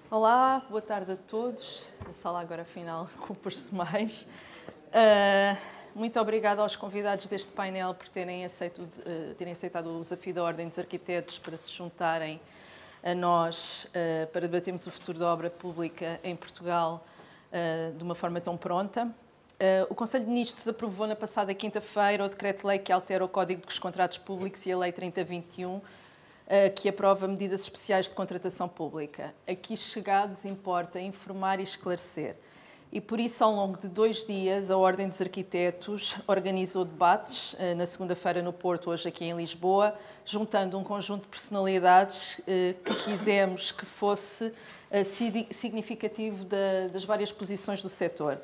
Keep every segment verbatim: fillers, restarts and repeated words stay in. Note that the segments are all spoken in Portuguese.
Olá, boa tarde a todos. A sala agora afinal compôs-se mais. Uh, muito obrigada aos convidados deste painel por terem, aceito, uh, terem aceitado o desafio da Ordem dos Arquitetos para se juntarem a nós uh, para debatermos o futuro da obra pública em Portugal uh, de uma forma tão pronta. Uh, o Conselho de Ministros aprovou na passada quinta-feira o decreto-lei que altera o Código dos Contratos Públicos e a Lei trinta vinte e um, que aprova medidas especiais de contratação pública. Aqui chegados importa informar e esclarecer. E por isso, ao longo de dois dias, a Ordem dos Arquitetos organizou debates, na segunda-feira no Porto, hoje aqui em Lisboa, juntando um conjunto de personalidades que quisemos que fosse significativo das várias posições do setor.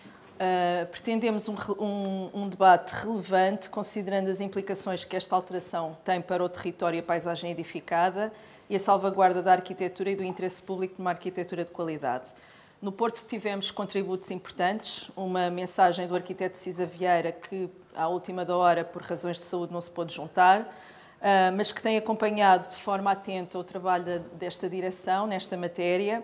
Uh, pretendemos um, um, um debate relevante, considerando as implicações que esta alteração tem para o território e a paisagem edificada e a salvaguarda da arquitetura e do interesse público numa arquitetura de qualidade. No Porto tivemos contributos importantes, uma mensagem do arquiteto Cisa Vieira, que à última da hora, por razões de saúde, não se pôde juntar, uh, mas que tem acompanhado de forma atenta o trabalho de, desta direção nesta matéria,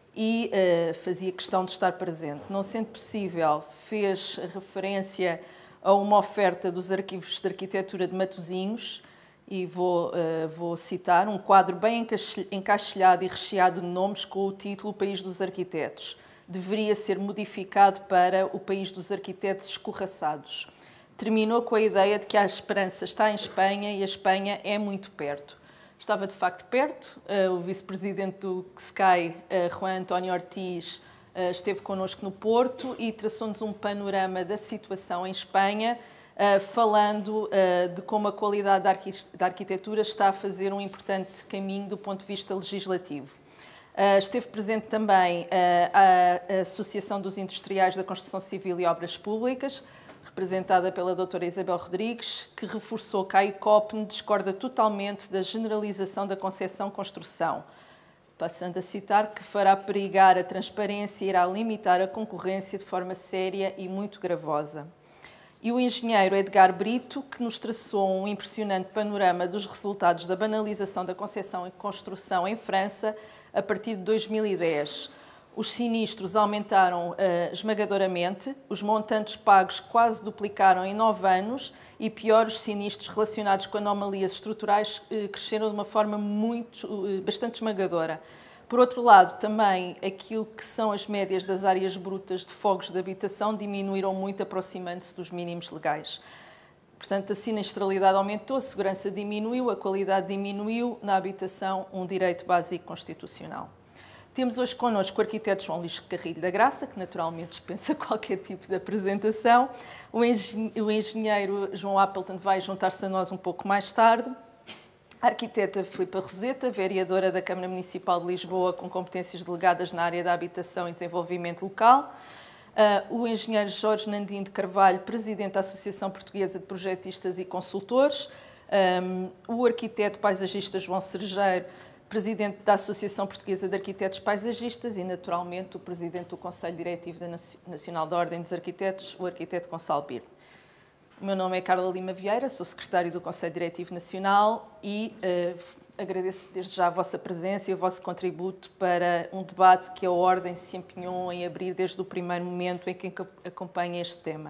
e uh, fazia questão de estar presente. Não sendo possível, fez referência a uma oferta dos arquivos de arquitetura de Matosinhos, e vou, uh, vou citar, um quadro bem encaixilhado e recheado de nomes com o título País dos Arquitetos. Deveria ser modificado para o País dos Arquitetos Escorraçados. Terminou com a ideia de que a esperança está em Espanha e a Espanha é muito perto. Estava de facto perto, uh, o vice-presidente do C S C A I, uh, Juan António Ortiz, uh, esteve connosco no Porto e traçou-nos um panorama da situação em Espanha, uh, falando uh, de como a qualidade da, arqui da arquitetura está a fazer um importante caminho do ponto de vista legislativo. Uh, esteve presente também uh, a, a Associação dos Industriais da Construção Civil e Obras Públicas, representada pela doutora Isabel Rodrigues, que reforçou que a ICOPN discorda totalmente da generalização da concessão-construção, passando a citar que fará perigar a transparência e irá limitar a concorrência de forma séria e muito gravosa. E o engenheiro Edgar Brito, que nos traçou um impressionante panorama dos resultados da banalização da concessão e construção em França a partir de dois mil e dez. Os sinistros aumentaram uh, esmagadoramente, os montantes pagos quase duplicaram em nove anos e, pior, os sinistros relacionados com anomalias estruturais uh, cresceram de uma forma muito, uh, bastante esmagadora. Por outro lado, também aquilo que são as médias das áreas brutas de fogos de habitação diminuíram muito, aproximando-se dos mínimos legais. Portanto, a sinistralidade aumentou, a segurança diminuiu, a qualidade diminuiu, na habitação um direito básico constitucional. Temos hoje connosco o arquiteto João Luís Carrilho da Graça, que naturalmente dispensa qualquer tipo de apresentação. O engenheiro João Appleton vai juntar-se a nós um pouco mais tarde. A arquiteta Filipa Roseta, vereadora da Câmara Municipal de Lisboa, com competências delegadas na área da habitação e desenvolvimento local. O engenheiro Jorge Nandim de Carvalho, presidente da Associação Portuguesa de Projetistas e Consultores. O arquiteto paisagista João Cerejeiro, presidente da Associação Portuguesa de Arquitetos Paisagistas e, naturalmente, o presidente do Conselho Diretivo da Nacional da Ordem dos Arquitetos, o arquiteto Gonçalo Birne. O meu nome é Carla Lima Vieira, sou secretário do Conselho Diretivo Nacional e uh, agradeço desde já a vossa presença e o vosso contributo para um debate que a Ordem se empenhou em abrir desde o primeiro momento em que acompanha este tema.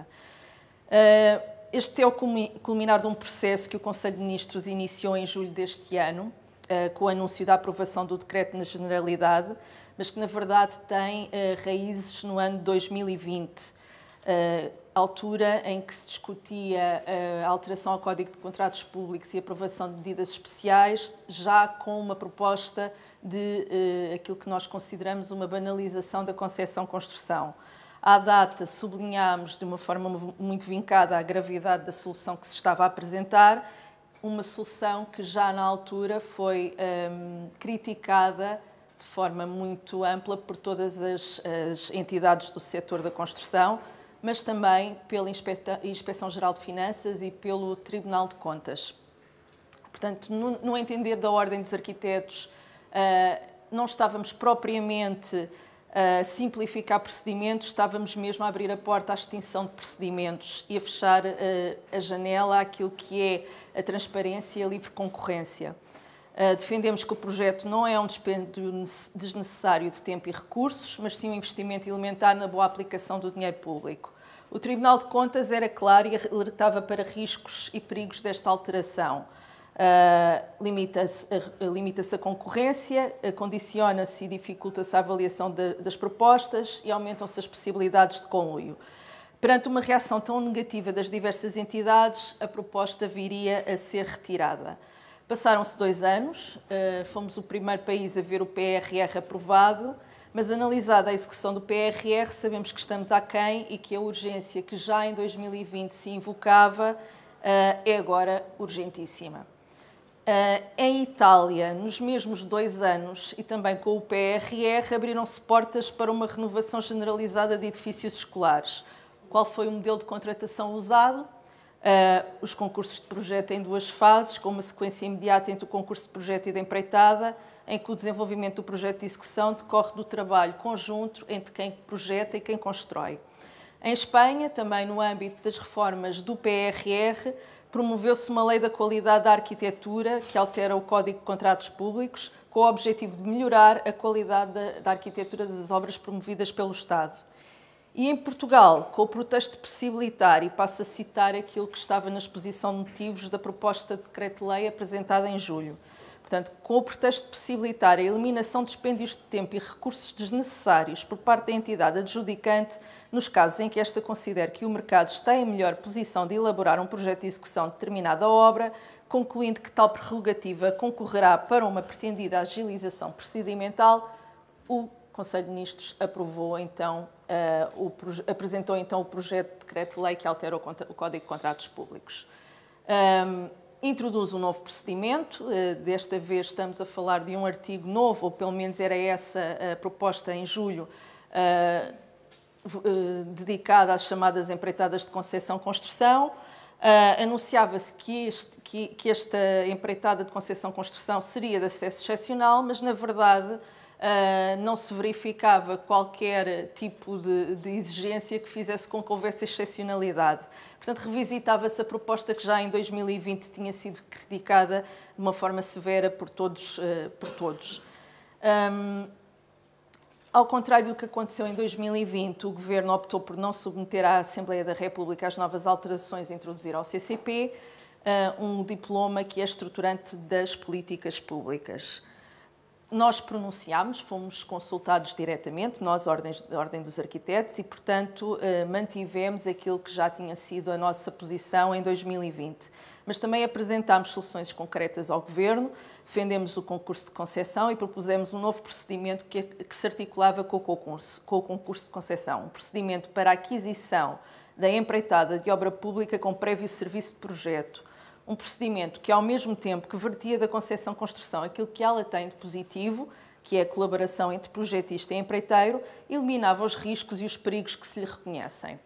Uh, este é o culminar de um processo que o Conselho de Ministros iniciou em julho deste ano, com o anúncio da aprovação do decreto na Generalidade, mas que, na verdade, tem uh, raízes no ano de dois mil e vinte, uh, altura em que se discutia uh, a alteração ao Código de Contratos Públicos e a aprovação de medidas especiais, já com uma proposta de uh, aquilo que nós consideramos uma banalização da concessão-construção. À data, sublinhámos de uma forma muito vincada a gravidade da solução que se estava a apresentar, uma solução que já na altura foi um, criticada de forma muito ampla por todas as, as entidades do setor da construção, mas também pela Inspeção-Geral de Finanças e pelo Tribunal de Contas. Portanto, no, no entender da Ordem dos Arquitetos, uh, não estávamos propriamente a simplificar procedimentos, estávamos mesmo a abrir a porta à extinção de procedimentos e a fechar uh, a janela àquilo que é a transparência e a livre concorrência. Defendemos que o projeto não é um dispêndio desnecessário de tempo e recursos, mas sim um investimento elementar na boa aplicação do dinheiro público. O Tribunal de Contas era claro e alertava para riscos e perigos desta alteração. Uh, limita-se, uh, limita-se a concorrência, uh, condiciona-se e dificulta-se a avaliação de, das propostas e aumentam-se as possibilidades de conluio. Perante uma reação tão negativa das diversas entidades, a proposta viria a ser retirada. Passaram-se dois anos, uh, fomos o primeiro país a ver o P R R aprovado, mas analisada a execução do P R R, sabemos que estamos aquém e que a urgência que já em dois mil e vinte se invocava uh, é agora urgentíssima. Uh, em Itália, nos mesmos dois anos e também com o P R R, abriram-se portas para uma renovação generalizada de edifícios escolares. Qual foi o modelo de contratação usado? Uh, os concursos de projeto em duas fases, com uma sequência imediata entre o concurso de projeto e de empreitada, em que o desenvolvimento do projeto de execução decorre do trabalho conjunto entre quem projeta e quem constrói. Em Espanha, também no âmbito das reformas do P R R, promoveu-se uma lei da qualidade da arquitetura que altera o Código de Contratos Públicos com o objetivo de melhorar a qualidade da, da arquitetura das obras promovidas pelo Estado. E em Portugal, com o pretexto de possibilitar, e passo a citar aquilo que estava na exposição de motivos da proposta de decreto-lei apresentada em julho. Portanto, com o pretexto de possibilitar a eliminação de dispêndios de tempo e recursos desnecessários por parte da entidade adjudicante, nos casos em que esta considere que o mercado está em melhor posição de elaborar um projeto de execução de determinada obra, concluindo que tal prerrogativa concorrerá para uma pretendida agilização procedimental, o Conselho de Ministros aprovou, então, uh, o, apresentou então o projeto de decreto-lei que altera o, o Código de Contratos Públicos. Um, introduz um novo procedimento, uh, desta vez estamos a falar de um artigo novo, ou pelo menos era essa a proposta em julho, uh, uh, dedicada às chamadas empreitadas de concessão-construção. Uh, anunciava-se que, este, que, que esta empreitada de concessão-construção seria de acesso excepcional, mas, na verdade, Uh, não se verificava qualquer tipo de, de exigência que fizesse com que houvesse excepcionalidade. Portanto, revisitava-se a proposta que já em dois mil e vinte tinha sido criticada de uma forma severa por todos. Uh, por todos. Um, ao contrário do que aconteceu em dois mil e vinte, o Governo optou por não submeter à Assembleia da República as novas alterações e introduzir ao C C P uh, um diploma que é estruturante das políticas públicas. Nós pronunciámos, fomos consultados diretamente, nós, ordens, a Ordem dos Arquitetos, e, portanto, mantivemos aquilo que já tinha sido a nossa posição em dois mil e vinte. Mas também apresentámos soluções concretas ao Governo, defendemos o concurso de concessão e propusemos um novo procedimento que, que se articulava com o, concurso, com o concurso de concessão, um procedimento para a aquisição da empreitada de obra pública com prévio serviço de projeto, um procedimento que, ao mesmo tempo que vertia da concessão-construção aquilo que ela tem de positivo, que é a colaboração entre projetista e empreiteiro, eliminava os riscos e os perigos que se lhe reconhecem.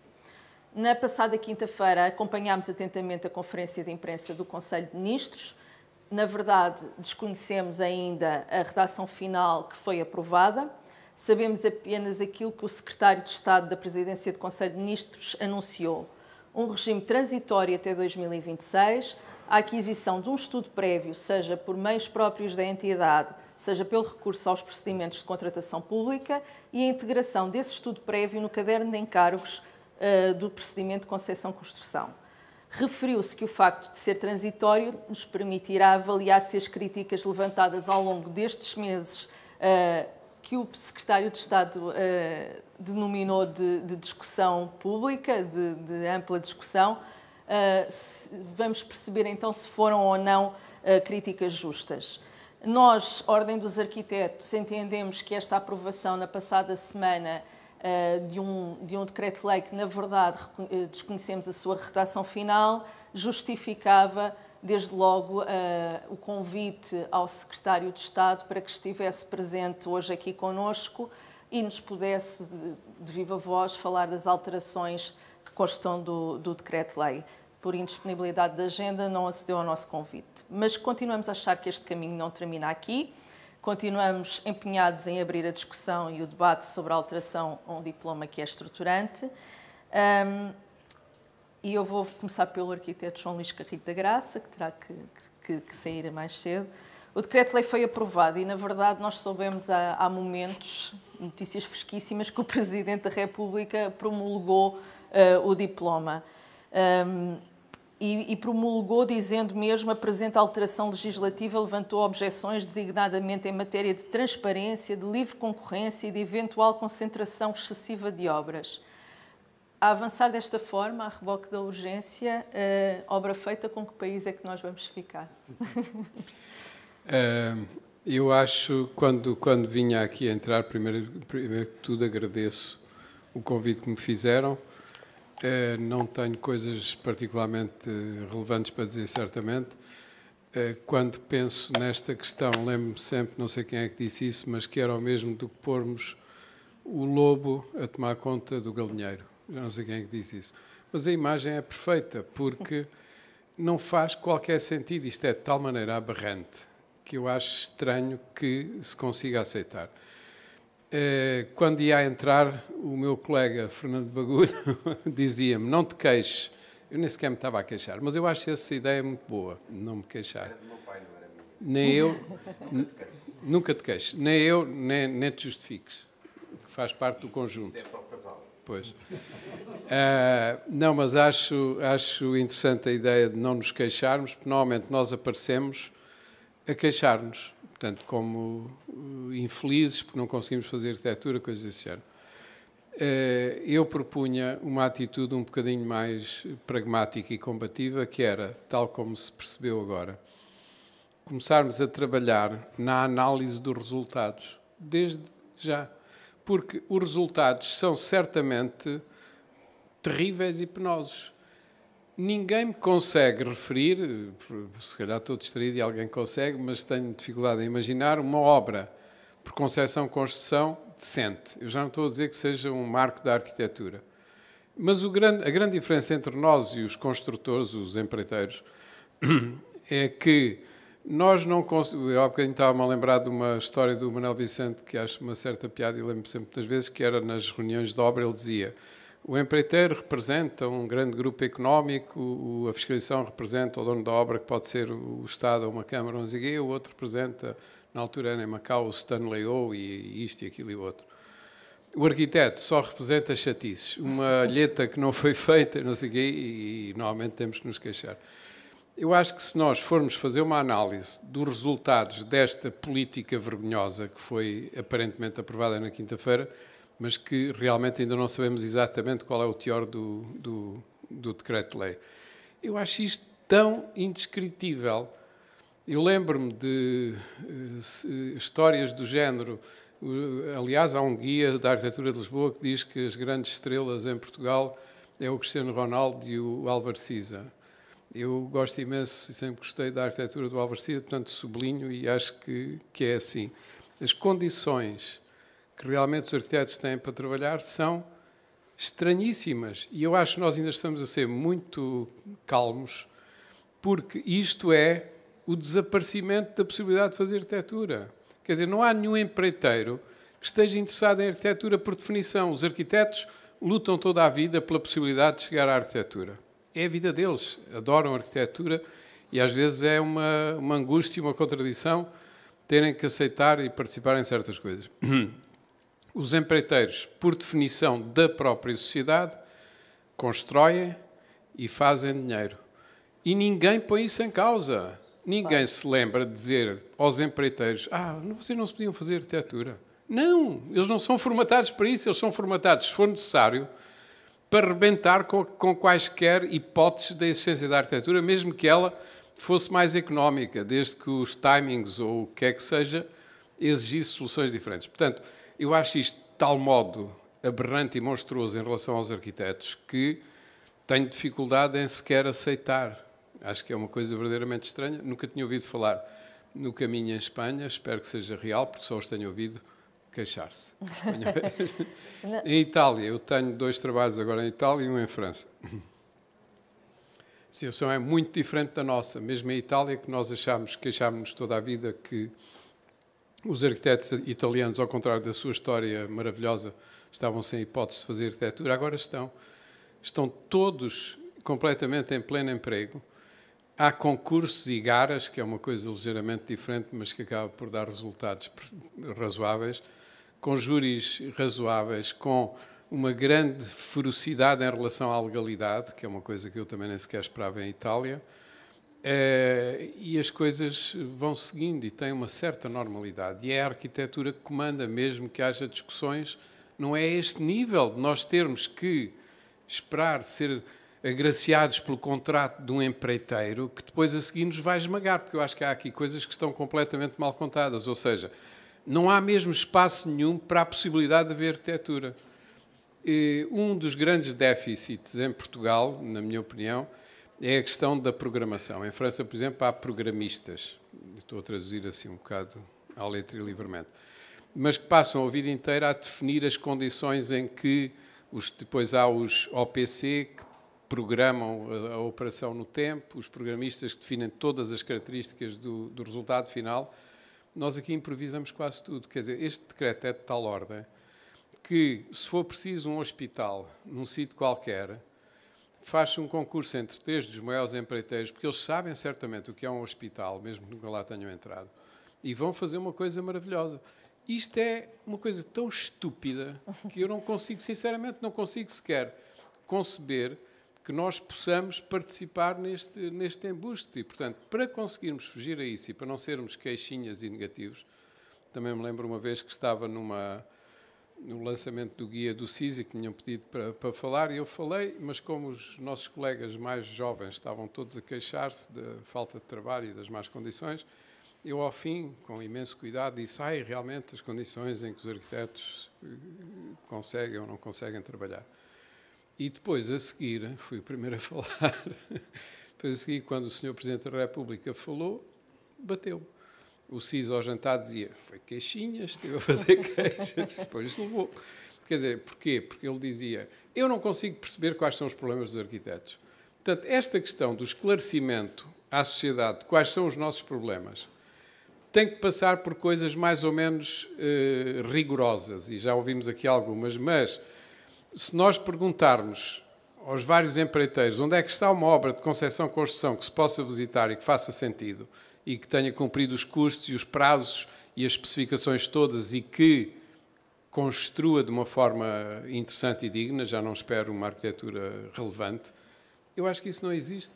Na passada quinta-feira, acompanhámos atentamente a conferência de imprensa do Conselho de Ministros. Na verdade, desconhecemos ainda a redação final que foi aprovada. Sabemos apenas aquilo que o Secretário de Estado da Presidência do Conselho de Ministros anunciou. Um regime transitório até dois mil e vinte e seis, a aquisição de um estudo prévio, seja por meios próprios da entidade, seja pelo recurso aos procedimentos de contratação pública, e a integração desse estudo prévio no caderno de encargos uh, do procedimento de concessão-construção. Referiu-se que o facto de ser transitório nos permitirá avaliar se as críticas levantadas ao longo destes meses, uh, que o Secretário de Estado uh, denominou de, de discussão pública, de, de ampla discussão, uh, se, vamos perceber então se foram ou não uh, críticas justas. Nós, Ordem dos Arquitetos, entendemos que esta aprovação na passada semana uh, de um, de um decreto-lei que, na verdade, desconhecemos a sua redação final, justificava desde logo uh, o convite ao Secretário de Estado para que estivesse presente hoje aqui conosco e nos pudesse, de, de viva voz, falar das alterações que constam do, do decreto-lei. Por indisponibilidade da agenda, não acedeu ao nosso convite. Mas continuamos a achar que este caminho não termina aqui. Continuamos empenhados em abrir a discussão e o debate sobre a alteração a um diploma que é estruturante. Um, E eu vou começar pelo arquiteto João Luís Carrilho da Graça, que terá que, que, que sair mais cedo. O decreto-lei foi aprovado e, na verdade, nós soubemos há, há momentos, notícias fresquíssimas, que o Presidente da República promulgou uh, o diploma. Um, e, e promulgou dizendo mesmo a presente alteração legislativa levantou objeções designadamente em matéria de transparência, de livre concorrência e de eventual concentração excessiva de obras. A avançar desta forma, a reboque da urgência, uh, obra feita, com que país é que nós vamos ficar? Uh, eu acho, quando, quando vinha aqui a entrar, primeiro, primeiro que tudo agradeço o convite que me fizeram. Uh, não tenho coisas particularmente relevantes para dizer, certamente. Uh, quando penso nesta questão, lembro-me sempre, não sei quem é que disse isso, mas que era o mesmo do que pormos o lobo a tomar conta do galinheiro. Já não sei quem é que disse isso. Mas a imagem é perfeita, porque não faz qualquer sentido. Isto é de tal maneira aberrante que eu acho estranho que se consiga aceitar. Quando ia a entrar, o meu colega Fernando Bagulho dizia-me, não te queixes. Eu nem sequer me estava a queixar, mas eu acho essa ideia muito boa, não me queixar. Era do meu pai, não era minha. Nem eu, nunca te queixes, nem eu, nem, nem te justifiques, que faz parte do conjunto. Isso é para o casal. Pois. Uh, não, mas acho, acho interessante a ideia de não nos queixarmos, porque normalmente nós aparecemos a queixar-nos, portanto, como uh, infelizes porque não conseguimos fazer arquitetura, coisas desse género. Uh, eu propunha uma atitude um bocadinho mais pragmática e combativa, que era, tal como se percebeu agora, começarmos a trabalhar na análise dos resultados, desde já. Porque os resultados são certamente terríveis e penosos. Ninguém me consegue referir, se calhar estou distraído e alguém consegue, mas tenho dificuldade em imaginar uma obra por concepção-construção decente. Eu já não estou a dizer que seja um marco da arquitetura. Mas o grande, a grande diferença entre nós e os construtores, os empreiteiros, é que nós não conseguimos... Eu há bocadinho estava-me a lembrar de uma história do Manuel Vicente, que acho uma certa piada e lembro-me sempre muitas vezes, que era nas reuniões de obra, ele dizia: o empreiteiro representa um grande grupo económico, a fiscalização representa o dono da obra, que pode ser o Estado ou uma Câmara, ou um ziguê, o outro representa, na altura era em Macau, o Stanley O e isto e aquilo e o outro. O arquiteto só representa chatices, uma alheta que não foi feita, não sei o quê, e, e normalmente temos que nos queixar. Eu acho que se nós formos fazer uma análise dos resultados desta política vergonhosa que foi aparentemente aprovada na quinta-feira, mas que realmente ainda não sabemos exatamente qual é o teor do, do, do decreto-lei, eu acho isto tão indescritível. Eu lembro-me de uh, histórias do género. Uh, aliás, há um guia da arquitetura de Lisboa que diz que as grandes estrelas em Portugal é o Cristiano Ronaldo e o Álvaro Siza. Eu gosto imenso e sempre gostei da arquitetura do Álvaro Siza, portanto sublinho e acho que, que é assim. As condições que realmente os arquitetos têm para trabalhar são estranhíssimas. E eu acho que nós ainda estamos a ser muito calmos, porque isto é o desaparecimento da possibilidade de fazer arquitetura. Quer dizer, não há nenhum empreiteiro que esteja interessado em arquitetura por definição. Os arquitetos lutam toda a vida pela possibilidade de chegar à arquitetura. É a vida deles, adoram a arquitetura e às vezes é uma, uma angústia, uma contradição terem que aceitar e participar em certas coisas. Os empreiteiros, por definição da própria sociedade, constroem e fazem dinheiro. E ninguém põe isso em causa. Ninguém se lembra de dizer aos empreiteiros: ah, vocês não se podiam fazer arquitetura. Não, eles não são formatados para isso, eles são formatados, se for necessário, para rebentar com, com quaisquer hipóteses da existência da arquitetura, mesmo que ela fosse mais económica, desde que os timings ou o que é que seja exigisse soluções diferentes. Portanto, eu acho isto de tal modo aberrante e monstruoso em relação aos arquitetos que tenho dificuldade em sequer aceitar. Acho que é uma coisa verdadeiramente estranha. Nunca tinha ouvido falar no caminho em Espanha, espero que seja real, porque só os tenho ouvido queixar-se. Em Itália, eu tenho dois trabalhos agora em Itália e um em França. A situação é muito diferente da nossa. Mesmo em Itália, que nós achámos, queixámos-nos toda a vida que os arquitetos italianos, ao contrário da sua história maravilhosa, estavam sem hipótese de fazer arquitetura, agora estão. Estão todos completamente em pleno emprego. Há concursos e garas, que é uma coisa ligeiramente diferente, mas que acaba por dar resultados razoáveis, com júris razoáveis, com uma grande ferocidade em relação à legalidade, que é uma coisa que eu também nem sequer esperava em Itália, e as coisas vão seguindo e têm uma certa normalidade. E é a arquitetura que comanda, mesmo que haja discussões, não é este nível de nós termos que esperar ser agraciados pelo contrato de um empreiteiro que depois a seguir nos vai esmagar, porque eu acho que há aqui coisas que estão completamente mal contadas, ou seja, não há mesmo espaço nenhum para a possibilidade de haver arquitetura. E um dos grandes déficits em Portugal, na minha opinião, é a questão da programação. Em França, por exemplo, há programistas, estou a traduzir assim um bocado à letra e livremente, mas que passam a vida inteira a definir as condições em que os, depois há os O P C, que programam a, a operação no tempo, os programistas que definem todas as características do, do resultado final. Nós aqui improvisamos quase tudo. Quer dizer, este decreto é de tal ordem que, se for preciso um hospital num sítio qualquer, faz-se um concurso entre três dos maiores empreiteiros, porque eles sabem certamente o que é um hospital, mesmo que nunca lá tenham entrado, e vão fazer uma coisa maravilhosa. Isto é uma coisa tão estúpida que eu não consigo, sinceramente, não consigo sequer conceber que nós possamos participar neste, neste embuste. E, portanto, para conseguirmos fugir a isso e para não sermos queixinhas e negativos, também me lembro uma vez que estava numa, no lançamento do guia do C I S I, que me tinham pedido para, para falar, e eu falei, mas como os nossos colegas mais jovens estavam todos a queixar-se da falta de trabalho e das más condições, eu, ao fim, com imenso cuidado, disse, ai, realmente, as condições em que os arquitetos conseguem ou não conseguem trabalhar. E depois, a seguir, fui o primeiro a falar, depois a seguir, quando o senhor Presidente da República falou, bateu-me. O C I S ao jantar dizia, foi queixinhas, estive a fazer queixas, depois levou. Quer dizer, porquê? Porque ele dizia, eu não consigo perceber quais são os problemas dos arquitetos. Portanto, esta questão do esclarecimento à sociedade de quais são os nossos problemas tem que passar por coisas mais ou menos eh, rigorosas, e já ouvimos aqui algumas, mas se nós perguntarmos aos vários empreiteiros onde é que está uma obra de concepção-construção que se possa visitar e que faça sentido e que tenha cumprido os custos e os prazos e as especificações todas e que construa de uma forma interessante e digna, já não espero uma arquitetura relevante, eu acho que isso não existe.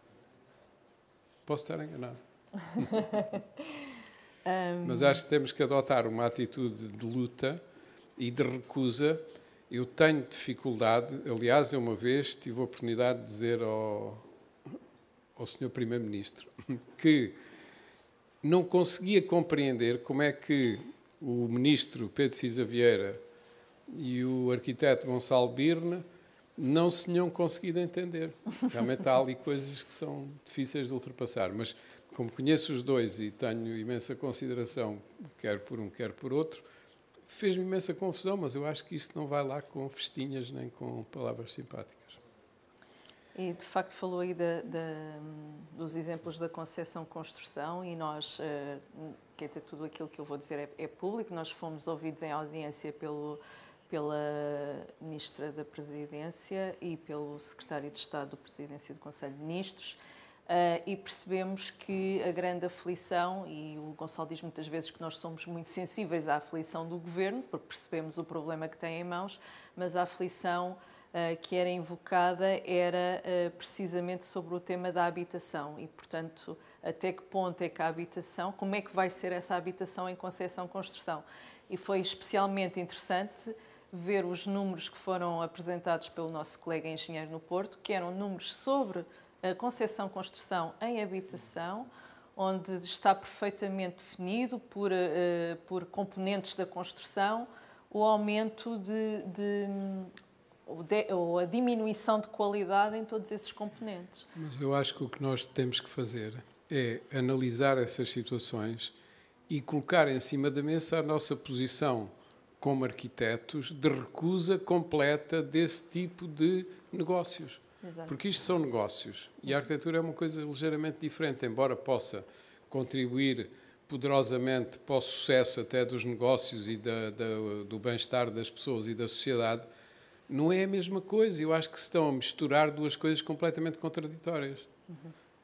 Posso estar enganado. um... Mas acho que temos que adotar uma atitude de luta e de recusa. Eu tenho dificuldade, aliás, eu uma vez tive a oportunidade de dizer ao, ao senhor Primeiro-Ministro que não conseguia compreender como é que o Ministro Pedro Cisa Vieira e o arquiteto Gonçalo Birne não se tinham conseguido entender. Realmente há ali coisas que são difíceis de ultrapassar, mas como conheço os dois e tenho imensa consideração, quer por um, quer por outro, fez-me imensa confusão, mas eu acho que isto não vai lá com festinhas nem com palavras simpáticas. E, de facto, falou aí de, de, dos exemplos da Conceição-Construção e nós, quer dizer, tudo aquilo que eu vou dizer é, é público. Nós fomos ouvidos em audiência pelo, pela Ministra da Presidência e pelo Secretário de Estado da Presidência do Conselho de Ministros. Uh, e percebemos que a grande aflição, e o Gonçalo diz muitas vezes que nós somos muito sensíveis à aflição do Governo, porque percebemos o problema que tem em mãos, mas a aflição uh, que era invocada era uh, precisamente sobre o tema da habitação e, portanto, até que ponto é que a habitação, como é que vai ser essa habitação em Conceição-Construção. E foi especialmente interessante ver os números que foram apresentados pelo nosso colega engenheiro no Porto, que eram números sobre a Conceição-Construção em habitação, onde está perfeitamente definido por, uh, por componentes da construção o aumento de, de, de, ou a diminuição de qualidade em todos esses componentes. Mas eu acho que o que nós temos que fazer é analisar essas situações e colocar em cima da mesa a nossa posição como arquitetos de recusa completa desse tipo de negócios. Exato. Porque isto são negócios e a arquitetura é uma coisa ligeiramente diferente, embora possa contribuir poderosamente para o sucesso até dos negócios e da, da, do bem-estar das pessoas e da sociedade, não é a mesma coisa. Eu acho que se estão a misturar duas coisas completamente contraditórias. Uhum.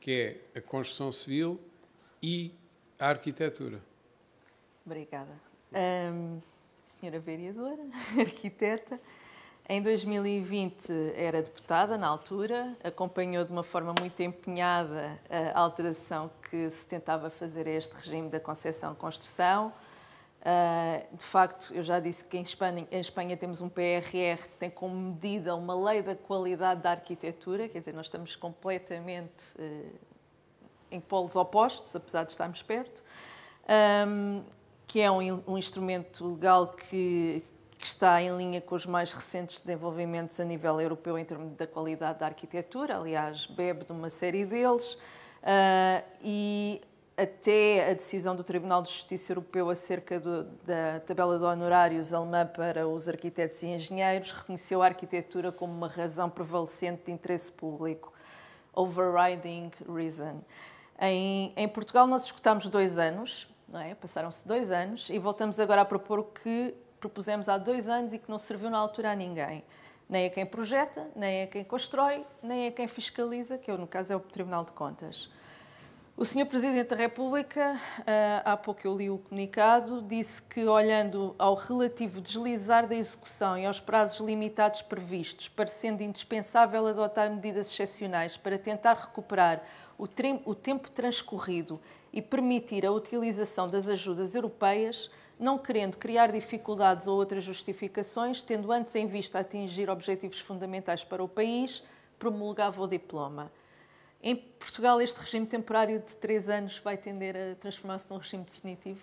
que é a construção civil e a arquitetura. Obrigada. Um, senhora vereadora, arquiteta, em dois mil e vinte era deputada na altura, acompanhou de uma forma muito empenhada a alteração que se tentava fazer a este regime da concessão-construção. Uh, de facto, eu já disse que em Espanha, em Espanha temos um P R R que tem como medida uma lei da qualidade da arquitetura, quer dizer, nós estamos completamente uh, em polos opostos, apesar de estarmos perto, um, que é um, um instrumento legal que, que está em linha com os mais recentes desenvolvimentos a nível europeu em termos da qualidade da arquitetura, aliás, bebe de uma série deles, uh, e até a decisão do Tribunal de Justiça Europeu acerca do, da tabela de honorários alemã para os arquitetos e engenheiros reconheceu a arquitetura como uma razão prevalecente de interesse público, overriding reason. Em, em Portugal nós escutámos dois anos, não é? Passaram-se dois anos e voltamos agora a propor o que propusemos há dois anos e que não serviu na altura a ninguém. Nem a quem projeta, nem a quem constrói, nem a quem fiscaliza, que no caso é o Tribunal de Contas. O senhor Presidente da República, há pouco eu li o comunicado, disse que, olhando ao relativo deslizar da execução e aos prazos limitados previstos, parecendo indispensável adotar medidas excepcionais para tentar recuperar o tempo transcorrido e permitir a utilização das ajudas europeias, não querendo criar dificuldades ou outras justificações, tendo antes em vista atingir objetivos fundamentais para o país, promulgava o diploma. Em Portugal, este regime temporário de três anos vai tender a transformar-se num regime definitivo?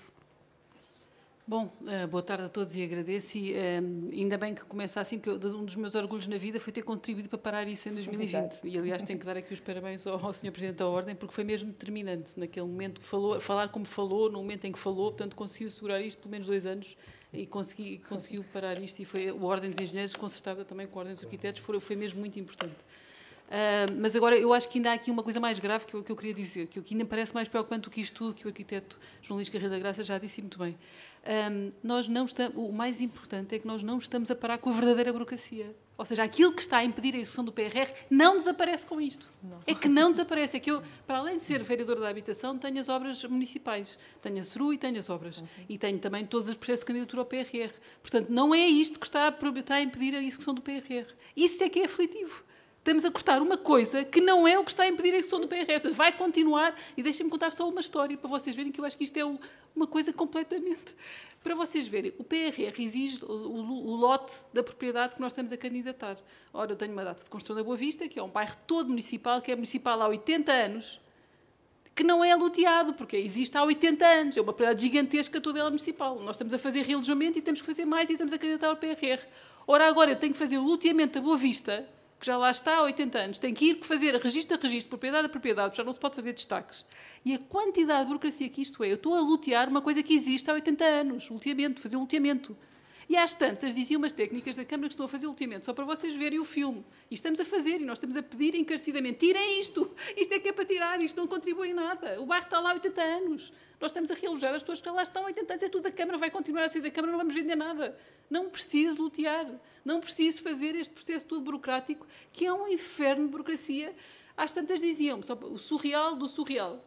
Bom, boa tarde a todos e agradeço. E, um, ainda bem que começa assim, porque um dos meus orgulhos na vida foi ter contribuído para parar isso em dois mil e vinte. Exato. E, aliás, tenho que dar aqui os parabéns ao, ao senhor Presidente da Ordem, porque foi mesmo determinante naquele momento, que falou, falar como falou, no momento em que falou, portanto, conseguiu segurar isto pelo menos dois anos e consegui, conseguiu parar isto. E foi a Ordem dos Engenheiros, concertada também com a Ordem dos Arquitetos, foi, foi mesmo muito importante. Uh, mas agora eu acho que ainda há aqui uma coisa mais grave que eu, que eu queria dizer, que, que ainda parece mais preocupante do que isto tudo que o arquiteto João Luís Carreira da Graça já disse muito bem. Um, nós não estamos, o mais importante é que nós não estamos a parar com a verdadeira burocracia. Ou seja, aquilo que está a impedir a execução do P R R não desaparece com isto. Não. É que não desaparece. É que eu, para além de ser vereadora da habitação, tenho as obras municipais. Tenho a C R U e tenho as obras. Uhum. E tenho também todos os processos de candidatura ao P R R. Portanto, não é isto que está a, está a impedir a execução do P R R. Isso é que é aflitivo. Estamos a cortar uma coisa que não é o que está a impedir a execução do P R R. Portanto, vai continuar. E deixem-me contar só uma história para vocês verem que eu acho que isto é uma coisa completamente... Para vocês verem, o P R R exige o, o, o lote da propriedade que nós estamos a candidatar. Ora, eu tenho uma data de construção da Boa Vista, que é um bairro todo municipal, que é municipal há oitenta anos, que não é loteado, porque existe há oitenta anos. É uma propriedade gigantesca toda ela municipal. Nós estamos a fazer realojamento e temos que fazer mais e estamos a candidatar ao P R R. Ora, agora eu tenho que fazer o loteamento da Boa Vista, que já lá está há oitenta anos, tem que ir fazer registro a registro, propriedade a propriedade, já não se pode fazer destaques. E a quantidade de burocracia que isto é, eu estou a lotear uma coisa que existe há oitenta anos, loteamento, fazer um loteamento. E às tantas, diziam umas técnicas da Câmara que estão a fazer o loteamento, só para vocês verem o filme. E estamos a fazer, e nós estamos a pedir encarecidamente, tirem isto, isto é que é para tirar, isto não contribui em nada. O bairro está lá há oitenta anos. Nós estamos a realojar as pessoas que lá estão há oitenta anos, é tudo da Câmara, vai continuar a ser da Câmara, não vamos vender nada. Não preciso lotear, não preciso fazer este processo todo burocrático, que é um inferno de burocracia. Às tantas diziam-me, o surreal do surreal.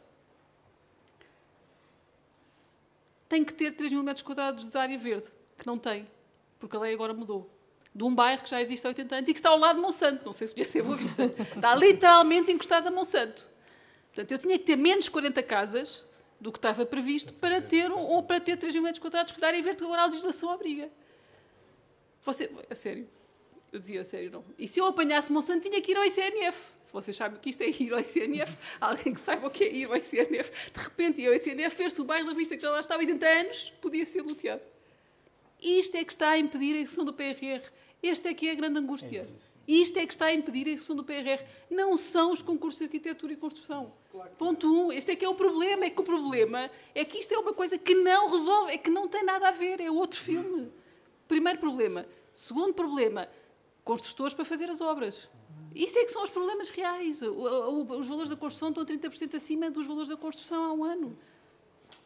Tem que ter três mil metros quadrados de área verde, que não tem, porque a lei agora mudou. De um bairro que já existe há oitenta anos e que está ao lado de Monsanto, não sei se conhece a Boa Vista. Está literalmente encostado a Monsanto. Portanto, eu tinha que ter menos quarenta casas do que estava previsto para ter, um, ou para ter três mil metros quadrados de área verde, que agora a legislação obriga. Você, a sério, eu dizia a sério, não. E se eu apanhasse Monsanto, tinha que ir ao I C N F. Se vocês sabem o que isto é ir ao I C N F, alguém que saiba o que é ir ao I C N F, de repente ia ao I C N F, ver-se o bairro da Vista, que já lá está há oitenta anos, podia ser loteado. Isto é que está a impedir a execução do P R R. Este é que é a grande angústia. Isto é que está a impedir a execução do P R R. Não são os concursos de arquitetura e construção. Ponto um. Este é que é o problema. É que o problema é que isto é uma coisa que não resolve, é que não tem nada a ver, é outro filme. Primeiro problema. Segundo problema, construtores para fazer as obras. Isso é que são os problemas reais. Os valores da construção estão trinta por cento acima dos valores da construção há um ano.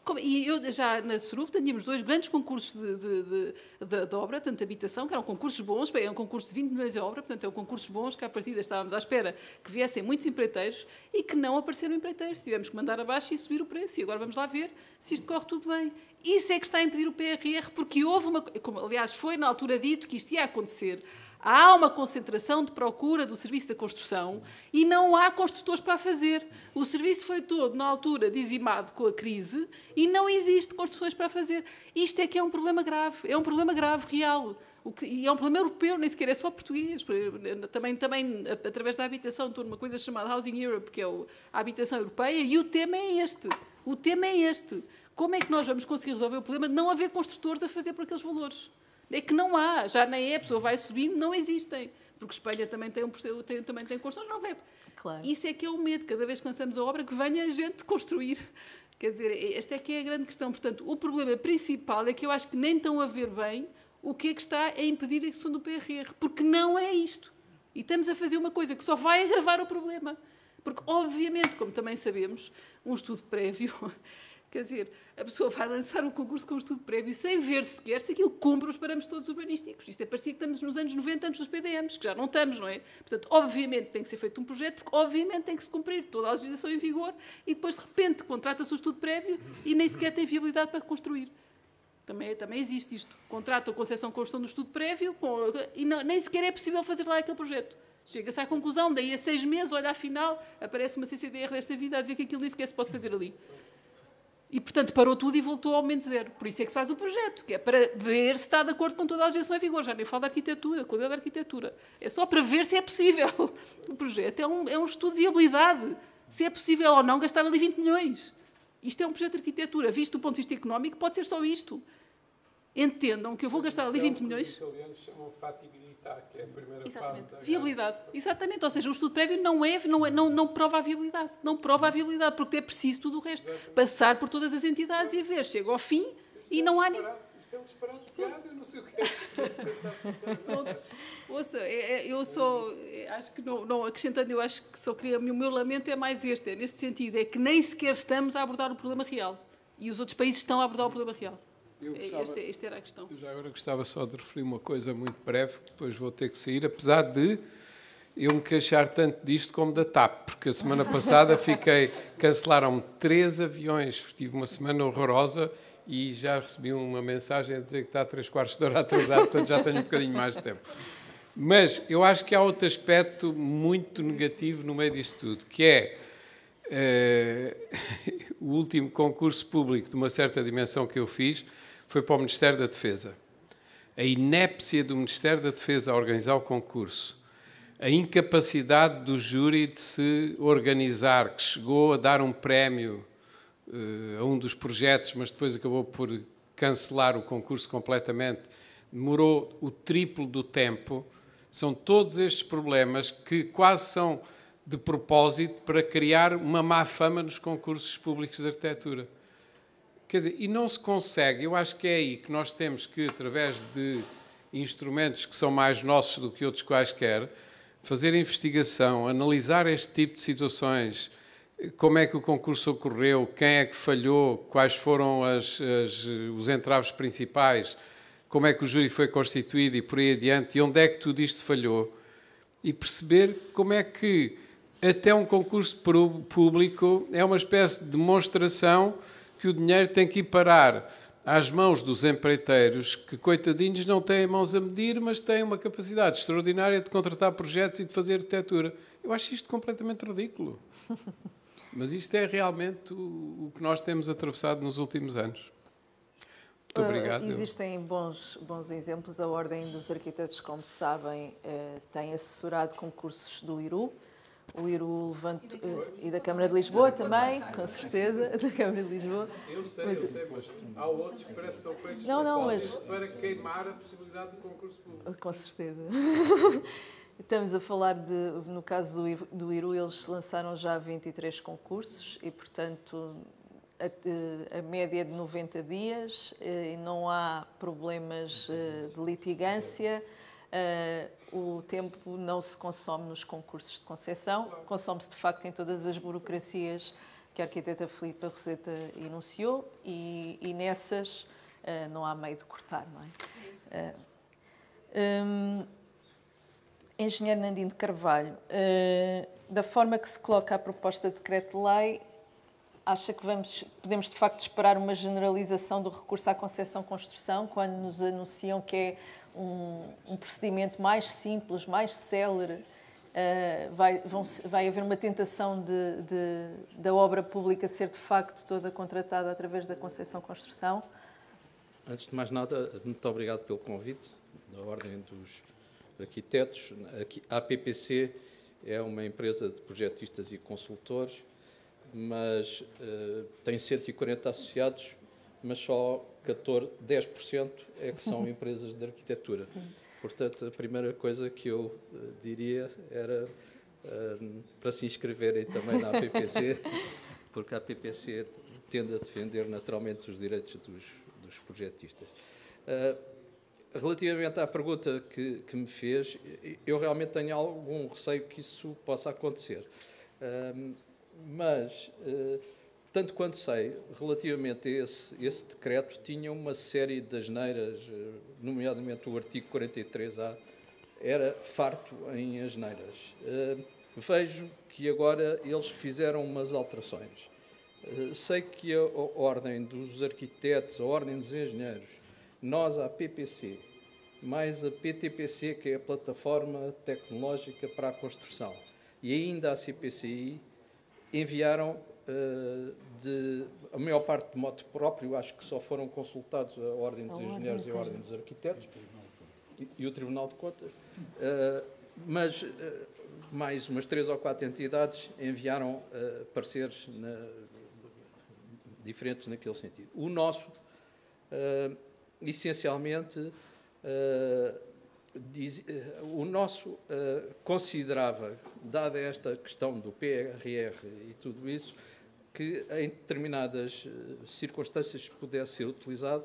E eu já na SURUP tínhamos dois grandes concursos de, de, de, de, de obra, tanto de habitação, que eram concursos bons, é um concurso de vinte milhões de obra, portanto, é um concursos bons que, à partida, estávamos à espera que viessem muitos empreiteiros e que não apareceram empreiteiros. Tivemos que mandar abaixo e subir o preço. E agora vamos lá ver se isto corre tudo bem. Isso é que está a impedir o P R R, porque houve uma... Como, aliás, foi na altura dito que isto ia acontecer. Há uma concentração de procura do serviço da construção e não há construtores para a fazer. O serviço foi todo, na altura, dizimado com a crise e não existe construções para a fazer. Isto é que é um problema grave. É um problema grave, real. O que, e é um problema europeu, nem sequer é só português. Também, também através da habitação, estou numa coisa chamada Housing Europe, que é a habitação europeia, e o tema é este. O tema é este. Como é que nós vamos conseguir resolver o problema de não haver construtores a fazer por aqueles valores? É que não há, já nem é, a pessoa vai subindo, não existem. Porque Espanha também tem, um, tem, também tem construções, não vê. Claro. Isso é que é o medo, cada vez que lançamos a obra, que venha a gente construir. Quer dizer, esta é que é a grande questão. Portanto, o problema principal é que eu acho que nem estão a ver bem o que é que está a impedir a execução do P R R. Porque não é isto. E estamos a fazer uma coisa que só vai agravar o problema. Porque, obviamente, como também sabemos, um estudo prévio... Quer dizer, a pessoa vai lançar um concurso com um estudo prévio sem ver sequer se aquilo cumpre os parâmetros todos urbanísticos. Isto é parecido que estamos nos anos noventa, antes dos P D Ms, que já não estamos, não é? Portanto, obviamente tem que ser feito um projeto, porque obviamente tem que se cumprir toda a legislação em vigor e depois, de repente, contrata-se o estudo prévio e nem sequer tem viabilidade para construir. Também, também existe isto. Contrata a concessão com construção do estudo prévio com, e não, nem sequer é possível fazer lá aquele projeto. Chega-se à conclusão, daí a seis meses, olha, afinal, aparece uma C C D R desta vida a dizer que aquilo nem sequer se pode fazer ali. E, portanto, parou tudo e voltou ao aumento zero. Por isso é que se faz o projeto, que é para ver se está de acordo com toda a legislação em vigor. Já nem falo da arquitetura, qualidade da arquitetura. É só para ver se é possível. O projeto é um, é um estudo de viabilidade. Se é possível ou não gastar ali vinte milhões. Isto é um projeto de arquitetura. Visto do ponto de vista económico, pode ser só isto. Entendam que eu vou gastar ali vinte milhões... Os italianos chamam fattibilità, que é a primeira Exatamente. fase da... Viabilidade. Exatamente. Ou seja, o estudo prévio não, é, não, é, não, não prova a viabilidade. Não prova a viabilidade, porque é preciso tudo o resto. Exatamente. Passar por todas as entidades e ver. Chega ao fim isto e é não um há... Isto é um disparate pegado, eu não sei o que é. Ouça, eu só... Acho que, não, não acrescentando, eu acho que só queria... O meu lamento é mais este, é neste sentido, é que nem sequer estamos a abordar o problema real. E os outros países estão a abordar o problema real. Eu gostava, esta, esta era a questão. Eu já agora gostava só de referir uma coisa muito breve, que depois vou ter que sair, apesar de eu me queixar tanto disto como da TAP, porque a semana passada fiquei, cancelaram-me três aviões, tive uma semana horrorosa e já recebi uma mensagem a dizer que está três quartos de hora atrasado, portanto já tenho um bocadinho mais de tempo. Mas eu acho que há outro aspecto muito negativo no meio disto tudo, que é uh, o último concurso público de uma certa dimensão que eu fiz foi para o Ministério da Defesa. A inépcia do Ministério da Defesa a organizar o concurso, a incapacidade do júri de se organizar, que chegou a dar um prémio uh, a um dos projetos, mas depois acabou por cancelar o concurso completamente, demorou o triplo do tempo. São todos estes problemas que quase são de propósito para criar uma má fama nos concursos públicos de arquitetura. Quer dizer, e não se consegue, eu acho que é aí que nós temos que, através de instrumentos que são mais nossos do que outros quaisquer, fazer investigação, analisar este tipo de situações, como é que o concurso ocorreu, quem é que falhou, quais foram as, as, os entraves principais, como é que o júri foi constituído e por aí adiante, e onde é que tudo isto falhou, e perceber como é que até um concurso público é uma espécie de demonstração que o dinheiro tem que ir parar às mãos dos empreiteiros, que, coitadinhos, não têm mãos a medir, mas têm uma capacidade extraordinária de contratar projetos e de fazer arquitetura. Eu acho isto completamente ridículo. Mas isto é realmente o, o que nós temos atravessado nos últimos anos. Muito obrigado. Uh, existem bons, bons exemplos. A Ordem dos Arquitetos, como sabem, uh, tem assessorado concursos do I R U. O I R U levanta, uh, e da Câmara de Lisboa também, com certeza, da Câmara de Lisboa. Eu sei, mas, eu sei, mas há outros que parece que são feitos não, não, mas... para queimar a possibilidade do concurso público. Com certeza. Estamos a falar de, no caso do I R U, eles lançaram já vinte e três concursos e, portanto, a, a média é de noventa dias e não há problemas de litigância. O tempo não se consome nos concursos de concessão, consome-se de facto em todas as burocracias que a arquiteta Filipa Roseta enunciou, e, e nessas uh, não há meio de cortar, não é? Uh, um, Engenheiro Nandino de Carvalho, uh, da forma que se coloca a proposta de decreto-lei, acha que vamos, podemos de facto esperar uma generalização do recurso à concessão-construção, quando nos anunciam que é um, um procedimento mais simples, mais célere, uh, vai, vão, vai haver uma tentação de, de, da obra pública ser de facto toda contratada através da concessão-construção? Antes de mais nada, muito obrigado pelo convite, da Ordem dos Arquitetos. A P P C é uma empresa de projetistas e consultores, mas uh, tem cento e quarenta associados, mas só catorze, dez por cento é que são empresas de arquitetura. Sim. Portanto, a primeira coisa que eu uh, diria era uh, para se inscreverem também na A P P C, porque a A P P C tende a defender naturalmente os direitos dos, dos projetistas. Uh, Relativamente à pergunta que, que me fez, eu realmente tenho algum receio que isso possa acontecer. Um, mas, uh, tanto quanto sei, relativamente a esse, esse decreto, tinha uma série de asneiras, uh, nomeadamente o artigo quarenta e três A, era farto em asneiras. Uh, vejo que agora eles fizeram umas alterações. Uh, sei que a, a Ordem dos Arquitetos, a Ordem dos Engenheiros, nós, a P P C, mais a P T P C, que é a Plataforma Tecnológica para a Construção, e ainda a C P C I, enviaram uh, de, a maior parte de modo próprio, acho que só foram consultados a Ordem dos Engenheiros e a Ordem dos Arquitetos, e, e o Tribunal de Contas, uh, mas uh, mais umas três ou quatro entidades enviaram uh, pareceres na, diferentes naquele sentido. O nosso, uh, essencialmente, uh, diz, uh, o nosso uh, considerava, dada esta questão do P R R e tudo isso, que em determinadas uh, circunstâncias pudesse ser utilizado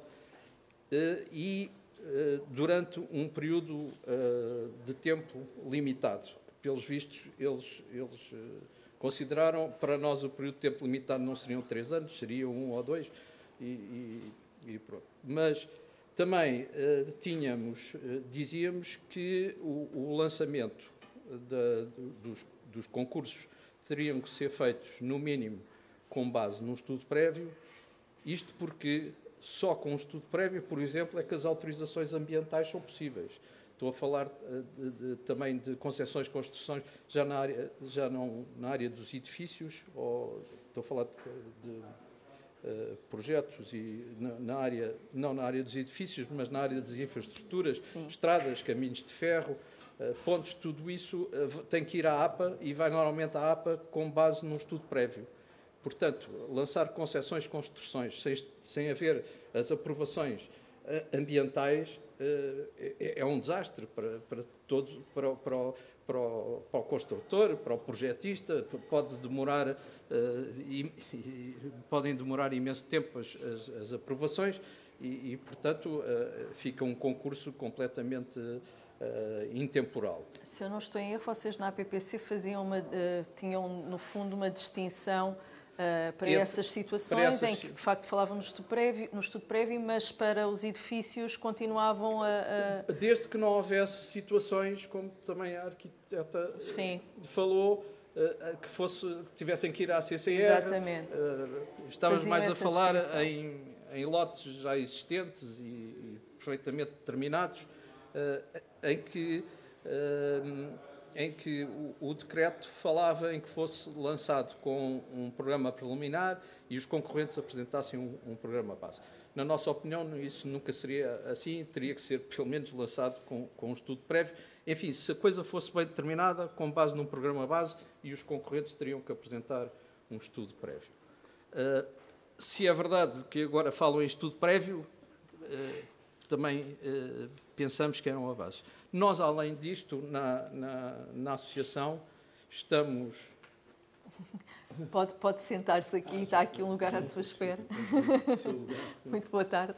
uh, e uh, durante um período uh, de tempo limitado. Pelos vistos, eles, eles uh, consideraram, para nós o período de tempo limitado não seriam três anos, seria um ou dois, e, e, e pronto. Mas também uh, tínhamos, uh, dizíamos que o, o lançamento da, dos, dos concursos teriam que ser feitos, no mínimo, com base num estudo prévio, isto porque só com um estudo prévio, por exemplo, é que as autorizações ambientais são possíveis. Estou a falar de, de, também de concessões de construções já, na área, já não na área dos edifícios, ou estou a falar de, de uh, projetos e na, na área, não na área dos edifícios, mas na área das infraestruturas, Sim. estradas, caminhos de ferro, uh, pontos, tudo isso uh, tem que ir à A P A e vai normalmente à A P A com base num estudo prévio. Portanto, lançar concessões de construções sem, sem haver as aprovações uh, ambientais É, é um desastre para, para todos, para, para, o, para, o, para o construtor, para o projetista, pode demorar, uh, e, e, podem demorar imenso tempo as, as, as aprovações e, e portanto, uh, fica um concurso completamente uh, intemporal. Se eu não estou em erro, vocês na A P P C faziam uma, uh, tinham, no fundo, uma distinção Uh, para Entre, essas situações para essas... em que, de facto, falavam no estudo, prévio, no estudo prévio, mas para os edifícios continuavam a, a... Desde que não houvesse situações, como também a arquiteta Sim. falou, uh, que, fosse, que tivessem que ir à C C R. Exatamente. Uh, estávamos mais a falar em, em lotes já existentes e, e perfeitamente determinados, uh, em que... Uh, em que o, o decreto falava em que fosse lançado com um programa preliminar e os concorrentes apresentassem um, um programa base. Na nossa opinião, isso nunca seria assim, teria que ser pelo menos lançado com, com um estudo prévio. Enfim, se a coisa fosse bem determinada, com base num programa base, e os concorrentes teriam que apresentar um estudo prévio. Uh, se é verdade que agora falam em estudo prévio, uh, também uh, pensamos que era um avanço. Nós, além disto, na, na, na associação, estamos... Pode, pode sentar-se aqui, ah, está aqui um lugar à sua espera. Muito boa tarde.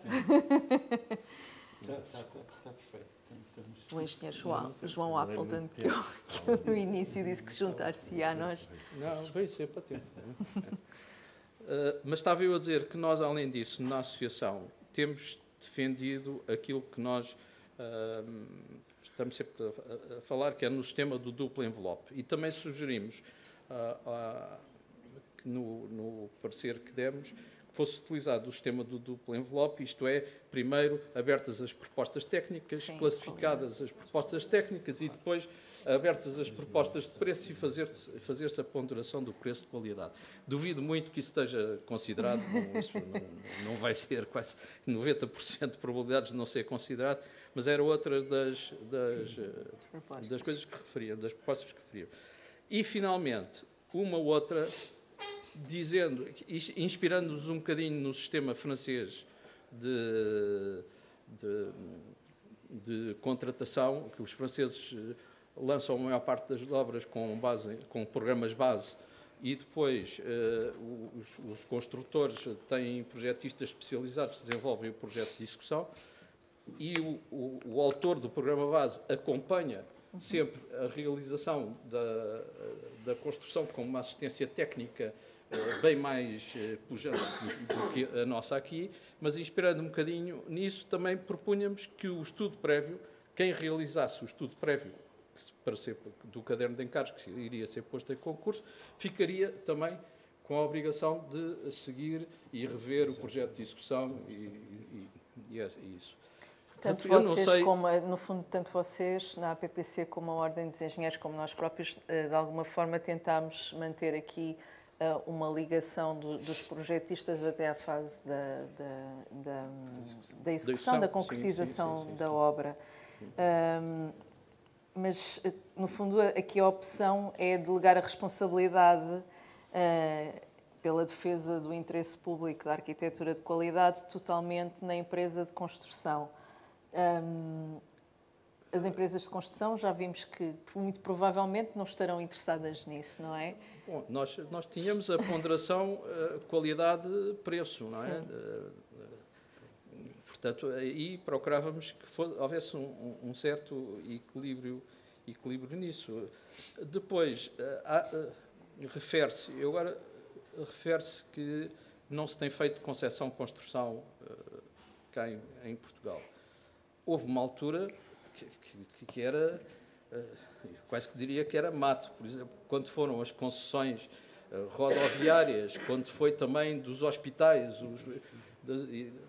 Está, está, está perfeito. O engenheiro João, João Appleton, que eu, que eu no início disse que juntar-se a nós. Não, veio sempre a tempo. Uh, mas estava eu a dizer que nós, além disso, na associação, temos defendido aquilo que nós uh, estamos sempre a, a falar, que é no sistema do duplo envelope. E também sugerimos, uh, uh, que no, no parecer que demos, que fosse utilizado o sistema do duplo envelope, isto é, primeiro abertas as propostas técnicas, Sim, classificadas as propostas técnicas e depois abertas as propostas de preço e fazer-se fazer-se a ponderação do preço de qualidade. Duvido muito que isso esteja considerado, não, isso não, não vai ser quase noventa por cento de probabilidades de não ser considerado, mas era outra das, das, das coisas que referia, das propostas que referia. E, finalmente, uma outra, dizendo, inspirando-nos um bocadinho no sistema francês de, de, de contratação, que os franceses lançam a maior parte das obras com, base, com programas base e depois uh, os, os construtores têm projetistas especializados que desenvolvem o projeto de execução e o, o, o autor do programa base acompanha sempre a realização da, da construção com uma assistência técnica uh, bem mais uh, pujante do que a nossa aqui, mas inspirando um bocadinho nisso também propunhamos que o estudo prévio, quem realizasse o estudo prévio para ser do caderno de encargos que iria ser posto em concurso, ficaria também com a obrigação de seguir e rever o projeto de execução e, e, e, e isso. Tanto Portanto, vocês, sei... como, no fundo, tanto vocês, na A P P C, como a Ordem dos Engenheiros, como nós próprios, de alguma forma tentámos manter aqui uma ligação do, dos projetistas até à fase da, da, da, da execução, da concretização sim, sim, sim, sim. da obra. Um, mas, no fundo, aqui a opção é delegar a responsabilidade uh, pela defesa do interesse público da arquitetura de qualidade totalmente na empresa de construção. Um, as empresas de construção já vimos que, muito provavelmente, não estarão interessadas nisso, não é? Bom, nós, nós tínhamos a ponderação uh, qualidade-preço, não é? Uh, Portanto, aí procurávamos que fosse, houvesse um, um certo equilíbrio, equilíbrio nisso. Depois, refere-se, eu agora refere-se que não se tem feito concessão-construção cá em, em Portugal. Houve uma altura que, que, que era, quase que diria que era mato. Por exemplo, quando foram as concessões rodoviárias, quando foi também dos hospitais, os, das,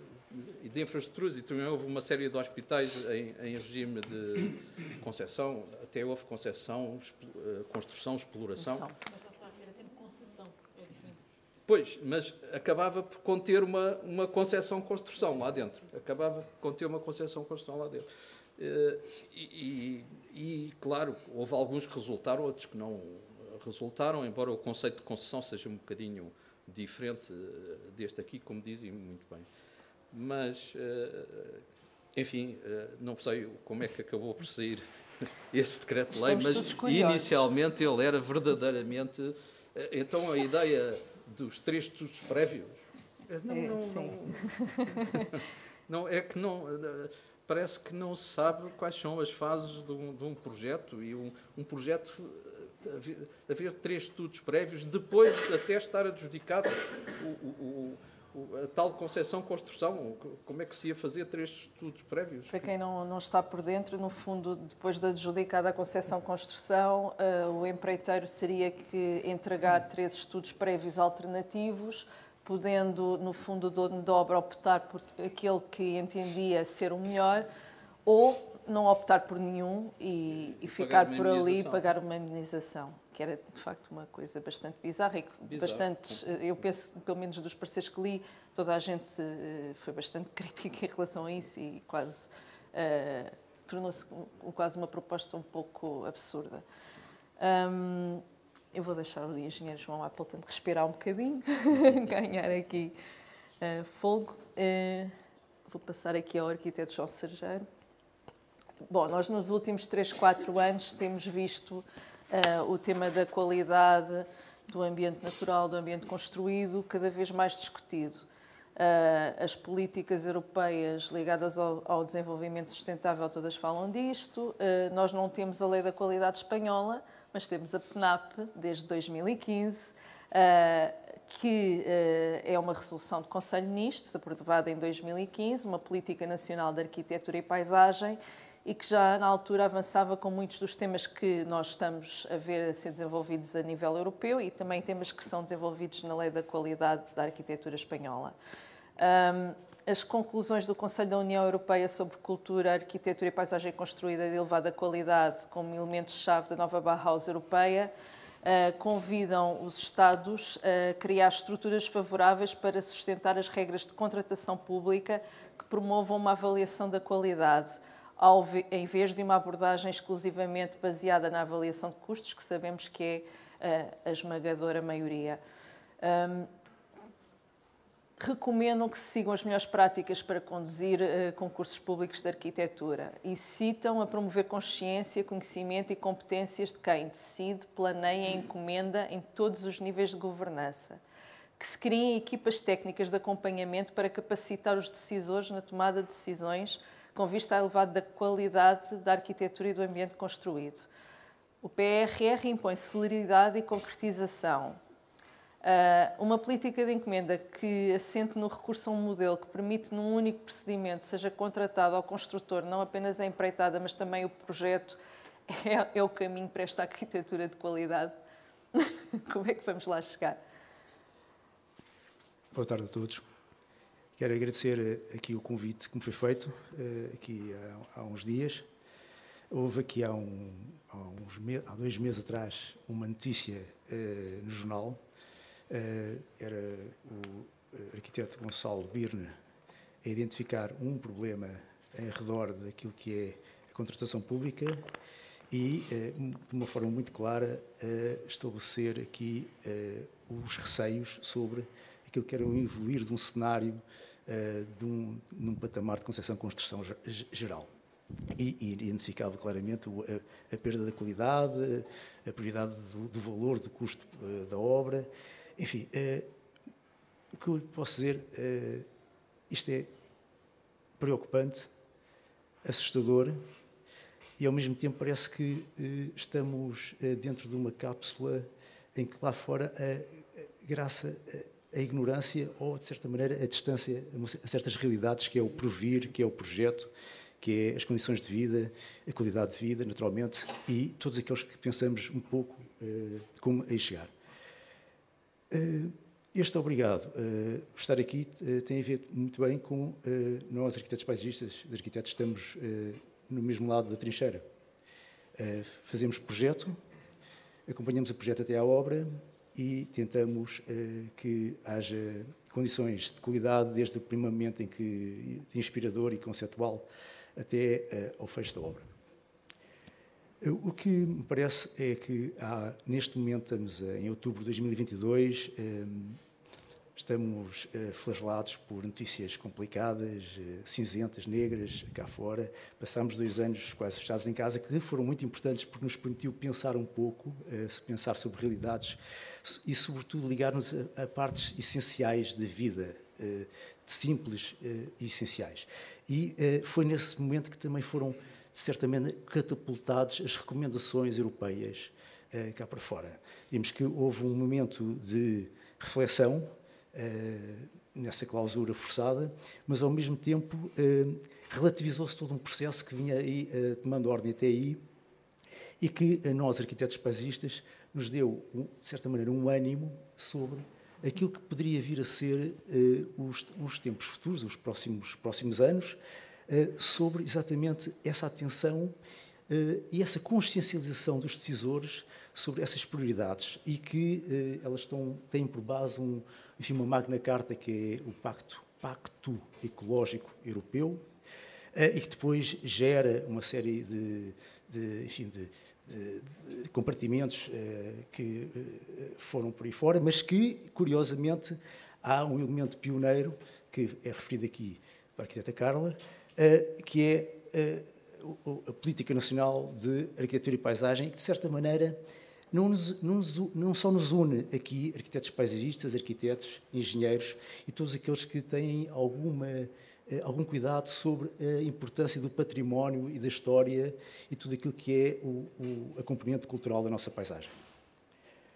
e de infraestruturas, e também houve uma série de hospitais em, em regime de concessão, até houve concessão, construção, exploração. Mas era sempre concessão, é diferente. Pois, mas acabava por conter uma, uma concessão-construção lá dentro. Acabava por conter uma concessão-construção lá dentro. E, e, e, claro, houve alguns que resultaram, outros que não resultaram, embora o conceito de concessão seja um bocadinho diferente deste aqui, como dizem muito bem. Mas, enfim, não sei como é que acabou por sair esse decreto-lei, mas inicialmente ele era verdadeiramente... Então, a ideia dos três estudos prévios... Não, não, não, não, é que não... Parece que não se sabe quais são as fases de um, de um projeto e um, um projeto... Haver, haver três estudos prévios, depois até estar adjudicado o... o a tal concessão-construção, como é que se ia fazer três estudos prévios? Para quem não, não está por dentro, no fundo, depois de adjudicada a concessão-construção, uh, o empreiteiro teria que entregar três estudos prévios alternativos, podendo, no fundo, o dono de obra optar por aquele que entendia ser o melhor, ou não optar por nenhum e, e ficar por ali e pagar uma indemnização, que era, de facto, uma coisa bastante bizarra e que Bizarro. bastante, eu penso, pelo menos dos parceiros que li, toda a gente foi bastante crítica em relação a isso e quase uh, tornou-se quase uma proposta um pouco absurda. Um, eu vou deixar o engenheiro João lá, portanto, respirar um bocadinho, ganhar aqui uh, fogo. Uh, vou passar aqui ao arquiteto João Sergeiro. Bom, nós nos últimos três, quatro anos temos visto uh, o tema da qualidade do ambiente natural, do ambiente construído, cada vez mais discutido. Uh, as políticas europeias ligadas ao, ao desenvolvimento sustentável todas falam disto. Uh, nós não temos a Lei da Qualidade Espanhola, mas temos a P N A P desde dois mil e quinze, uh, que é uma resolução do Conselho de Ministros, aprovada em dois mil e quinze, uma política nacional de arquitetura e paisagem, e que já na altura avançava com muitos dos temas que nós estamos a ver a ser desenvolvidos a nível europeu e também temas que são desenvolvidos na Lei da Qualidade da Arquitetura Espanhola. As conclusões do Conselho da União Europeia sobre cultura, arquitetura e paisagem construída de elevada qualidade como elementos-chave da nova Bauhaus europeia convidam os Estados a criar estruturas favoráveis para sustentar as regras de contratação pública que promovam uma avaliação da qualidade, Ao, em vez de uma abordagem exclusivamente baseada na avaliação de custos, que sabemos que é uh, a esmagadora maioria. Um, recomendam que se sigam as melhores práticas para conduzir uh, concursos públicos de arquitetura e citam a promover consciência, conhecimento e competências de quem decide, planeia e encomenda em todos os níveis de governança. Que se criem equipas técnicas de acompanhamento para capacitar os decisores na tomada de decisões com vista à elevada qualidade da arquitetura e do ambiente construído. O P R R impõe celeridade e concretização. Uma política de encomenda que assente no recurso a um modelo que permite, num único procedimento, seja contratado ao construtor não apenas a empreitada, mas também o projeto, é, é o caminho para esta arquitetura de qualidade. Como é que vamos lá chegar? Boa tarde a todos. Quero agradecer aqui o convite que me foi feito aqui há, há uns dias. Houve aqui há, um, há, uns me há dois meses atrás uma notícia uh, no jornal. Uh, era o arquiteto Gonçalo Birne a identificar um problema em redor daquilo que é a contratação pública e, uh, de uma forma muito clara, uh, estabelecer aqui uh, os receios sobre aquilo que era o evoluir de um cenário uh, de um, num patamar de concepção-construção geral. E, e identificava claramente o, a, a perda da qualidade, a prioridade do, do valor, do custo uh, da obra. Enfim, uh, o que eu lhe posso dizer, uh, isto é preocupante, assustador e, ao mesmo tempo, parece que uh, estamos uh, dentro de uma cápsula em que lá fora, uh, graça a a ignorância ou, de certa maneira, a distância a certas realidades, que é o porvir, que é o projeto, que é as condições de vida, a qualidade de vida, naturalmente, e todos aqueles que pensamos um pouco uh, como aí chegar. Uh, este obrigado uh, por estar aqui uh, tem a ver muito bem com uh, nós, arquitetos paisagistas, os arquitetos, estamos uh, no mesmo lado da trincheira. Uh, fazemos projeto, acompanhamos o projeto até à obra, e tentamos uh, que haja condições de qualidade desde o primeiro momento em que inspirador e conceptual até uh, ao fecho da obra. Uh, o que me parece é que há, neste momento, estamos uh, em outubro de dois mil e vinte e dois, uh, estamos uh, flagelados por notícias complicadas, uh, cinzentas, negras, cá fora. Passámos dois anos quase fechados em casa, que foram muito importantes porque nos permitiu pensar um pouco, uh, pensar sobre realidades e, sobretudo, ligar-nos a, a partes essenciais da vida, uh, simples uh, e essenciais. E uh, foi nesse momento que também foram, de certa maneira, catapultadas as recomendações europeias uh, cá para fora. Vimos que houve um momento de reflexão Uh, nessa clausura forçada, mas ao mesmo tempo uh, relativizou-se todo um processo que vinha aí uh, tomando ordem até aí e que a nós, arquitetos paisagistas, nos deu, um, de certa maneira, um ânimo sobre aquilo que poderia vir a ser uh, os, os tempos futuros, os próximos, próximos anos, uh, sobre exatamente essa atenção uh, e essa consciencialização dos decisores sobre essas prioridades e que uh, elas estão, têm por base um, enfim, uma magna carta que é o Pacto, Pacto Ecológico Europeu uh, e que depois gera uma série de, de, enfim, de, de, de compartimentos uh, que uh, foram por aí fora, mas que, curiosamente, há um elemento pioneiro que é referido aqui pela arquiteta Carla, uh, que é uh, a Política Nacional de Arquitetura e Paisagem, que, de certa maneira, Não, nos, não, nos, não só nos une aqui arquitetos paisagistas, arquitetos, engenheiros e todos aqueles que têm alguma, algum cuidado sobre a importância do património e da história e tudo aquilo que é o, o, a componente cultural da nossa paisagem.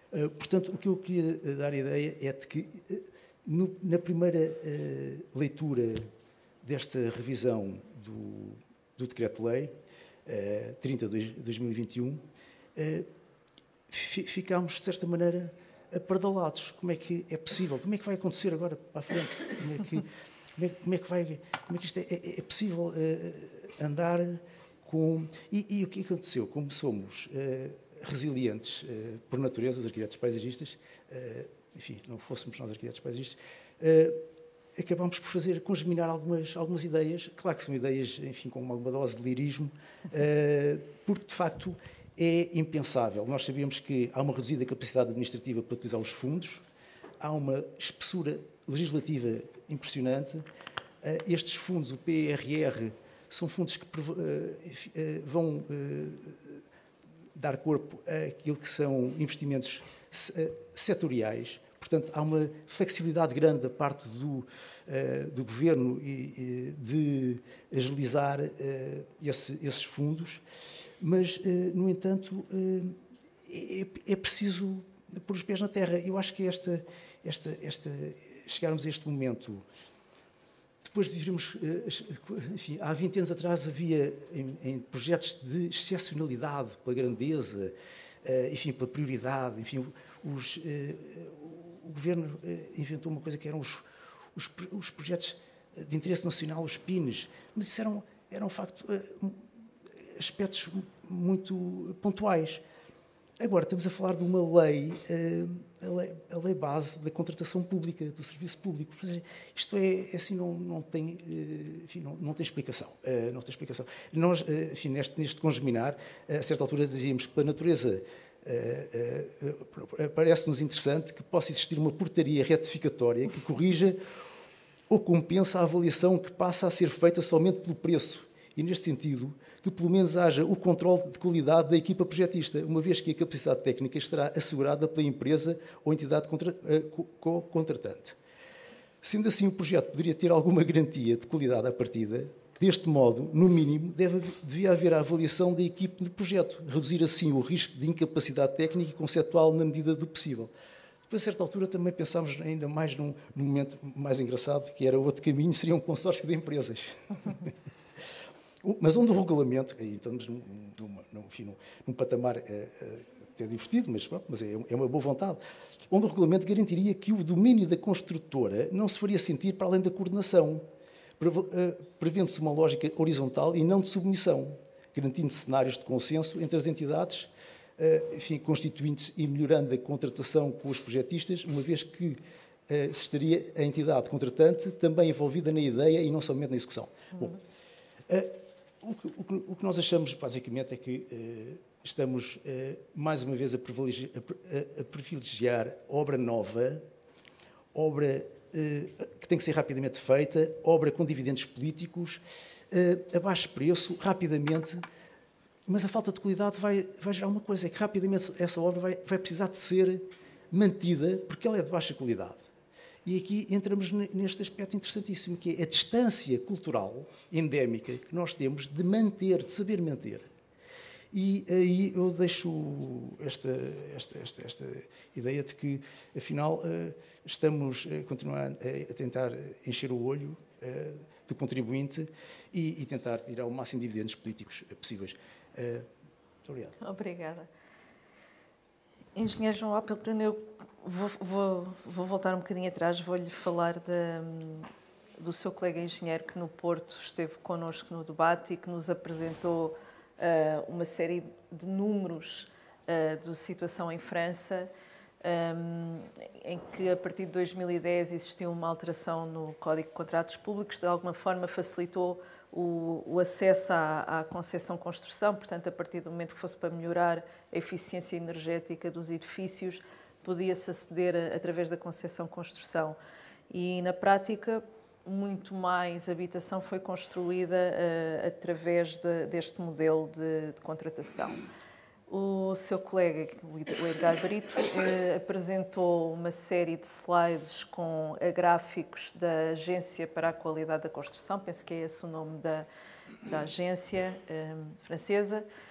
Uh, portanto, o que eu queria dar a ideia é de que, uh, no, na primeira uh, leitura desta revisão do, do Decreto-Lei uh, trinta de dois mil e vinte e um, uh, ficámos, de certa maneira, apardalados. Como é que é possível? Como é que vai acontecer agora para a frente? Como é que, como é, como é que, vai, como é que isto é, é, é possível uh, andar com... E, e o que aconteceu? Como somos uh, resilientes uh, por natureza, os arquitetos paisagistas, uh, enfim, não fôssemos nós arquitetos paisagistas, uh, acabámos por fazer, congeminar algumas, algumas ideias, claro que são ideias, enfim, com uma, uma dose de lirismo, uh, porque, de facto, é impensável. Nós sabemos que há uma reduzida capacidade administrativa para utilizar os fundos, há uma espessura legislativa impressionante. Estes fundos, o P R R, são fundos que vão dar corpo àquilo que são investimentos setoriais. Portanto, há uma flexibilidade grande da parte do, do Governo de agilizar esse, esses fundos. Mas, no entanto, é, é preciso pôr os pés na terra. Eu acho que esta, esta, esta, chegarmos a este momento, depois de vivermos, enfim, há vinte anos atrás havia em, em projetos de excepcionalidade, pela grandeza, enfim, pela prioridade, enfim, os, o Governo inventou uma coisa que eram os, os, os projetos de interesse nacional, os P I Ns, mas isso eram, eram de facto, aspectos muito pontuais. Agora, estamos a falar de uma lei, a lei, a lei base da contratação pública, do serviço público. Isto é, assim, não, não, tem, enfim, não, não tem explicação. Não tem explicação. Nós, enfim, neste, neste congeminar, a certa altura dizíamos que, pela natureza, parece-nos interessante que possa existir uma portaria retificatória que corrija ou compensa a avaliação que passa a ser feita somente pelo preço. E, neste sentido, que pelo menos haja o controle de qualidade da equipa projetista, uma vez que a capacidade técnica estará assegurada pela empresa ou entidade contra, uh, contratante. Sendo assim, o projeto poderia ter alguma garantia de qualidade à partida. Deste modo, no mínimo, deve, devia haver a avaliação da equipe de projeto, reduzir assim o risco de incapacidade técnica e conceptual na medida do possível. Depois, a certa altura, também pensámos ainda mais num, num momento mais engraçado, que era outro caminho, seria um consórcio de empresas. Mas onde o regulamento, aí estamos num, num, enfim, num, num patamar é, é, até divertido, mas, pronto, mas é, é uma boa vontade, onde o regulamento garantiria que o domínio da construtora não se faria sentir para além da coordenação, prevendo-se uma lógica horizontal e não de submissão, garantindo cenários de consenso entre as entidades, enfim, constituintes e melhorando a contratação com os projetistas, uma vez que se estaria a entidade contratante também envolvida na ideia e não somente na execução. Uhum. Bom, O que, o, que, o que nós achamos, basicamente, é que uh, estamos, uh, mais uma vez, a privilegiar, a, a privilegiar obra nova, obra uh, que tem que ser rapidamente feita, obra com dividendos políticos, uh, a baixo preço, rapidamente, mas a falta de qualidade vai, vai gerar uma coisa, é que rapidamente essa obra vai, vai precisar de ser mantida, porque ela é de baixa qualidade. E aqui entramos neste aspecto interessantíssimo, que é a distância cultural endémica que nós temos de manter, de saber manter. E aí eu deixo esta, esta, esta, esta ideia de que, afinal, estamos a continuar a tentar encher o olho do contribuinte e, e tentar tirar o máximo de dividendos políticos possíveis. Muito obrigado. Obrigada. Engenheiro João Appleton, eu vou, vou, vou voltar um bocadinho atrás, vou-lhe falar de, do seu colega engenheiro que no Porto esteve connosco no debate e que nos apresentou uh, uma série de números uh, da situação em França, um, em que a partir de dois mil e dez existiu uma alteração no Código de Contratos Públicos, que de alguma forma facilitou O, o acesso à, à concessão-construção, portanto, a partir do momento que fosse para melhorar a eficiência energética dos edifícios, podia-se aceder a, através da concessão-construção. E, na prática, muito mais habitação foi construída uh, através de, deste modelo de, de contratação. O seu colega, o Edgar Brito, eh, apresentou uma série de slides com gráficos da Agência para a Qualidade da Construção, penso que é esse o nome da, da agência eh, francesa,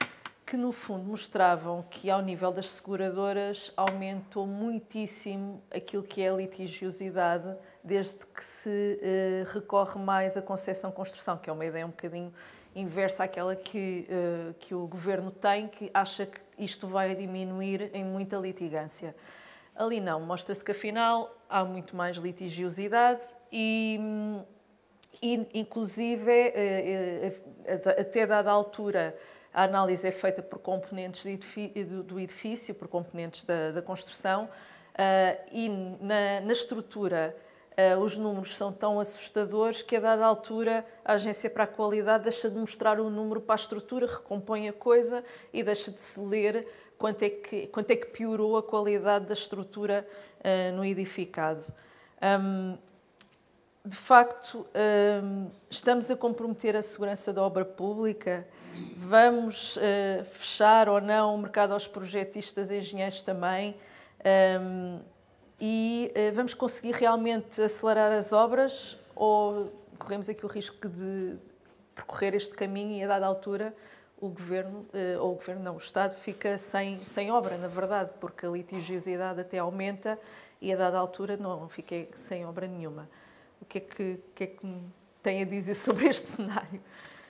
que no fundo mostravam que ao nível das seguradoras aumentou muitíssimo aquilo que é a litigiosidade desde que se uh, recorre mais à concessão-construção, que é uma ideia um bocadinho inversa àquela que, uh, que o Governo tem, que acha que isto vai diminuir em muita litigância. Ali não, mostra-se que afinal há muito mais litigiosidade e, e inclusive, até dada a altura, a análise é feita por componentes do edifício, por componentes da, da construção, e na, na estrutura os números são tão assustadores que a dada altura a Agência para a Qualidade deixa de mostrar o número para a estrutura, recompõe a coisa e deixa de se ler quanto é que, quanto é que piorou a qualidade da estrutura uh, no edificado. Um, de facto, um, estamos a comprometer a segurança da obra pública? Vamos uh, fechar ou não o mercado aos projetistas e engenheiros também? Um, e uh, vamos conseguir realmente acelerar as obras ou corremos aqui o risco de percorrer este caminho e a dada altura o Governo, ou o Governo não, o Estado fica sem, sem obra, na verdade, porque a litigiosidade até aumenta e a dada altura não fica sem obra nenhuma. O que é que, que, é que tem a dizer sobre este cenário?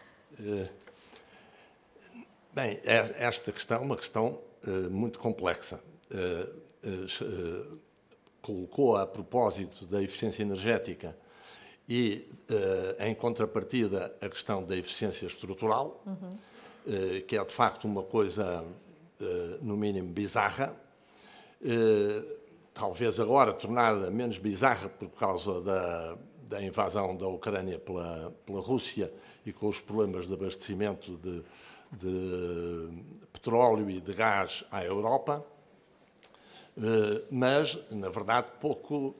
Bem, esta questão é uma questão muito complexa. Colocou a propósito da eficiência energética e, em contrapartida, a questão da eficiência estrutural, uhum. que é, de facto, uma coisa, no mínimo, bizarra, talvez agora tornada menos bizarra por causa da, da invasão da Ucrânia pela, pela Rússia e com os problemas de abastecimento de, de petróleo e de gás à Europa, mas, na verdade, pouco,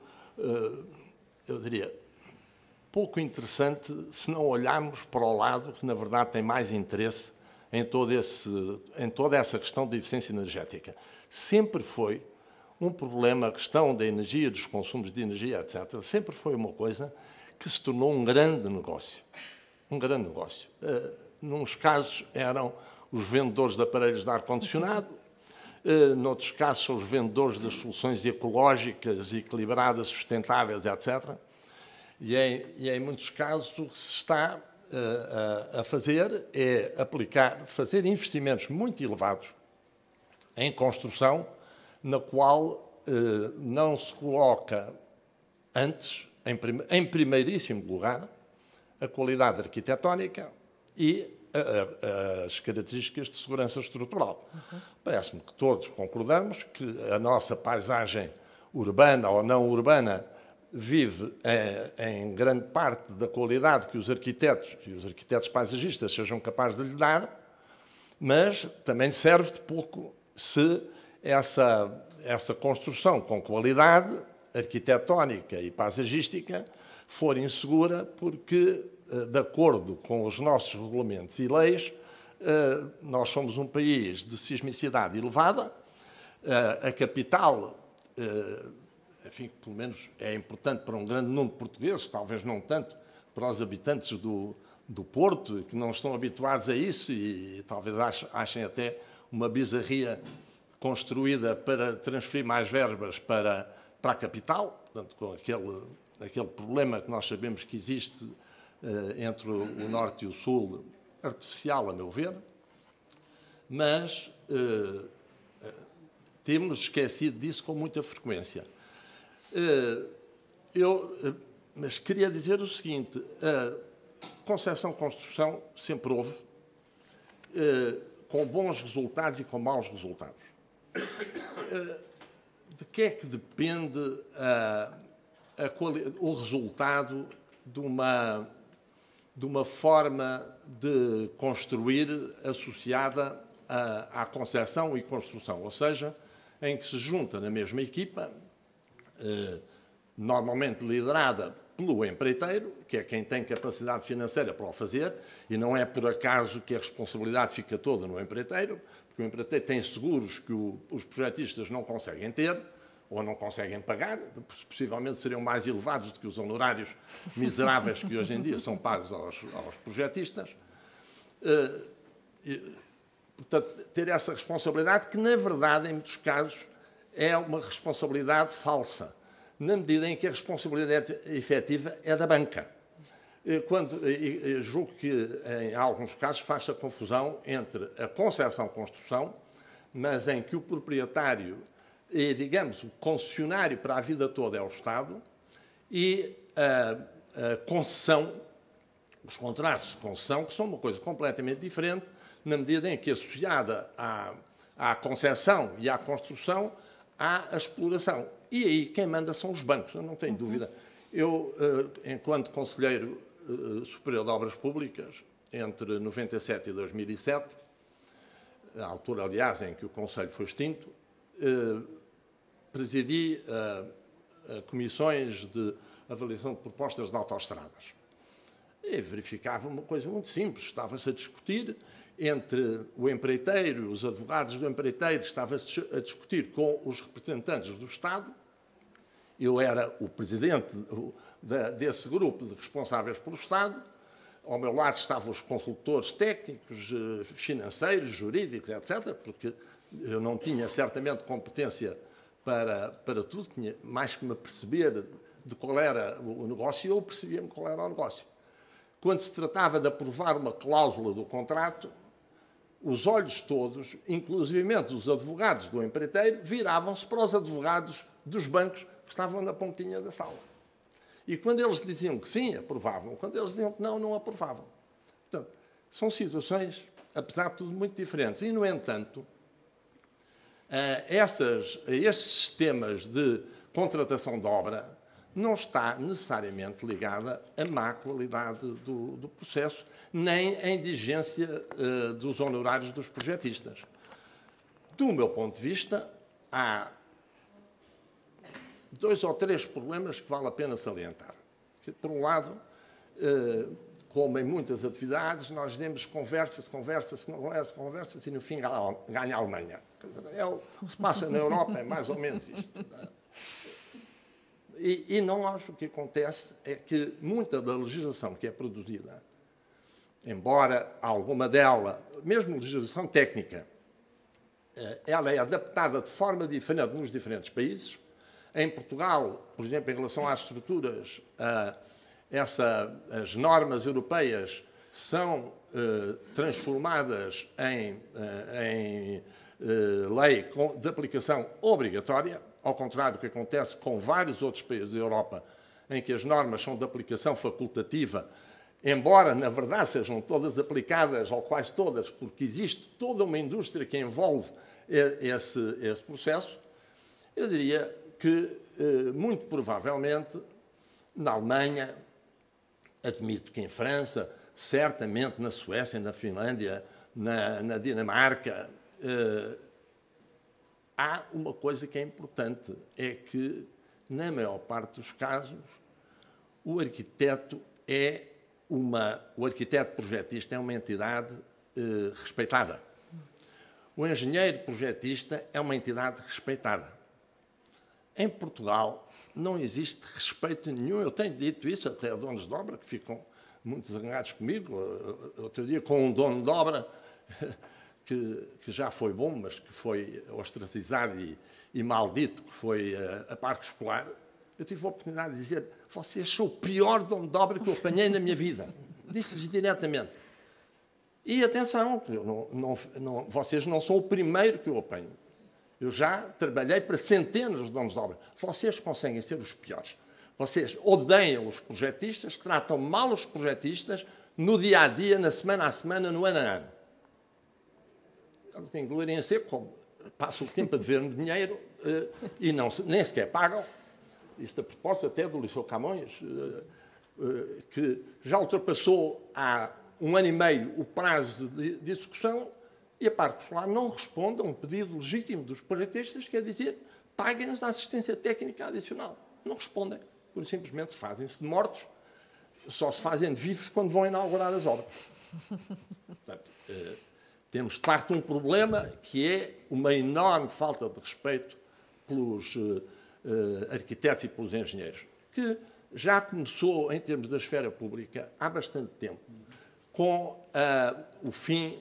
eu diria, pouco interessante se não olharmos para o lado que, na verdade, tem mais interesse em, todo esse, em toda essa questão da eficiência energética. Sempre foi um problema, a questão da energia, dos consumos de energia, etcétera, sempre foi uma coisa que se tornou um grande negócio. Um grande negócio. Uh, Nuns casos eram os vendedores de aparelhos de ar-condicionado, uh, noutros casos são os vendedores das soluções ecológicas, equilibradas, sustentáveis, etcétera. E em, e em muitos casos o que se está a fazer é aplicar, fazer investimentos muito elevados em construção, na qual eh, não se coloca antes, em, prim em primeiríssimo lugar, a qualidade arquitetónica e a, a, as características de segurança estrutural. Uhum. Parece-me que todos concordamos que a nossa paisagem urbana ou não urbana vive em, em grande parte da qualidade que os arquitetos e os arquitetos paisagistas sejam capazes de lhe dar, mas também serve de pouco se essa, essa construção com qualidade arquitetónica e paisagística for insegura, porque, de acordo com os nossos regulamentos e leis, nós somos um país de sismicidade elevada, a capital, enfim, pelo menos é importante para um grande número de portugueses, talvez não tanto para os habitantes do, do Porto, que não estão habituados a isso e, e talvez achem até uma bizarria construída para transferir mais verbas para, para a capital, portanto, com aquele, aquele problema que nós sabemos que existe uh, entre o, o Norte e o Sul, artificial, a meu ver, mas uh, uh, temos esquecido disso com muita frequência. Eu, mas queria dizer o seguinte, a concessão-construção sempre houve, com bons resultados e com maus resultados. De que é que depende a, a quali, o resultado de uma, de uma forma de construir associada à, à concessão e construção? Ou seja, em que se junta na mesma equipa, Eh, normalmente liderada pelo empreiteiro, que é quem tem capacidade financeira para o fazer, e não é por acaso que a responsabilidade fica toda no empreiteiro, porque o empreiteiro tem seguros que o, os projetistas não conseguem ter, ou não conseguem pagar, possivelmente seriam mais elevados do que os honorários miseráveis que hoje em dia são pagos aos, aos projetistas. Eh, portanto, ter essa responsabilidade que, na verdade, em muitos casos, é uma responsabilidade falsa, na medida em que a responsabilidade efetiva é da banca. Quando, julgo que, em alguns casos, faz-se a confusão entre a concessão-construção, mas em que o proprietário é, digamos, o concessionário para a vida toda é o Estado, e a, a concessão, os contratos de concessão, que são uma coisa completamente diferente, na medida em que, associada à, à concessão e à construção, há a exploração. E aí quem manda são os bancos, eu não tenho dúvida. Eu, enquanto conselheiro superior de Obras Públicas, entre noventa e sete e dois mil e sete, a altura, aliás, em que o Conselho foi extinto, presidi comissões de avaliação de propostas de autoestradas. E verificava uma coisa muito simples, estava-se a discutir entre o empreiteiro, os advogados do empreiteiro, estava-se a discutir com os representantes do Estado. Eu era o presidente desse grupo de responsáveis pelo Estado. Ao meu lado estavam os consultores técnicos, financeiros, jurídicos, etcétera, porque eu não tinha certamente competência para, para tudo, tinha mais que me perceber de qual era o negócio, e eu percebia-me qual era o negócio. Quando se tratava de aprovar uma cláusula do contrato, os olhos todos, inclusivamente os advogados do empreiteiro, viravam-se para os advogados dos bancos que estavam na pontinha da sala. E quando eles diziam que sim, aprovavam. Quando eles diziam que não, não aprovavam. Portanto, são situações, apesar de tudo, muito diferentes. E, no entanto, essas, estes sistemas de contratação de obra não está necessariamente ligada à má qualidade do, do processo, nem à indigência uh, dos honorários dos projetistas. Do meu ponto de vista, há dois ou três problemas que vale a pena salientar. Que, por um lado, uh, como em muitas atividades, nós demos conversas, conversas, conversas, conversas, e no fim ganha a Alemanha. Quer dizer, é o que se passa na Europa, é mais ou menos isto. E, e não acho que acontece é que muita da legislação que é produzida, embora alguma dela, mesmo legislação técnica, ela é adaptada de forma diferente nos diferentes países. Em Portugal, por exemplo, em relação às estruturas, essa, as normas europeias são transformadas em, em lei de aplicação obrigatória, ao contrário do que acontece com vários outros países da Europa, em que as normas são de aplicação facultativa, embora, na verdade, sejam todas aplicadas, ou quase todas, porque existe toda uma indústria que envolve esse, esse processo. Eu diria que, muito provavelmente, na Alemanha, admito que em França, certamente na Suécia, na Finlândia, na, na Dinamarca, há uma coisa que é importante, é que, na maior parte dos casos, o arquiteto é uma, o arquiteto projetista é uma entidade eh, respeitada. O engenheiro projetista é uma entidade respeitada. Em Portugal não existe respeito nenhum. Eu tenho dito isso até a donos de obra, que ficam muito zangados comigo. Outro dia, com um dono de obra que, que já foi bom, mas que foi ostracizado e, e maldito, que foi a, a Parque Escolar, eu tive a oportunidade de dizer: vocês são o pior dono de obra que eu apanhei na minha vida. Disse-lhes diretamente. E atenção, eu não, não, não, vocês não são o primeiro que eu apanho. Eu já trabalhei para centenas de donos de obra. Vocês conseguem ser os piores. Vocês odeiam os projetistas, tratam mal os projetistas no dia a dia, na semana a semana, no ano a ano. Eles engolirem a seco, como passam o tempo a dever-me dinheiro uh, e não, nem sequer pagam. Isto a propósito até do Liceu Camões, uh, uh, que já ultrapassou há um ano e meio o prazo de, de execução, e a Parque Escolar não responde a um pedido legítimo dos projetistas, quer dizer, paguem-nos a assistência técnica adicional. Não respondem. Por simplesmente fazem-se de mortos, só se fazem de vivos quando vão inaugurar as obras. Portanto, eh, temos, de facto, um problema que é uma enorme falta de respeito pelos eh, eh, arquitetos e pelos engenheiros, que já começou, em termos da esfera pública, há bastante tempo, com uh, o fim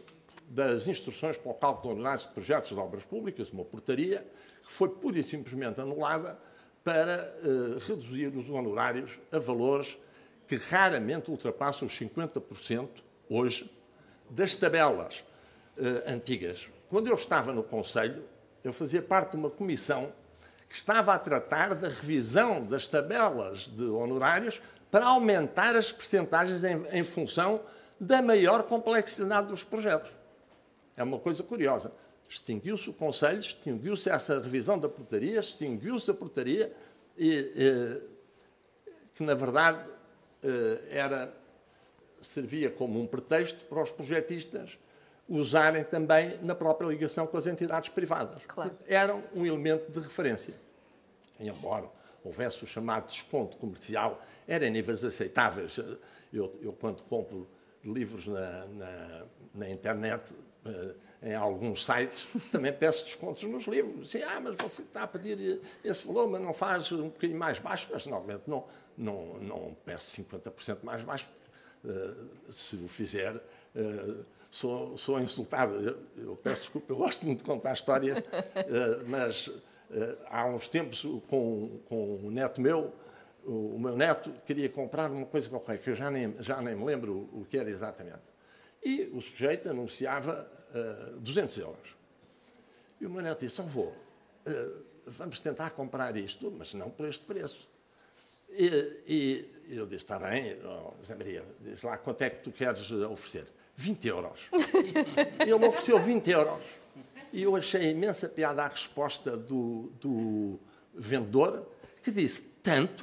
das instruções para o cálculo de honorários de projetos de obras públicas, uma portaria, que foi pura e simplesmente anulada para uh, reduzir os honorários a valores que raramente ultrapassam os cinquenta por cento hoje das tabelas uh, antigas. Quando eu estava no Conselho, eu fazia parte de uma comissão que estava a tratar da revisão das tabelas de honorários para aumentar as percentagens em, em função da maior complexidade dos projetos. É uma coisa curiosa. Extinguiu-se o Conselho, extinguiu-se essa revisão da portaria, extinguiu-se a portaria, e, e, que, na verdade, era, servia como um pretexto para os projetistas usarem também na própria ligação com as entidades privadas. Claro. Eram um elemento de referência. E, embora houvesse o chamado desconto comercial, era em níveis aceitáveis. Eu, eu quando compro livros na, na, na internet, em alguns sites, também peço descontos nos livros. Sim, ah, mas você está a pedir esse valor, mas não faz um bocadinho mais baixo. Mas, normalmente, não, não, não peço cinquenta por cento mais baixo. Uh, se o fizer, uh, sou, sou insultado. Eu, eu peço desculpa, eu gosto muito de contar histórias, uh, mas uh, há uns tempos, com, com um neto meu, o, o meu neto queria comprar uma coisa qualquer, que eu já nem, já nem me lembro o, o que era exatamente. E o sujeito anunciava uh, duzentos euros. E o meu neto disse, avô, uh, vamos tentar comprar isto, mas não por este preço. E, e eu disse, está bem, oh, Zé Maria, diz lá, quanto é que tu queres oferecer? vinte euros. Ele ofereceu vinte euros. E eu achei imensa piada a resposta do, do vendedor, que disse, tanto?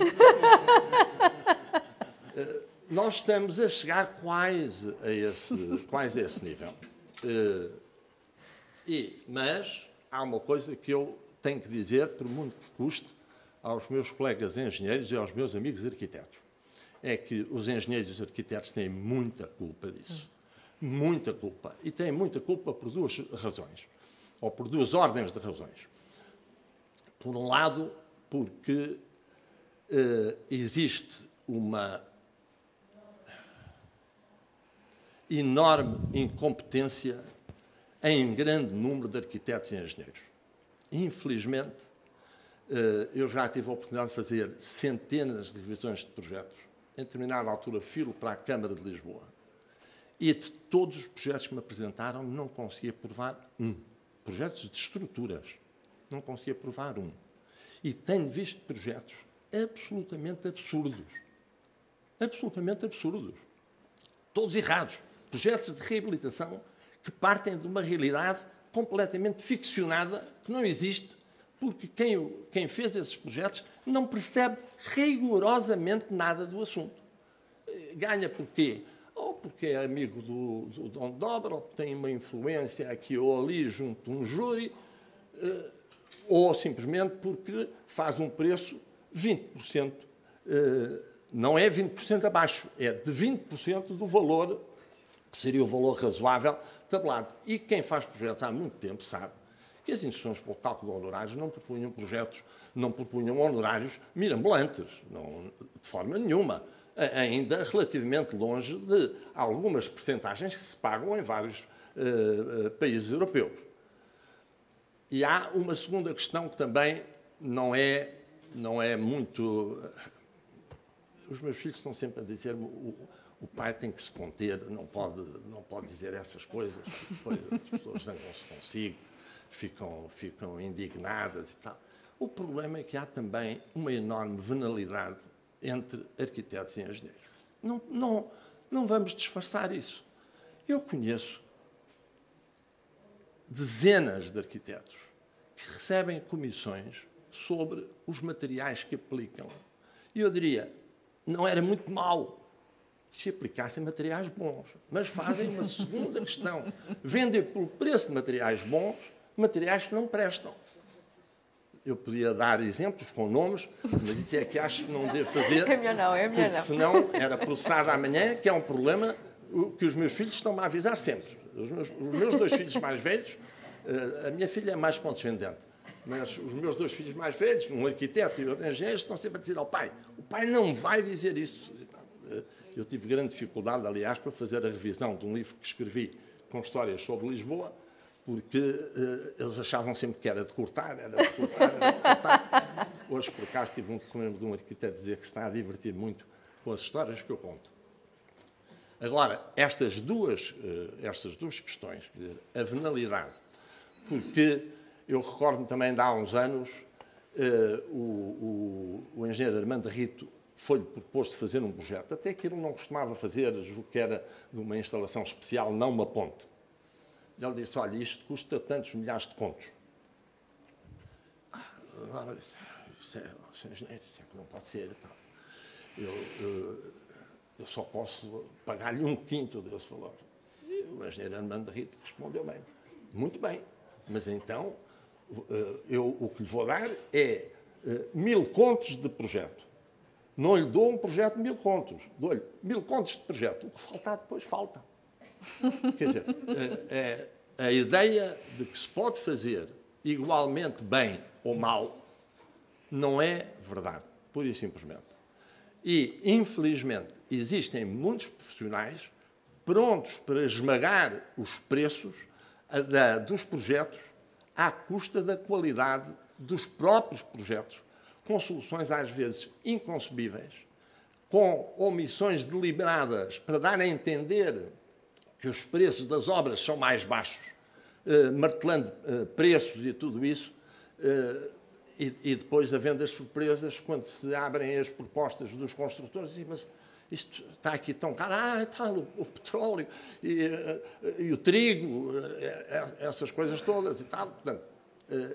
uh, Nós estamos a chegar quase a esse, quase a esse nível. Uh, e, mas há uma coisa que eu tenho que dizer, por muito que custe, aos meus colegas engenheiros e aos meus amigos arquitetos. É que os engenheiros e os arquitetos têm muita culpa disso. Muita culpa. E têm muita culpa por duas razões. Ou por duas ordens de razões. Por um lado, porque uh, existe uma enorme incompetência em grande número de arquitetos e engenheiros. Infelizmente, eu já tive a oportunidade de fazer centenas de revisões de projetos. Em determinada altura, filo para a Câmara de Lisboa. E de todos os projetos que me apresentaram, não conseguia provar um. Projetos de estruturas. Não conseguia provar um. E tenho visto projetos absolutamente absurdos. Absolutamente absurdos. Todos errados. Projetos de reabilitação que partem de uma realidade completamente ficcionada, que não existe, porque quem, quem fez esses projetos não percebe rigorosamente nada do assunto. Ganha porquê? Ou porque é amigo do, do dono de obra, ou tem uma influência aqui ou ali junto a um júri, ou simplesmente porque faz um preço vinte por cento, não é vinte por cento abaixo, é de vinte por cento do valor, que seria o valor razoável, tabelado. E quem faz projetos há muito tempo sabe que as instruções para o cálculo de honorários não propunham projetos, não propunham honorários mirabolantes, não, de forma nenhuma, ainda relativamente longe de algumas percentagens que se pagam em vários uh, uh, países europeus. E há uma segunda questão que também não é, não é muito... Os meus filhos estão sempre a dizer-me o, o pai tem que se conter, não pode, não pode dizer essas coisas, depois as pessoas zangam-se consigo, ficam, ficam indignadas e tal. O problema é que há também uma enorme venalidade entre arquitetos e engenheiros. Não, não, não vamos disfarçar isso. Eu conheço dezenas de arquitetos que recebem comissões sobre os materiais que aplicam. E eu diria, não era muito mau se aplicassem materiais bons, mas fazem uma segunda questão. Vendem pelo preço de materiais bons, materiais que não prestam. Eu podia dar exemplos com nomes, mas isso é que acho que não devo fazer. É melhor não, é melhor não. Senão era processado amanhã, que é um problema que os meus filhos estão-me a avisar sempre. Os meus, os meus dois filhos mais velhos, a minha filha é mais condescendente, mas os meus dois filhos mais velhos, um arquiteto e outro engenheiro, estão sempre a dizer ao pai, o pai não vai dizer isso. Eu tive grande dificuldade, aliás, para fazer a revisão de um livro que escrevi com histórias sobre Lisboa, porque uh, eles achavam sempre que era de cortar, era de cortar, era de cortar. Hoje, por acaso, tive um telefonema de um arquiteto dizer que se está a divertir muito com as histórias que eu conto. Agora, estas duas, uh, estas duas questões, quer dizer, a venalidade, porque eu recordo-me também de há uns anos, uh, o, o, o engenheiro Armando Rito foi-lhe proposto fazer um projeto, até que ele não costumava fazer, o que era de uma instalação especial, não uma ponte. Ele disse, olha, isto custa tantos milhares de contos. Agora disse, isso é, senhor engenheiro, isso é que não pode ser. Eu, eu, eu só posso pagar-lhe um quinto desse valor. E o engenheiro Armando Rito respondeu bem, muito bem, mas então eu, o que lhe vou dar é mil contos de projeto. Não lhe dou um projeto de mil contos, dou-lhe mil contos de projeto. O que faltar depois, falta. Quer dizer, a, a, a ideia de que se pode fazer igualmente bem ou mal não é verdade, pura e simplesmente. E, infelizmente, existem muitos profissionais prontos para esmagar os preços a, da, dos projetos à custa da qualidade dos próprios projetos, com soluções às vezes inconcebíveis, com omissões deliberadas para dar a entender que os preços das obras são mais baixos, eh, martelando eh, preços e tudo isso, eh, e, e depois havendo as surpresas quando se abrem as propostas dos construtores, e, mas isto está aqui tão caro, ah, está o, o petróleo e, eh, e o trigo, eh, essas coisas todas e tal. Portanto, eh,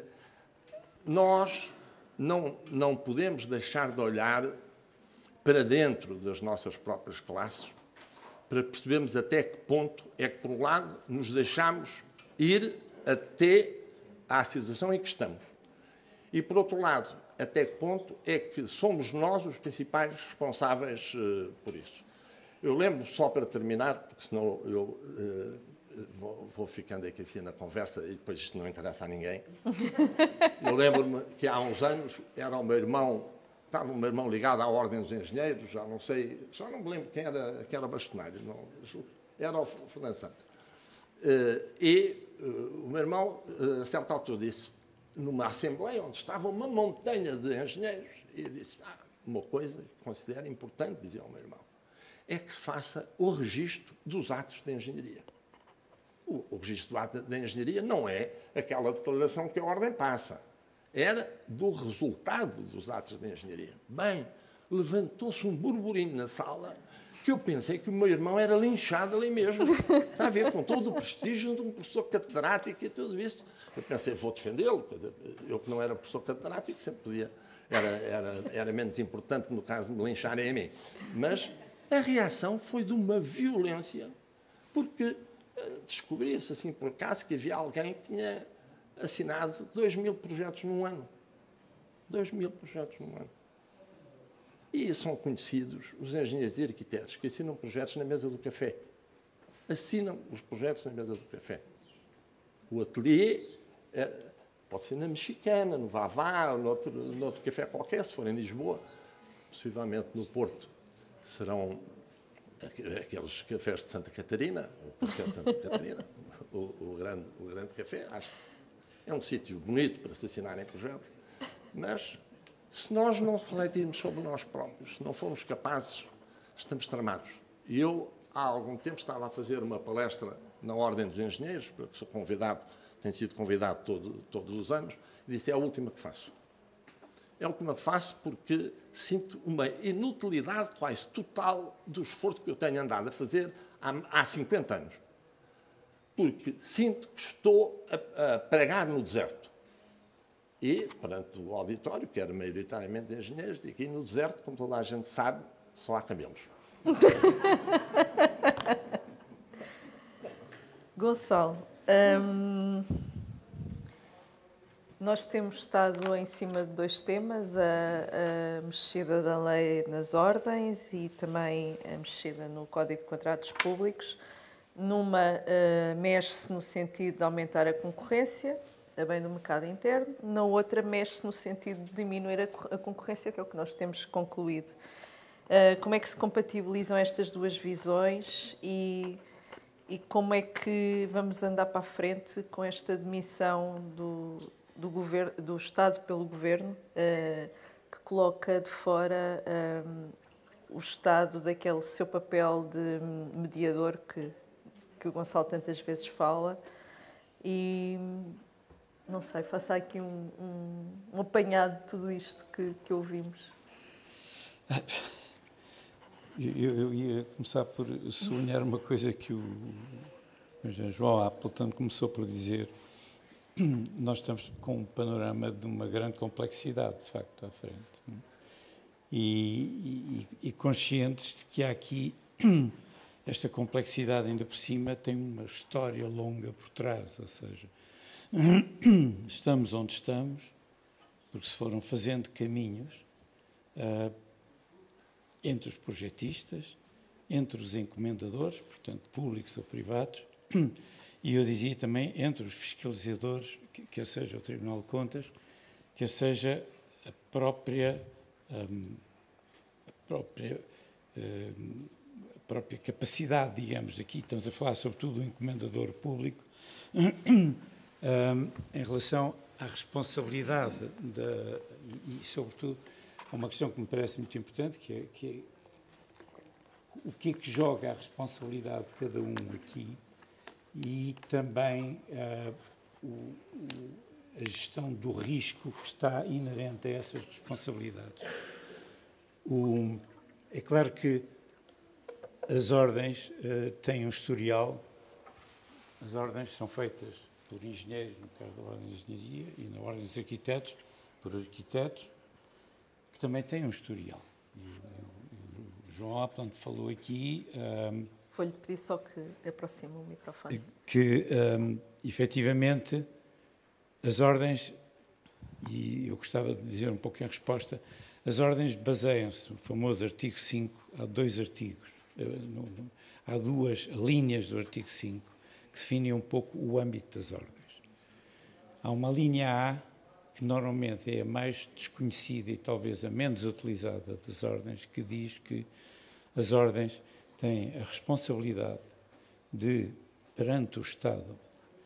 nós não, não podemos deixar de olhar para dentro das nossas próprias classes para percebermos até que ponto é que, por um lado, nos deixamos ir até à situação em que estamos. E, por outro lado, até que ponto é que somos nós os principais responsáveis uh, por isso. Eu lembro, só para terminar, porque senão eu uh, vou, vou ficando aqui assim na conversa e depois isto não interessa a ninguém. Eu lembro-me que há uns anos era o meu irmão, estava o meu irmão ligado à Ordem dos Engenheiros, já não sei, já não me lembro quem era, quem era bastonário, não, era o Fernando Santos. Uh, e uh, o meu irmão, uh, a certa altura, disse, numa assembleia onde estava uma montanha de engenheiros, e disse, ah, uma coisa que considero importante, dizia o meu irmão, é que se faça o registro dos atos de engenharia. O, o registro do ato de engenharia não é aquela declaração que a Ordem passa, era do resultado dos atos de engenharia. Bem, levantou-se um burburinho na sala que eu pensei que o meu irmão era linchado ali mesmo. Está a ver, com todo o prestígio de um professor catedrático e tudo isso. Eu pensei, vou defendê-lo. Eu que não era professor catedrático, sempre podia... Era, era, era menos importante no caso de me lincharem a mim. Mas a reação foi de uma violência, porque descobria-se, assim, por acaso, que havia alguém que tinha assinado dois mil projetos num ano. Dois mil projetos num ano. E são conhecidos os engenheiros e arquitetos que assinam projetos na mesa do café. Assinam os projetos na mesa do café. O ateliê é, pode ser na Mexicana, no Vavá, ou noutro, noutro café qualquer, se for em Lisboa. Possivelmente no Porto serão aqueles cafés de Santa Catarina, o café de Santa Catarina, o, o, grande, o grande café. Acho que é um sítio bonito para se assinarem projetos, mas se nós não refletirmos sobre nós próprios, se não formos capazes, estamos tramados. E eu, há algum tempo, estava a fazer uma palestra na Ordem dos Engenheiros, porque sou convidado, tenho sido convidado todo, todos os anos, e disse, é a última que faço. É a última que faço porque sinto uma inutilidade quase total do esforço que eu tenho andado a fazer há, há cinquenta anos. Porque sinto que estou a, a pregar no deserto. E, perante o auditório, que era maioritariamente de engenheiros, e aqui no deserto, como toda a gente sabe, só há camelos. Gonçalo, hum, nós temos estado em cima de dois temas, a, a mexida da lei nas ordens e também a mexida no Código de Contratos Públicos. Numa, uh, mexe-se no sentido de aumentar a concorrência, a bem do mercado interno, na outra mexe-se no sentido de diminuir a, a concorrência, que é o que nós temos concluído. Uh, como é que se compatibilizam estas duas visões e, e como é que vamos andar para a frente com esta demissão do, do, governo, do Estado pelo Governo, uh, que coloca de fora um, o Estado daquele seu papel de mediador que, que o Gonçalo tantas vezes fala. E não sei, faça aqui um, um, um apanhado de tudo isto que, que ouvimos. Eu, eu ia começar por sublinhar uma coisa que o João Appleton começou por dizer. Nós estamos com um panorama de uma grande complexidade, de facto, à frente. E, e, e conscientes de que há aqui, esta complexidade ainda por cima tem uma história longa por trás, ou seja, estamos onde estamos, porque se foram fazendo caminhos uh, entre os projetistas, entre os encomendadores, portanto, públicos ou privados, e eu dizia também entre os fiscalizadores, quer seja o Tribunal de Contas, quer seja a própria, um, a própria, um, a própria capacidade, digamos, aqui estamos a falar sobretudo do encomendador público, um, em relação à responsabilidade da, e, e, sobretudo, há uma questão que me parece muito importante, que é, que é o que é que joga a responsabilidade de cada um aqui e também uh, o, o, a gestão do risco que está inerente a essas responsabilidades. O, é claro que as ordens uh, têm um historial, as ordens são feitas por engenheiros, no caso da ordem de engenharia, e na ordem dos arquitetos, por arquitetos, que também têm um historial. E, e, o João Appleton falou aqui... Um, Vou-lhe pedir só que aproxime o microfone. Que, um, efetivamente, as ordens, e eu gostava de dizer um pouco em resposta, as ordens baseiam-se no famoso artigo cinco, há dois artigos, há duas linhas do artigo cinco que definem um pouco o âmbito das ordens. Há uma linha A, que normalmente é a mais desconhecida e talvez a menos utilizada das ordens, que diz que as ordens têm a responsabilidade de, perante o Estado,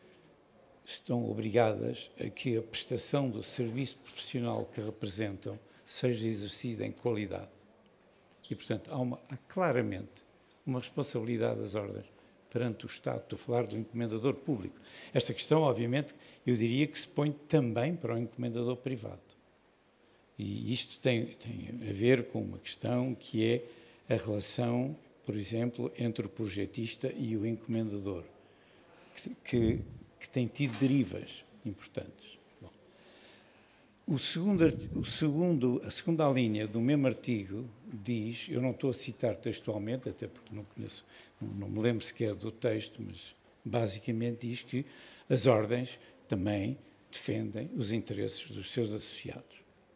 estão obrigadas a que a prestação do serviço profissional que representam seja exercida em qualidade. E, portanto, há, uma, há claramente uma responsabilidade das ordens perante o Estado. Estou a falar do encomendador público. Esta questão, obviamente, eu diria que se põe também para o encomendador privado. E isto tem, tem a ver com uma questão que é a relação, por exemplo, entre o projetista e o encomendador, que, que, que tem tido derivas importantes. Bom, o segundo, o segundo, a segunda linha do mesmo artigo diz, eu não estou a citar textualmente, até porque não conheço, não, não me lembro sequer do texto, mas basicamente diz que as ordens também defendem os interesses dos seus associados.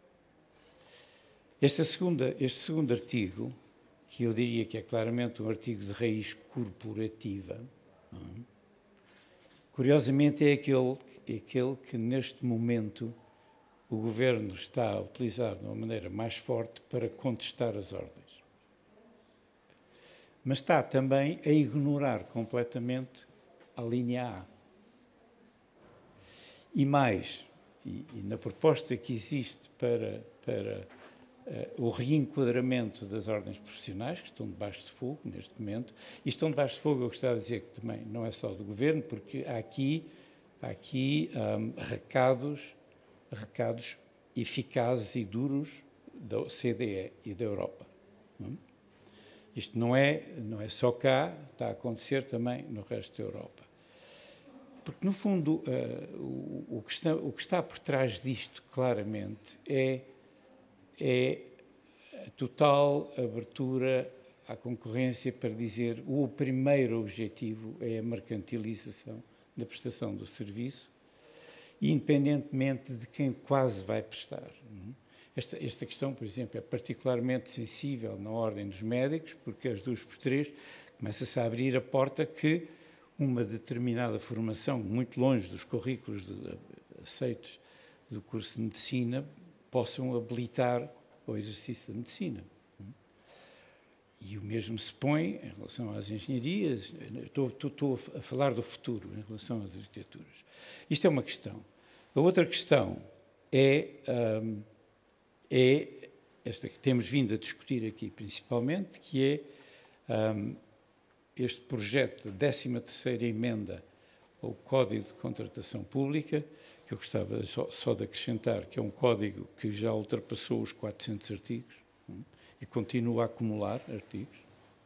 Esta segunda, este segundo artigo, que eu diria que é claramente um artigo de raiz corporativa, não é? Curiosamente é aquele, é aquele que neste momento o Governo está a utilizar de uma maneira mais forte para contestar as ordens. Mas está também a ignorar completamente a linha A. E mais, e, e na proposta que existe para, para uh, o reenquadramento das ordens profissionais, que estão debaixo de fogo neste momento, e estão debaixo de fogo, eu gostava de dizer que também não é só do Governo, porque há aqui, há aqui um, recados, recados eficazes e duros da O C D E e da Europa. Não? Isto não é, não é só cá, está a acontecer também no resto da Europa. Porque, no fundo, uh, o, o, que está, o que está por trás disto, claramente, é, é a total abertura à concorrência para dizer o primeiro objetivo é a mercantilização da prestação do serviço, independentemente de quem quase vai prestar. Esta, esta questão, por exemplo, é particularmente sensível na ordem dos médicos, porque as duas por três começa-se a abrir a porta que uma determinada formação, muito longe dos currículos de, aceitos do curso de medicina, possam habilitar ao exercício da medicina. e o mesmo se põe em relação às engenharias. Estou, estou, estou a falar do futuro em relação às arquiteturas. Isto é uma questão. A outra questão é, um, é esta que temos vindo a discutir aqui principalmente, que é um, este projeto da décima terceira emenda ao Código de Contratação Pública, que eu gostava só, só de acrescentar, que é um código que já ultrapassou os quatrocentos artigos um, e continua a acumular artigos,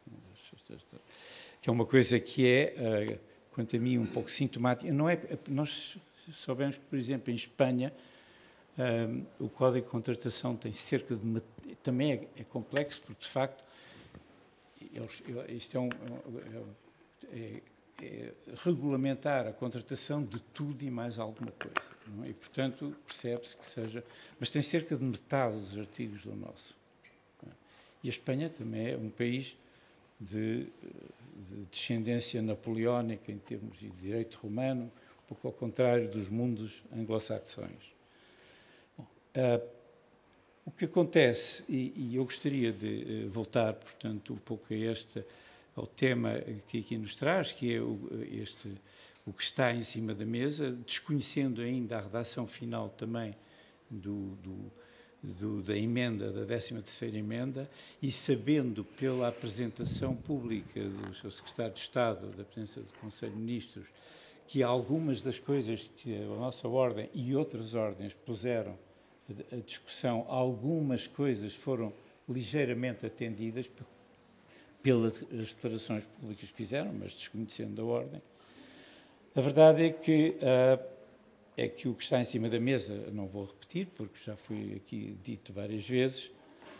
que é uma coisa que é, uh, quanto a mim, um pouco sintomática. Não é, nós soubemos que, por exemplo, em Espanha, um, o Código de Contratação tem cerca de... Também é, é complexo, porque, de facto, eles, isto é, um, é, é regulamentar a contratação de tudo e mais alguma coisa. Não é? E, portanto, percebe-se que seja... Mas tem cerca de metade dos artigos do nosso. Não é? E a Espanha também é um país de, de descendência napoleónica em termos de direito romano, um pouco ao contrário dos mundos anglo-saxões. Uh, o que acontece, e, e eu gostaria de uh, voltar, portanto, um pouco a este, ao tema que aqui nos traz, que é o, este, o que está em cima da mesa, desconhecendo ainda a redação final também do, do, do, da emenda, da décima terceira emenda, e sabendo pela apresentação pública do seu Secretário de Estado, da presença do Conselho de Ministros, que algumas das coisas que a nossa ordem e outras ordens puseram a discussão, algumas coisas foram ligeiramente atendidas pelas declarações públicas que fizeram, mas desconhecendo a ordem. A verdade é que, uh, é que o que está em cima da mesa, não vou repetir, porque já foi aqui dito várias vezes,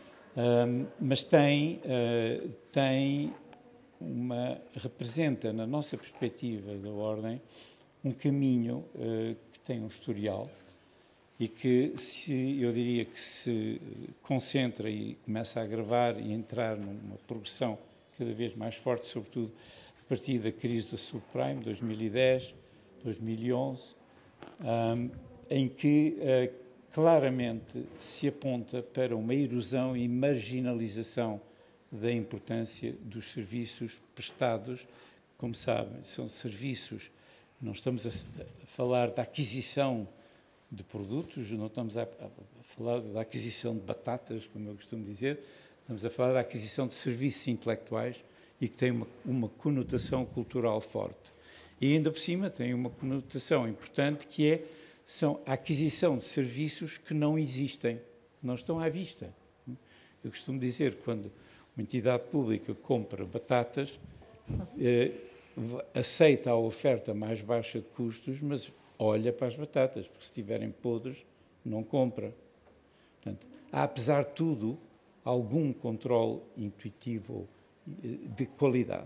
uh, mas tem, uh, tem uma, representa, na nossa perspectiva da ordem, um caminho uh, que tem um historial, e que, se, eu diria que se concentra e começa a agravar e entrar numa progressão cada vez mais forte, sobretudo a partir da crise do subprime, dois mil e dez, dois mil e onze, um, em que uh, claramente se aponta para uma erosão e marginalização da importância dos serviços prestados. Como sabem, são serviços, não estamos a, a falar da aquisição de produtos, não estamos a, a falar da aquisição de batatas, como eu costumo dizer, estamos a falar da aquisição de serviços intelectuais e que tem uma, uma conotação cultural forte. E ainda por cima tem uma conotação importante que é são a aquisição de serviços que não existem, que não estão à vista. Eu costumo dizer que quando uma entidade pública compra batatas, eh, aceita a oferta mais baixa de custos, mas olha para as batatas, porque se estiverem podres, não compra. Portanto, há, apesar de tudo, algum controle intuitivo de qualidade.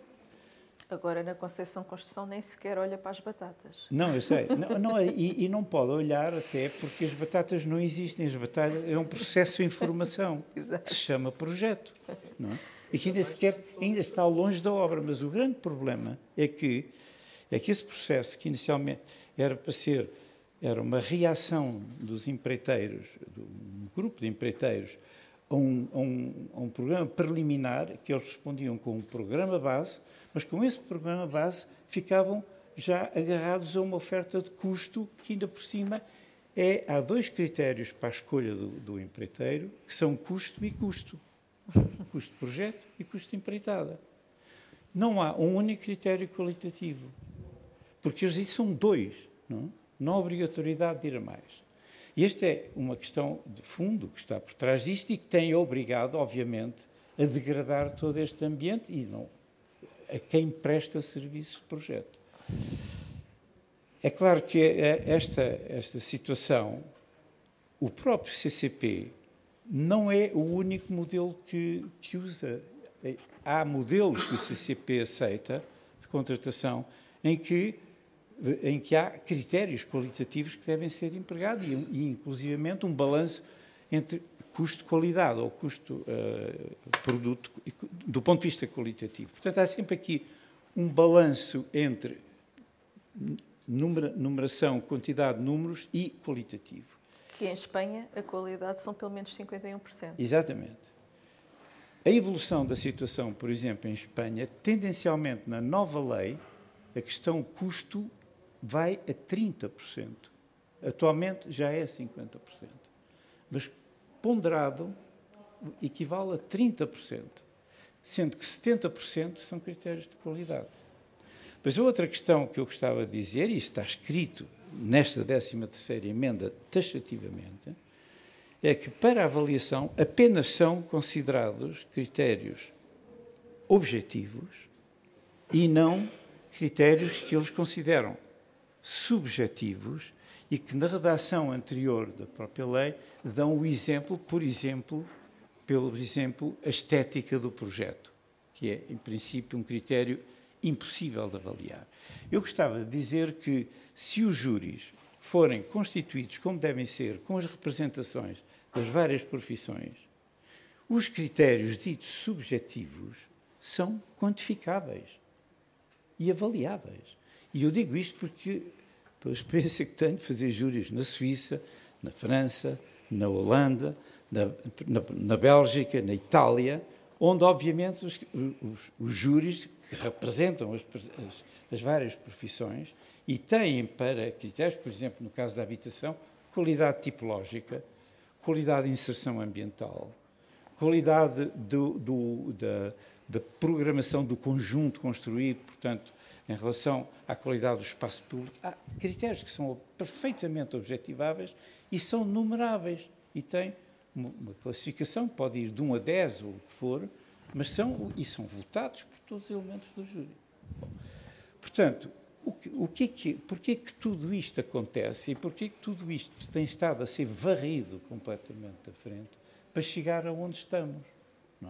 Agora, na Conceição Construção, nem sequer olha para as batatas. Não, eu sei. Não, não, e, e não pode olhar até porque as batatas não existem. As batatas é um processo de informação que se chama projeto. Não é? E que ainda sequer ainda está longe da obra. Mas o grande problema é que, é que esse processo, que inicialmente era para ser, era uma reação dos empreiteiros, de um grupo de empreiteiros, a um, a, um, a um programa preliminar, que eles respondiam com um programa base, mas com esse programa base ficavam já agarrados a uma oferta de custo, que ainda por cima é, há dois critérios para a escolha do, do empreiteiro, que são custo e custo. Custo de projeto e custo de empreitada. Não há um único critério qualitativo. Porque eles são dois, não? Não há obrigatoriedade de ir a mais. E esta é uma questão de fundo que está por trás disto e que tem obrigado, obviamente, a degradar todo este ambiente e não a quem presta serviço de projeto. É claro que esta, esta situação, o próprio C C P não é o único modelo que, que usa. Há modelos que o C C P aceita de contratação em que em que há critérios qualitativos que devem ser empregados e, e inclusivamente, um balanço entre custo-qualidade ou custo-produto uh, do ponto de vista qualitativo. Portanto, há sempre aqui um balanço entre numera, numeração, quantidade de números e qualitativo. Que em Espanha a qualidade são pelo menos cinquenta e um por cento. Exatamente. A evolução da situação, por exemplo, em Espanha, tendencialmente na nova lei, a questão custo vai a trinta por cento. Atualmente já é cinquenta por cento. Mas ponderado equivale a trinta por cento, sendo que setenta por cento são critérios de qualidade. Mas a outra questão que eu gostava de dizer, e está escrito nesta décima terceira emenda taxativamente, é que para a avaliação apenas são considerados critérios objetivos e não critérios que eles consideram subjetivos e que na redação anterior da própria lei dão o exemplo, por exemplo, pelo exemplo, a estética do projeto, que é, em princípio, um critério impossível de avaliar. Eu gostava de dizer que, se os júris forem constituídos como devem ser, com as representações das várias profissões, os critérios ditos subjetivos são quantificáveis e avaliáveis. E eu digo isto porque, pela experiência que tenho de fazer júris na Suíça, na França, na Holanda, na, na, na Bélgica, na Itália, onde, obviamente, os, os, os júris que representam as, as, as várias profissões e têm para critérios, por exemplo, no caso da habitação, qualidade tipológica, qualidade de inserção ambiental, qualidade do, do, da, da programação do conjunto construído, portanto, em relação à qualidade do espaço público. Há critérios que são perfeitamente objetiváveis e são numeráveis e têm uma, uma classificação, pode ir de um a dez ou o que for, mas são, e são votados por todos os elementos do júri. Bom, portanto, o que, o que é que, porquê é que tudo isto acontece e porquê é que tudo isto tem estado a ser varrido completamente da frente para chegar aonde estamos? Não?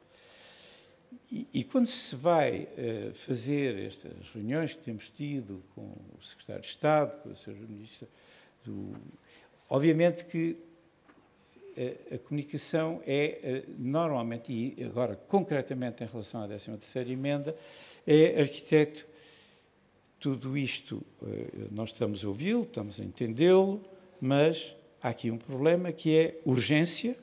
E, e quando se vai uh, fazer estas reuniões que temos tido com o Secretário de Estado, com o senhor Ministro, do, obviamente que a, a comunicação é uh, normalmente, e agora concretamente em relação à décima terceira emenda, é arquiteto, tudo isto uh, nós estamos a ouvi-lo, estamos a entendê-lo, mas há aqui um problema que é urgência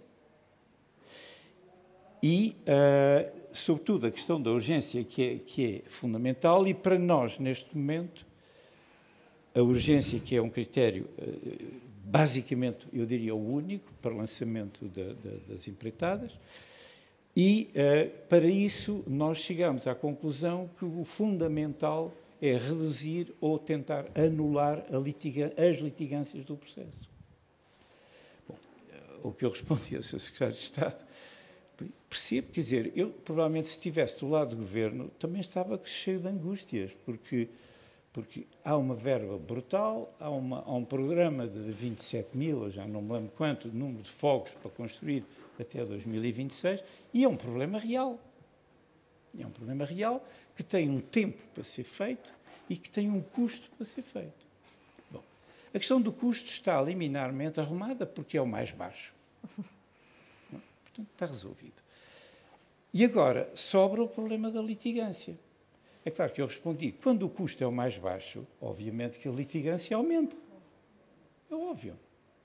e, uh, sobretudo, a questão da urgência que é, que é fundamental e, para nós, neste momento, a urgência, que é um critério, uh, basicamente, eu diria, o único para o lançamento da, da, das empreitadas, e, uh, para isso, nós chegamos à conclusão que o fundamental é reduzir ou tentar anular a litiga, as litigâncias do processo. Bom, o que eu respondi ao seu Secretário de Estado, percebo, quer dizer, eu provavelmente se estivesse do lado do Governo também estava cheio de angústias, porque, porque há uma verba brutal, há, uma, há um programa de vinte e sete mil, eu já não me lembro quanto, número de fogos para construir até dois mil e vinte e seis, e é um problema real. É um problema real que tem um tempo para ser feito e que tem um custo para ser feito. Bom, a questão do custo está liminarmente arrumada porque é o mais baixo. Portanto, está resolvido. E agora, sobra o problema da litigância. É claro que eu respondi, quando o custo é o mais baixo, obviamente que a litigância aumenta. É óbvio.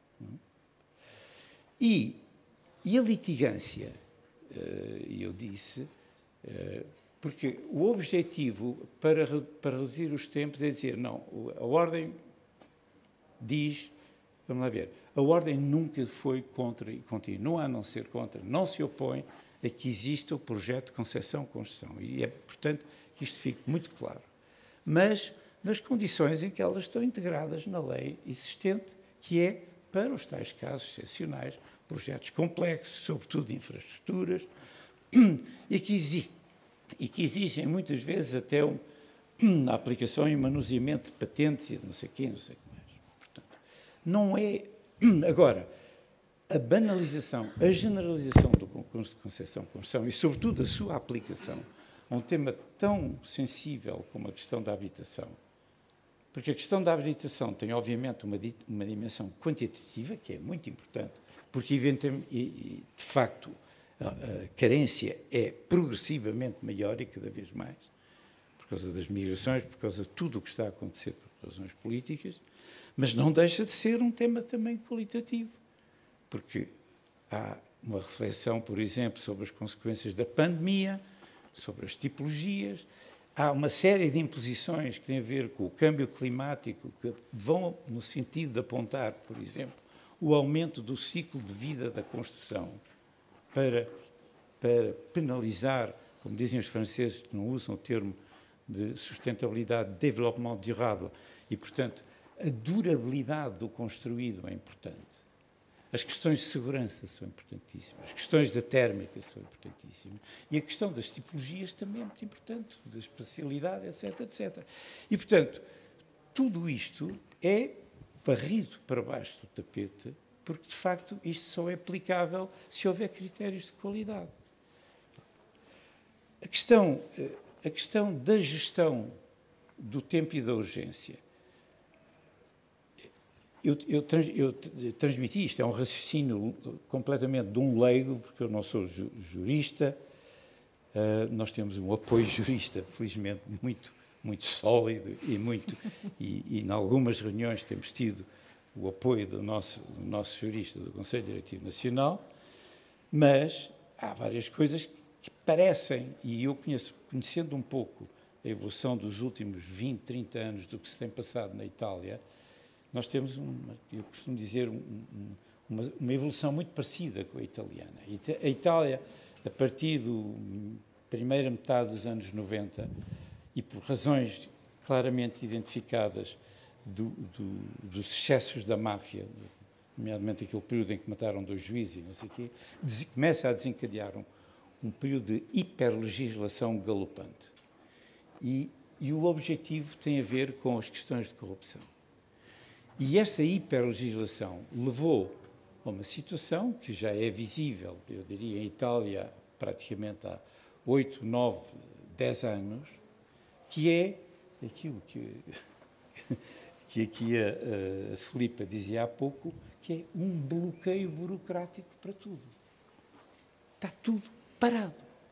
E, e a litigância, e eu disse, porque o objetivo para, para reduzir os tempos é dizer, não, a ordem diz, vamos lá ver, a ordem nunca foi contra e continua a não ser contra, não se opõe a que exista o projeto de concessão-construção. E é, portanto, que isto fique muito claro. Mas nas condições em que elas estão integradas na lei existente, que é, para os tais casos excepcionais, projetos complexos, sobretudo de infraestruturas, e que, exigem, e que exigem muitas vezes até um, a aplicação e manuseamento de patentes e não sei o quê, não sei o que mais. Portanto, não é... Agora, a banalização, a generalização do concurso de concessão-construção e, sobretudo, a sua aplicação a um tema tão sensível como a questão da habitação, porque a questão da habitação tem, obviamente, uma, uma dimensão quantitativa, que é muito importante, porque, de facto, a, a carência é progressivamente maior e cada vez mais, por causa das migrações, por causa de tudo o que está a acontecer por razões políticas, mas não deixa de ser um tema também qualitativo, porque há uma reflexão, por exemplo, sobre as consequências da pandemia, sobre as tipologias. Há uma série de imposições que têm a ver com o câmbio climático, que vão no sentido de apontar, por exemplo, o aumento do ciclo de vida da construção para, para penalizar, como dizem os franceses, que não usam o termo de sustentabilidade, développement durable, e, portanto, a durabilidade do construído é importante. As questões de segurança são importantíssimas, as questões da térmica são importantíssimas e a questão das tipologias também é muito importante, da espacialidade, etc, etcétera. E, portanto, tudo isto é varrido para baixo do tapete, porque, de facto, isto só é aplicável se houver critérios de qualidade. A questão, a questão da gestão do tempo e da urgência. Eu, eu, trans, eu transmiti isto, é um raciocínio completamente de um leigo, porque eu não sou ju, jurista, uh, nós temos um apoio jurista, felizmente, muito, muito sólido e, muito, e, e em algumas reuniões temos tido o apoio do nosso, do nosso jurista do Conselho Diretivo Nacional, mas há várias coisas que parecem, e eu conheço, conhecendo um pouco a evolução dos últimos vinte, trinta anos do que se tem passado na Itália, nós temos, uma, eu costumo dizer, um, uma, uma evolução muito parecida com a italiana. A Itália, a partir da primeira metade dos anos noventa, e por razões claramente identificadas do, do, dos excessos da máfia, nomeadamente aquele período em que mataram dois juízes e não sei o quê, começa a desencadear um, um período de hiperlegislação galopante. E, e o objetivo tem a ver com as questões de corrupção. E essa hiperlegislação levou a uma situação que já é visível, eu diria, em Itália, praticamente há oito, nove, dez anos, que é aquilo que, que aqui a, a Filipa dizia há pouco, que é um bloqueio burocrático para tudo. Está tudo parado.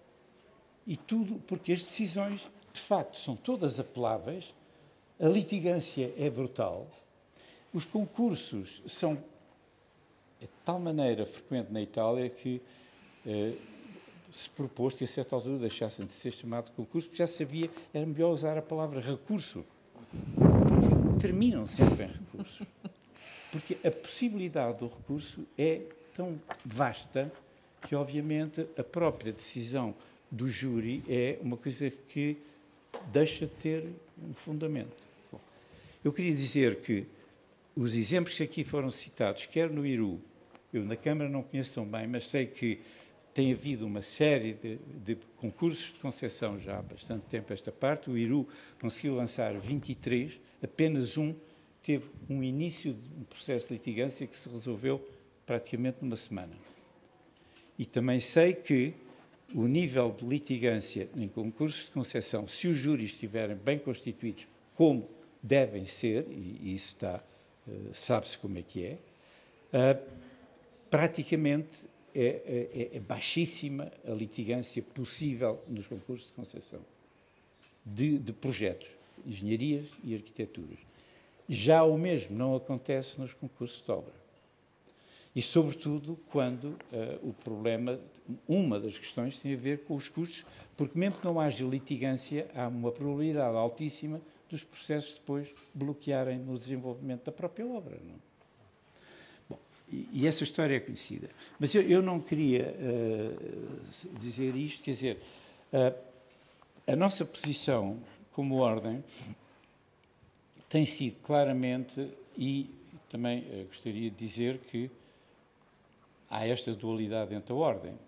E tudo, porque as decisões, de facto, são todas apeláveis, a litigância é brutal. Os concursos são de tal maneira frequente na Itália que eh, se propôs que a certa altura deixassem de ser chamado de concurso, porque já sabia, era melhor usar a palavra recurso, porque terminam sempre em recurso. Porque a possibilidade do recurso é tão vasta que, obviamente, a própria decisão do júri é uma coisa que deixa de ter um fundamento. Bom, eu queria dizer que os exemplos que aqui foram citados, quer no Iru, eu na Câmara não conheço tão bem, mas sei que tem havido uma série de, de concursos de concessão já há bastante tempo esta parte. O Iru conseguiu lançar vinte e três, apenas um teve um início de um processo de litigância que se resolveu praticamente numa semana. E também sei que o nível de litigância em concursos de concessão, se os júris estiverem bem constituídos, como devem ser, e isso está... Uh, sabe-se como é que é, uh, praticamente é, é, é baixíssima a litigância possível nos concursos de concessão de, de projetos, engenharias e arquiteturas. Já o mesmo não acontece nos concursos de obra. E, sobretudo, quando uh, o problema, uma das questões tem a ver com os custos, porque mesmo que não haja litigância, há uma probabilidade altíssima dos processos depois bloquearem no desenvolvimento da própria obra. Não? Bom, e, e essa história é conhecida. Mas eu, eu não queria uh, dizer isto, quer dizer, uh, a nossa posição como ordem tem sido claramente, e também uh, gostaria de dizer que há esta dualidade entre a ordem,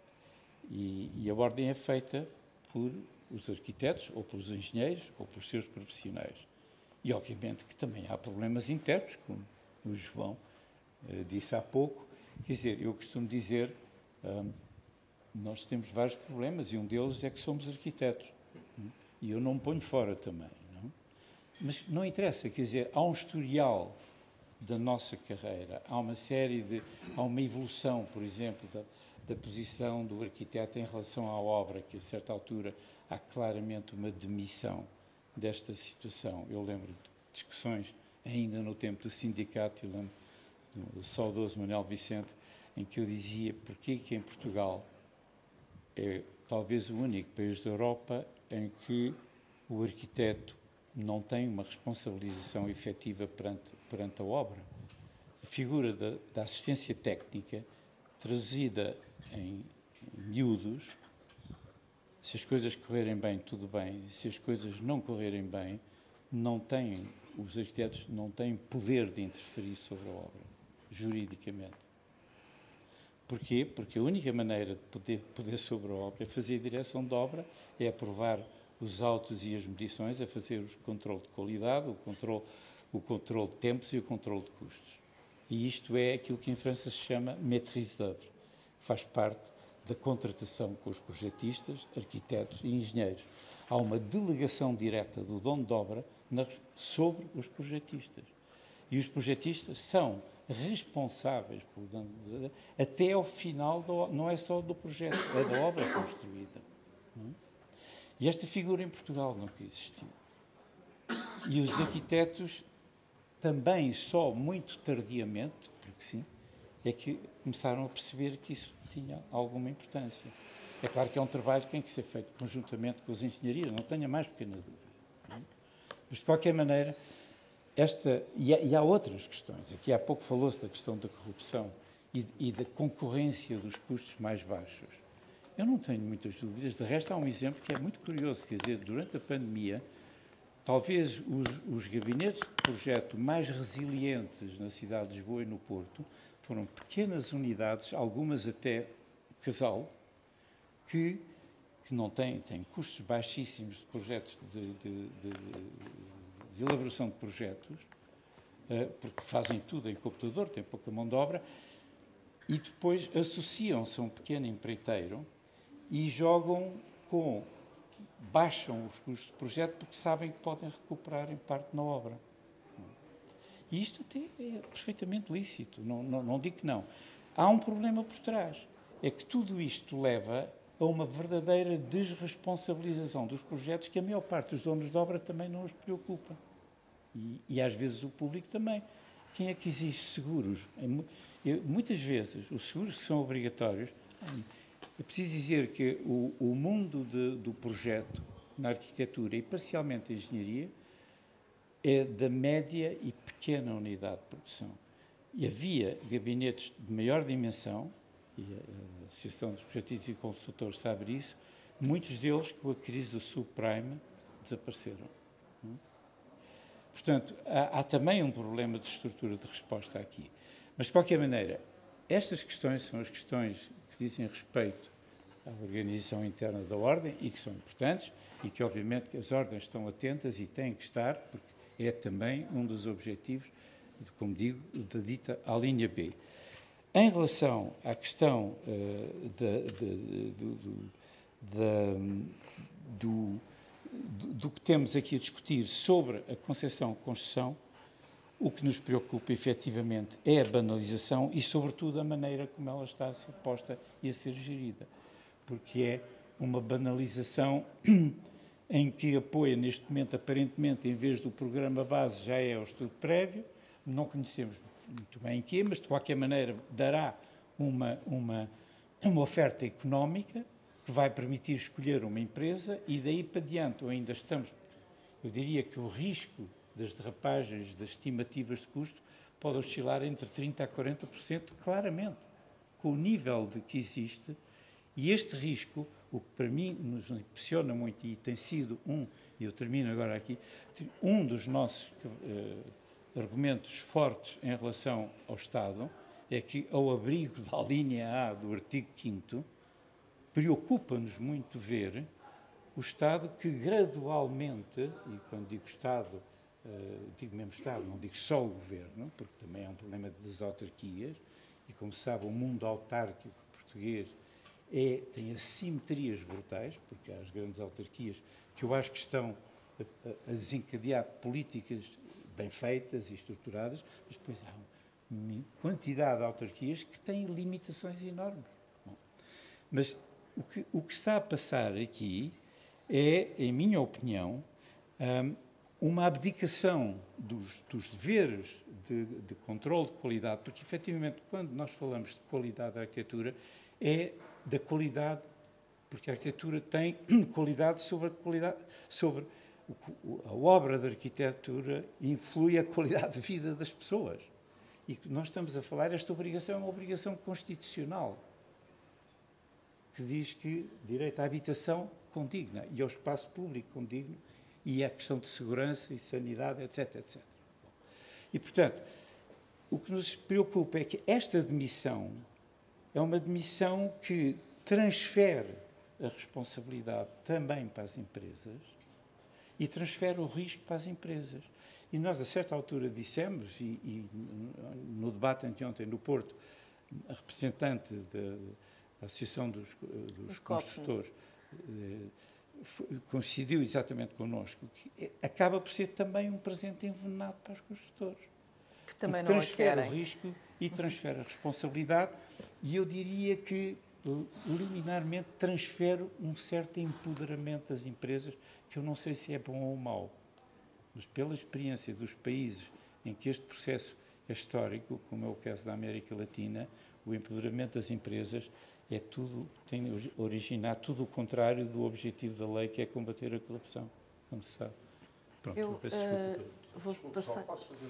e, e a ordem é feita por os arquitetos, ou pelos engenheiros, ou pelos seus profissionais. E, obviamente, que também há problemas internos, como o João uh, disse há pouco. Quer dizer, eu costumo dizer, um, nós temos vários problemas, e um deles é que somos arquitetos. Não? E eu não me ponho fora também. Não? Mas não interessa, quer dizer, há um historial da nossa carreira, há uma série de... há uma evolução, por exemplo, da, da posição do arquiteto em relação à obra, que, a certa altura, há claramente uma demissão desta situação. Eu lembro de discussões ainda no tempo do sindicato, eu lembro do saudoso Manuel Vicente, em que eu dizia porque que em Portugal é talvez o único país da Europa em que o arquiteto não tem uma responsabilização efetiva perante, perante a obra. A figura da, da assistência técnica, traduzida em, em miúdos, se as coisas correrem bem, tudo bem. Se as coisas não correrem bem, não têm, os arquitetos não têm poder de interferir sobre a obra, juridicamente. Porquê? Porque a única maneira de poder, poder sobre a obra é fazer a direção de obra, é aprovar os autos e as medições, é fazer o controle de qualidade, o controle, o controle de tempos e o controle de custos. E isto é aquilo que em França se chama maîtrise d'œuvre, faz parte da contratação com os projetistas, arquitetos e engenheiros. Há uma delegação direta do dono de obra na, sobre os projetistas. E os projetistas são responsáveis por, até ao final, do, não é só do projeto, é da obra construída. E esta figura em Portugal nunca existiu. E os arquitetos também só muito tardiamente, porque sim, é que começaram a perceber que isso tinha alguma importância. É claro que é um trabalho que tem que ser feito conjuntamente com as engenharias, não tenha mais pequena dúvida. Mas, de qualquer maneira, esta, e, há, e há outras questões. Aqui há pouco falou-se da questão da corrupção e, e da concorrência dos custos mais baixos. Eu não tenho muitas dúvidas. De resto, há um exemplo que é muito curioso, quer dizer, durante a pandemia, talvez os, os gabinetes de projeto mais resilientes na cidade de Lisboa e no Porto foram pequenas unidades, algumas até casal, que, que não têm, têm custos baixíssimos de projetos, de, de, de, de elaboração de projetos, porque fazem tudo em computador, têm pouca mão de obra, e depois associam-se a um pequeno empreiteiro e jogam com, baixam os custos de projeto porque sabem que podem recuperar em parte na obra. E isto até é perfeitamente lícito, não, não, não digo que não. Há um problema por trás, é que tudo isto leva a uma verdadeira desresponsabilização dos projetos que a maior parte dos donos de obra também não os preocupa. E, e às vezes o público também. Quem é que exige seguros? Eu, muitas vezes, os seguros que são obrigatórios, é preciso dizer que o, o mundo de, do projeto na arquitetura e parcialmente a engenharia é da média e pequena unidade de produção. E havia gabinetes de maior dimensão, e a Associação dos Projetistas e Consultores sabe disso, muitos deles, com a crise do subprime, desapareceram. Portanto, há, há também um problema de estrutura de resposta aqui. Mas, de qualquer maneira, estas questões são as questões que dizem respeito à organização interna da Ordem e que são importantes e que, obviamente, que as Ordens estão atentas e têm que estar, porque é também um dos objetivos, como digo, da dita à linha B. Em relação à questão uh, de, de, de, de, de, do, do que temos aqui a discutir sobre a concepção-construção, o que nos preocupa efetivamente é a banalização e, sobretudo, a maneira como ela está a ser posta e a ser gerida, porque é uma banalização em que apoia, neste momento, aparentemente, em vez do programa base, já é o estudo prévio, não conhecemos muito bem em quê, mas, de qualquer maneira, dará uma, uma, uma oferta económica que vai permitir escolher uma empresa e, daí para diante, ainda estamos, eu diria que o risco das derrapagens, das estimativas de custo, pode oscilar entre trinta por cento a quarenta por cento, claramente, com o nível de que existe. E este risco, o que para mim nos impressiona muito, e tem sido um, e eu termino agora aqui, um dos nossos uh, argumentos fortes em relação ao Estado, é que, ao abrigo da linha A do artigo quinto, preocupa-nos muito ver o Estado que gradualmente, e quando digo Estado, uh, digo mesmo Estado, não digo só o Governo, porque também é um problema das autarquias, e como se sabe, o mundo autárquico português É, tem assimetrias brutais, porque há as grandes autarquias que eu acho que estão a, a desencadear políticas bem feitas e estruturadas, mas depois há uma quantidade de autarquias que têm limitações enormes. Bom, mas o que, o que está a passar aqui é, em minha opinião, uma abdicação dos, dos deveres de, de controle de qualidade, porque efetivamente quando nós falamos de qualidade da arquitetura é da qualidade, porque a arquitetura tem qualidade sobre a qualidade, sobre o, a obra da arquitetura influi a qualidade de vida das pessoas. E nós estamos a falar, esta obrigação é uma obrigação constitucional, que diz que direito à habitação condigna e ao espaço público condigno e à questão de segurança e sanidade, etc, etcétera. E, portanto, o que nos preocupa é que esta admissão é uma admissão que transfere a responsabilidade também para as empresas e transfere o risco para as empresas. E nós, a certa altura, dissemos, e, e no debate anteontem no Porto, a representante da, da Associação dos, dos Construtores eh, coincidiu exatamente connosco, que acaba por ser também um presente envenenado para os construtores. Que também não transfere o risco e transfere a responsabilidade, e eu diria que, liminarmente, transfere um certo empoderamento das empresas, que eu não sei se é bom ou mau. Mas pela experiência dos países em que este processo é histórico, como é o caso da América Latina, o empoderamento das empresas é tudo, tem originado tudo o contrário do objetivo da lei, que é combater a corrupção, como se sabe. Pronto, eu, eu peço desculpa. Uh, vou passar.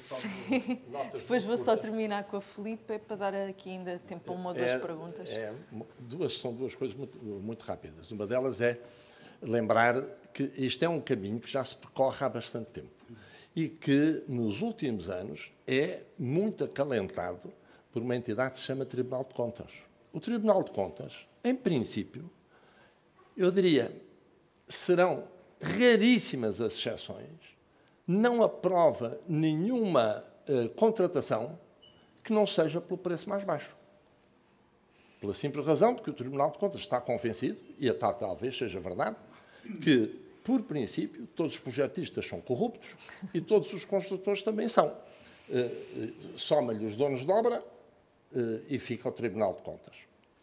Depois vou só terminar com a Filipe, para dar aqui ainda tempo a uma ou duas é, perguntas. É, duas, são duas coisas muito, muito rápidas. Uma delas é lembrar que isto é um caminho que já se percorre há bastante tempo e que, nos últimos anos, é muito acalentado por uma entidade que se chama Tribunal de Contas. O Tribunal de Contas, em princípio, eu diria, serão raríssimas as exceções, não aprova nenhuma uh, contratação que não seja pelo preço mais baixo. Pela simples razão de que o Tribunal de Contas está convencido, e a tal talvez seja verdade, que, por princípio, todos os projetistas são corruptos e todos os construtores também são. Uh, uh, Soma-lhe os donos de obra uh, e fica ao Tribunal de Contas.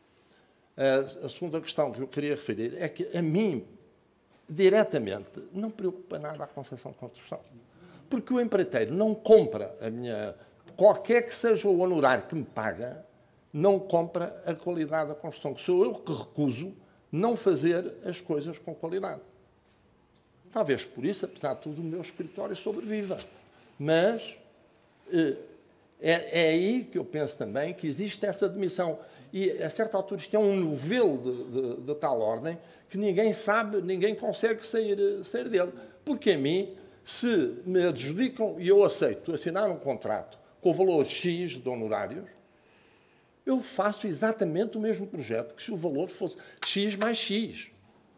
Uh, a segunda questão que eu queria referir é que, a mim, diretamente, não preocupa nada a concessão de construção. Porque o empreiteiro não compra a minha... Qualquer que seja o honorário que me paga, não compra a qualidade da construção. Que sou eu que recuso não fazer as coisas com qualidade. Talvez por isso, apesar de tudo, o meu escritório sobreviva. Mas é, é aí que eu penso também que existe essa admissão. E, a certa altura, isto é um novelo de, de, de tal ordem que ninguém sabe, ninguém consegue sair, sair dele. Porque a mim, se me adjudicam e eu aceito assinar um contrato com o valor X de honorários, eu faço exatamente o mesmo projeto que se o valor fosse X mais X.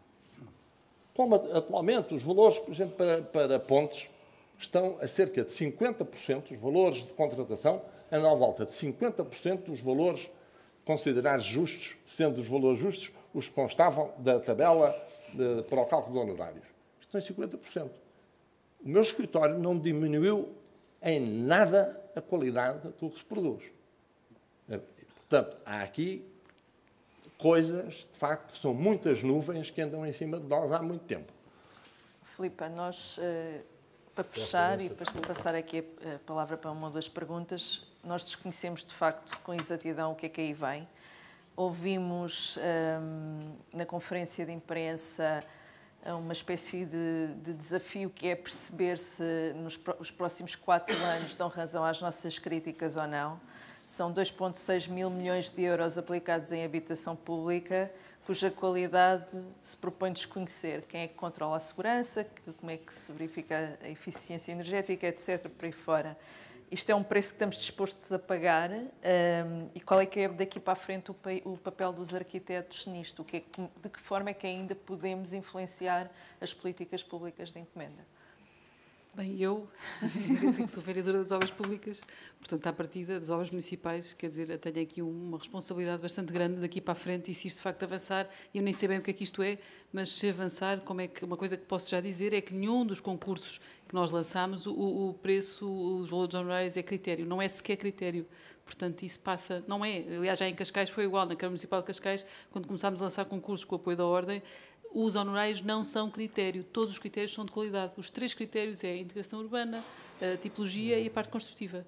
Como atualmente os valores, por exemplo, para, para pontes, estão a cerca de cinquenta por cento, os valores de contratação, andam à volta de cinquenta por cento dos valores considerados justos, sendo os valores justos os que constavam da tabela de, para o cálculo de honorários. Isto é cinquenta por cento. O meu escritório não diminuiu em nada a qualidade do que se produz. Portanto, há aqui coisas, de facto, que são muitas nuvens que andam em cima de nós há muito tempo. Filipe, nós, uh, para fechar e depois para passar aqui a, a palavra para uma ou duas perguntas, nós desconhecemos, de facto, com exatidão o que é que aí vem. Ouvimos um, na conferência de imprensa uma espécie de, de desafio que é perceber se nos os próximos quatro anos dão razão às nossas críticas ou não. São dois vírgula seis mil milhões de euros aplicados em habitação pública, cuja qualidade se propõe desconhecer. Quem é que controla a segurança, como é que se verifica a eficiência energética, etcétera, por aí fora. Isto é um preço que estamos dispostos a pagar um, e qual é que é daqui para a frente o, o papel dos arquitetos nisto? O que é, de que forma é que ainda podemos influenciar as políticas públicas de encomenda? Bem, eu que sou vereadora das obras públicas, portanto, à partida das obras municipais, quer dizer, tenho aqui uma responsabilidade bastante grande daqui para a frente e se isto de facto avançar, eu nem sei bem o que é que isto é, mas se avançar, como é que, uma coisa que posso já dizer é que nenhum dos concursos que nós lançámos, o, o preço, os valores honorários é critério, não é sequer critério. Portanto, isso passa, não é, aliás, já em Cascais foi igual, na Câmara Municipal de Cascais, quando começámos a lançar concursos com o apoio da Ordem, os honorários não são critério, todos os critérios são de qualidade. Os três critérios é a integração urbana, a tipologia e a parte construtiva.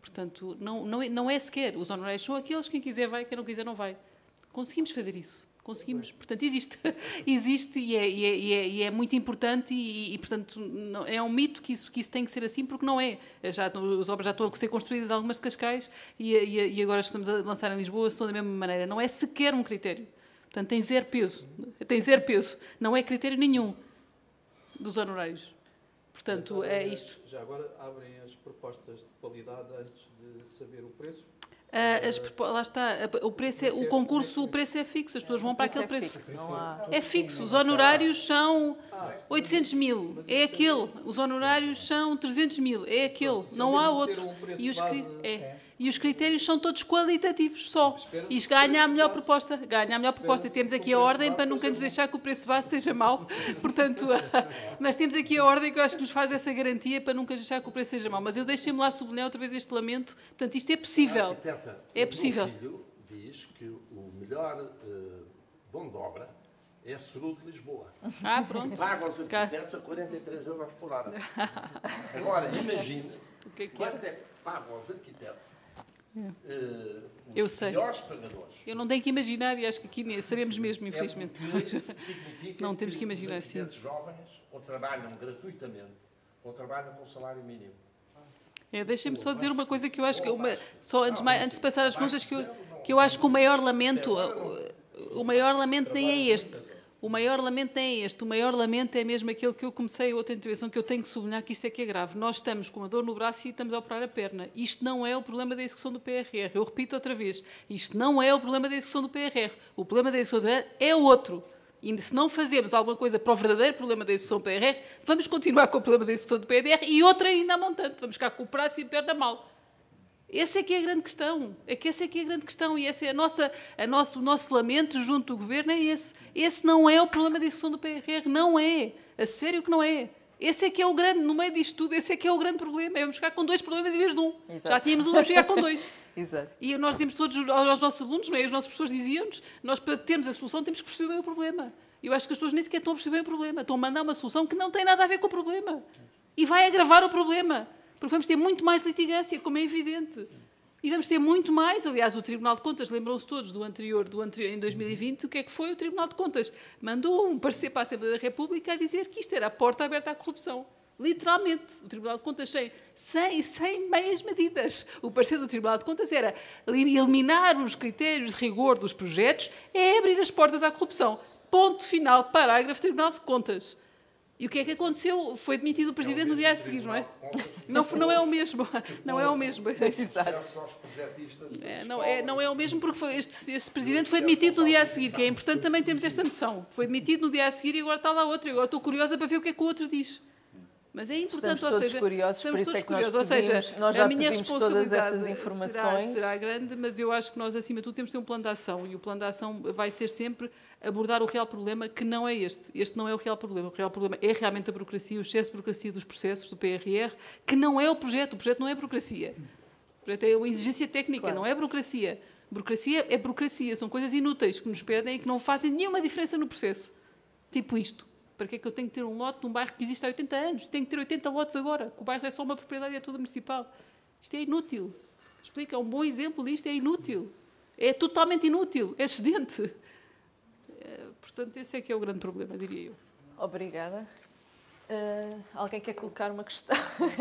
Portanto, não, não, é, não é sequer. Os honorários são aqueles, quem quiser vai, quem não quiser não vai. Conseguimos fazer isso. Conseguimos. Portanto, existe. Existe e é, e é, e é, e é muito importante e, e portanto, não, é um mito que isso, que isso tem que ser assim, porque não é. Já, as obras já estão a ser construídas, algumas de Cascais, e, e, e agora estamos a lançar em Lisboa, são da mesma maneira. Não é sequer um critério. Portanto, tem zero peso. Tem zero peso. Não é critério nenhum dos honorários. Portanto, é isto. Já agora abrem as propostas de qualidade antes de saber o preço? Uh, as, lá está, o, preço é, o concurso, o preço é fixo, as pessoas vão para aquele preço. É fixo, os honorários são oitocentos mil, é aquele. Os honorários são trezentos mil, é aquele. Não há outro. E os, é. e os critérios são todos qualitativos só. E ganha a melhor proposta. Ganha a melhor proposta. E temos aqui a ordem para nunca nos deixar que o preço base seja mau. Portanto, mas temos aqui a ordem que eu acho que nos faz essa garantia para nunca deixar que o preço seja mau. Mas eu deixei-me lá sublinhar outra vez este lamento. Portanto, isto é possível. É possível. O meu filho diz que o melhor uh, dono de obra é a Cerul de Lisboa. Ah, pronto. Paga aos arquitetos a quarenta e três euros por hora. Agora, imagine que é que quanto é que pagam aos arquitetos uh, os eu sei. piores pagadores. Eu não tenho que imaginar, e acho que aqui sabemos mesmo, infelizmente. É significa não temos que, que imaginar, os arquitetos sim. jovens ou trabalham gratuitamente ou trabalham com salário mínimo. É, deixem-me só dizer uma coisa que eu acho que... Uma, só antes, antes de passar as perguntas, que eu, que eu acho que o maior lamento... O, o maior lamento nem é este. O maior lamento nem é este. O maior lamento é mesmo aquele que eu comecei a outra intervenção, que eu tenho que sublinhar que isto é que é grave. Nós estamos com uma dor no braço e estamos a operar a perna. Isto não é o problema da execução do P R R. Eu repito outra vez. Isto não é o problema da execução do P R R. O problema da execução do P R R é outro. E se não fazemos alguma coisa para o verdadeiro problema da execução do P R R, vamos continuar com o problema da execução do P R R e outra ainda a montante. Vamos ficar com o braço e a perna mal. Essa é que é a grande questão. É que essa é que é a grande questão. E esse é a nossa, a nosso, o nosso lamento junto do Governo, é esse. Esse não é o problema da execução do P R R. Não é. A sério que não é. Esse é que é o grande, no meio disto tudo, esse é que é o grande problema. É vamos ficar com dois problemas em vez de um. Exato. Já tínhamos um, vamos ficar com dois. Exato. E nós dizemos todos aos nossos alunos, não é? Os nossos professores diziam-nos, nós para termos a solução temos que perceber bem o problema. Eu acho que as pessoas nem sequer estão a perceber bem o problema. Estão a mandar uma solução que não tem nada a ver com o problema. E vai agravar o problema. Porque vamos ter muito mais litigância, como é evidente. E vamos ter muito mais. Aliás, o Tribunal de Contas, lembram-se todos do anterior, do anterior, em dois mil e vinte, o que é que foi? O Tribunal de Contas mandou um parecer para a Assembleia da República a dizer que isto era a porta aberta à corrupção. Literalmente. O Tribunal de Contas sem, sem, sem meias medidas. O parecer do Tribunal de Contas era eliminar os critérios de rigor dos projetos, é abrir as portas à corrupção. Ponto final, parágrafo, Tribunal de Contas. E o que é que aconteceu? Foi demitido o Presidente no dia a seguir, não é? Não, não é o mesmo. Não é o mesmo. É, não, é, não é o mesmo porque foi, este, este Presidente foi demitido no dia a seguir, que é importante também termos esta noção. Foi demitido no dia a seguir e agora está lá outro. E agora estou curiosa para ver o que é que o outro diz. Mas é importante, estamos todos ou seja, curiosos, por isso é que nós pedimos, ou seja, nós já a minha pedimos todas essas responsabilidade informações. Será, será grande, mas eu acho que nós, acima de tudo, temos de ter um plano de ação e o plano de ação vai ser sempre abordar o real problema, que não é este. Este não é o real problema. O real problema é realmente a burocracia, o excesso de burocracia dos processos do P R R, que não é o projeto. O projeto não é burocracia. O projeto é uma exigência técnica, claro. Não é burocracia. Burocracia é burocracia. São coisas inúteis que nos pedem e que não fazem nenhuma diferença no processo. Tipo isto. Para que é que eu tenho que ter um lote num bairro que existe há oitenta anos? Tenho que ter oitenta lotes agora, que o bairro é só uma propriedade e é toda municipal. Isto é inútil. Explica, é um bom exemplo disto, é inútil. É totalmente inútil, é excedente. É, portanto, esse é que é o grande problema, diria eu. Obrigada. Uh, alguém quer colocar uma questão?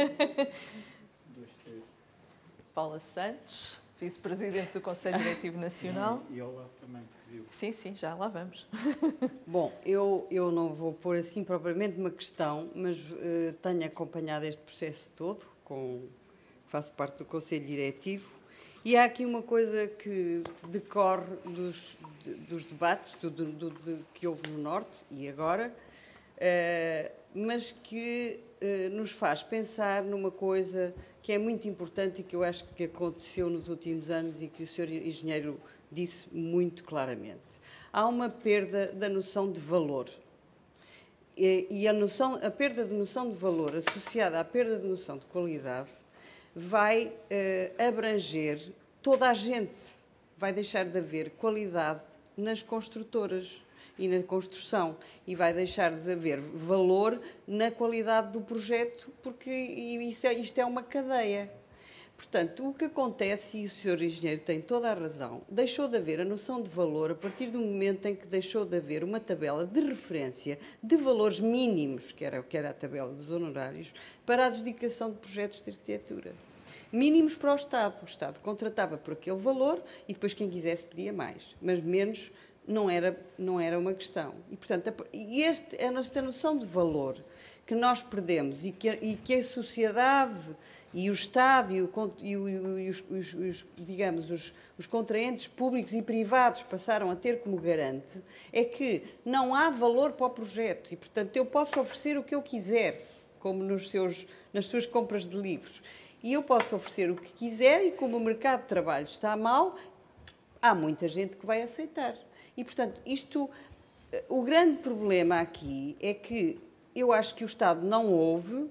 Paula Santos, vice-presidente do Conselho Diretivo Nacional. E Olá também pediu. Sim, sim, já lá vamos. Bom, eu, eu não vou pôr assim propriamente uma questão, mas uh, tenho acompanhado este processo todo, com, faço parte do Conselho Diretivo, e há aqui uma coisa que decorre dos, de, dos debates do, do, do, de, que houve no Norte e agora, uh, mas que uh, nos faz pensar numa coisa que é muito importante e que eu acho que aconteceu nos últimos anos e que o senhor engenheiro disse muito claramente. Há uma perda da noção de valor. E, e a, noção, a perda de noção de valor associada à perda de noção de qualidade vai eh, abranger toda a gente. Vai deixar de haver qualidade nas construtoras e na construção. E vai deixar de haver valor na qualidade do projeto, porque isto é, isto é uma cadeia. Portanto, o que acontece, e o senhor engenheiro tem toda a razão, deixou de haver a noção de valor a partir do momento em que deixou de haver uma tabela de referência de valores mínimos, que era, que era a tabela dos honorários, para a adjudicação de projetos de arquitetura. Mínimos para o Estado. O Estado contratava por aquele valor e depois quem quisesse pedia mais, mas menos não era, não era uma questão. E, portanto, e este, esta noção de valor que nós perdemos e que, e que a sociedade e o Estado e, o, e, o, e os, os, os, digamos, os, os contraentes públicos e privados passaram a ter como garante, é que não há valor para o projeto e, portanto, eu posso oferecer o que eu quiser, como nos seus, nas suas compras de livros. E eu posso oferecer o que quiser e, como o mercado de trabalho está mal, há muita gente que vai aceitar. E, portanto, isto, o grande problema aqui é que eu acho que o Estado não ouve,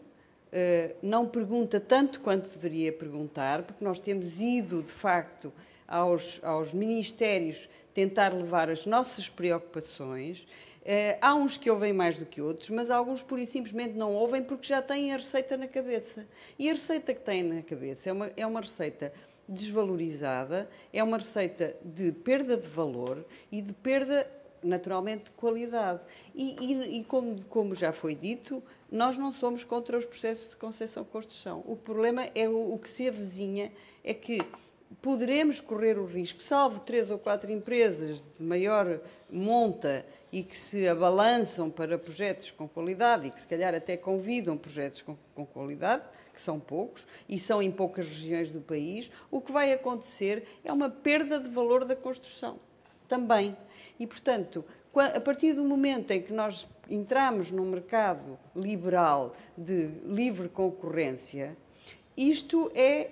não pergunta tanto quanto deveria perguntar, porque nós temos ido, de facto, aos, aos ministérios tentar levar as nossas preocupações. Há uns que ouvem mais do que outros, mas alguns pura e simplesmente não ouvem porque já têm a receita na cabeça. E a receita que têm na cabeça é uma, é uma receita desvalorizada, é uma receita de perda de valor e de perda, naturalmente, de qualidade. E, e, e como, como já foi dito, nós não somos contra os processos de concessão-construção. O problema é o, o que se avizinha, é que poderemos correr o risco, salvo três ou quatro empresas de maior monta e que se abalançam para projetos com qualidade e que se calhar até convidam projetos com, com qualidade, que são poucos e são em poucas regiões do país, o que vai acontecer é uma perda de valor da construção também. E, portanto, a partir do momento em que nós entramos num mercado liberal de livre concorrência, isto é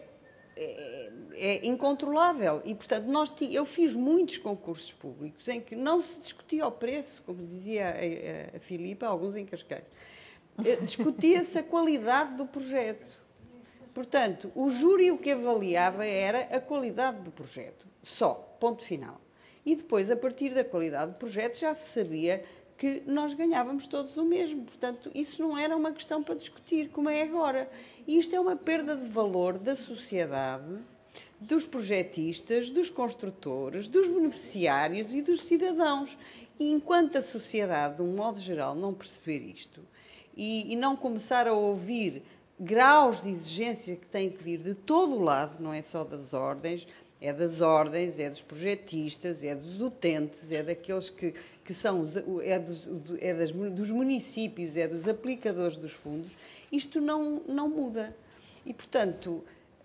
É, é incontrolável e, portanto, nós, eu fiz muitos concursos públicos em que não se discutia o preço, como dizia a, a, a Filipa, alguns em Cascais, discutia-se a qualidade do projeto. Portanto, o júri o que avaliava era a qualidade do projeto, só, ponto final. E depois, a partir da qualidade do projeto, já se sabia que nós ganhávamos todos o mesmo. Portanto, isso não era uma questão para discutir, como é agora. E isto é uma perda de valor da sociedade, dos projetistas, dos construtores, dos beneficiários e dos cidadãos. E enquanto a sociedade, de um modo geral, não perceber isto e, e não começar a ouvir graus de exigência que têm que vir de todo o lado, não é só das ordens, é das ordens, é dos projetistas, é dos utentes, é daqueles que, que são, é, dos, é das, dos municípios, é dos aplicadores dos fundos, isto não, não muda. E, portanto,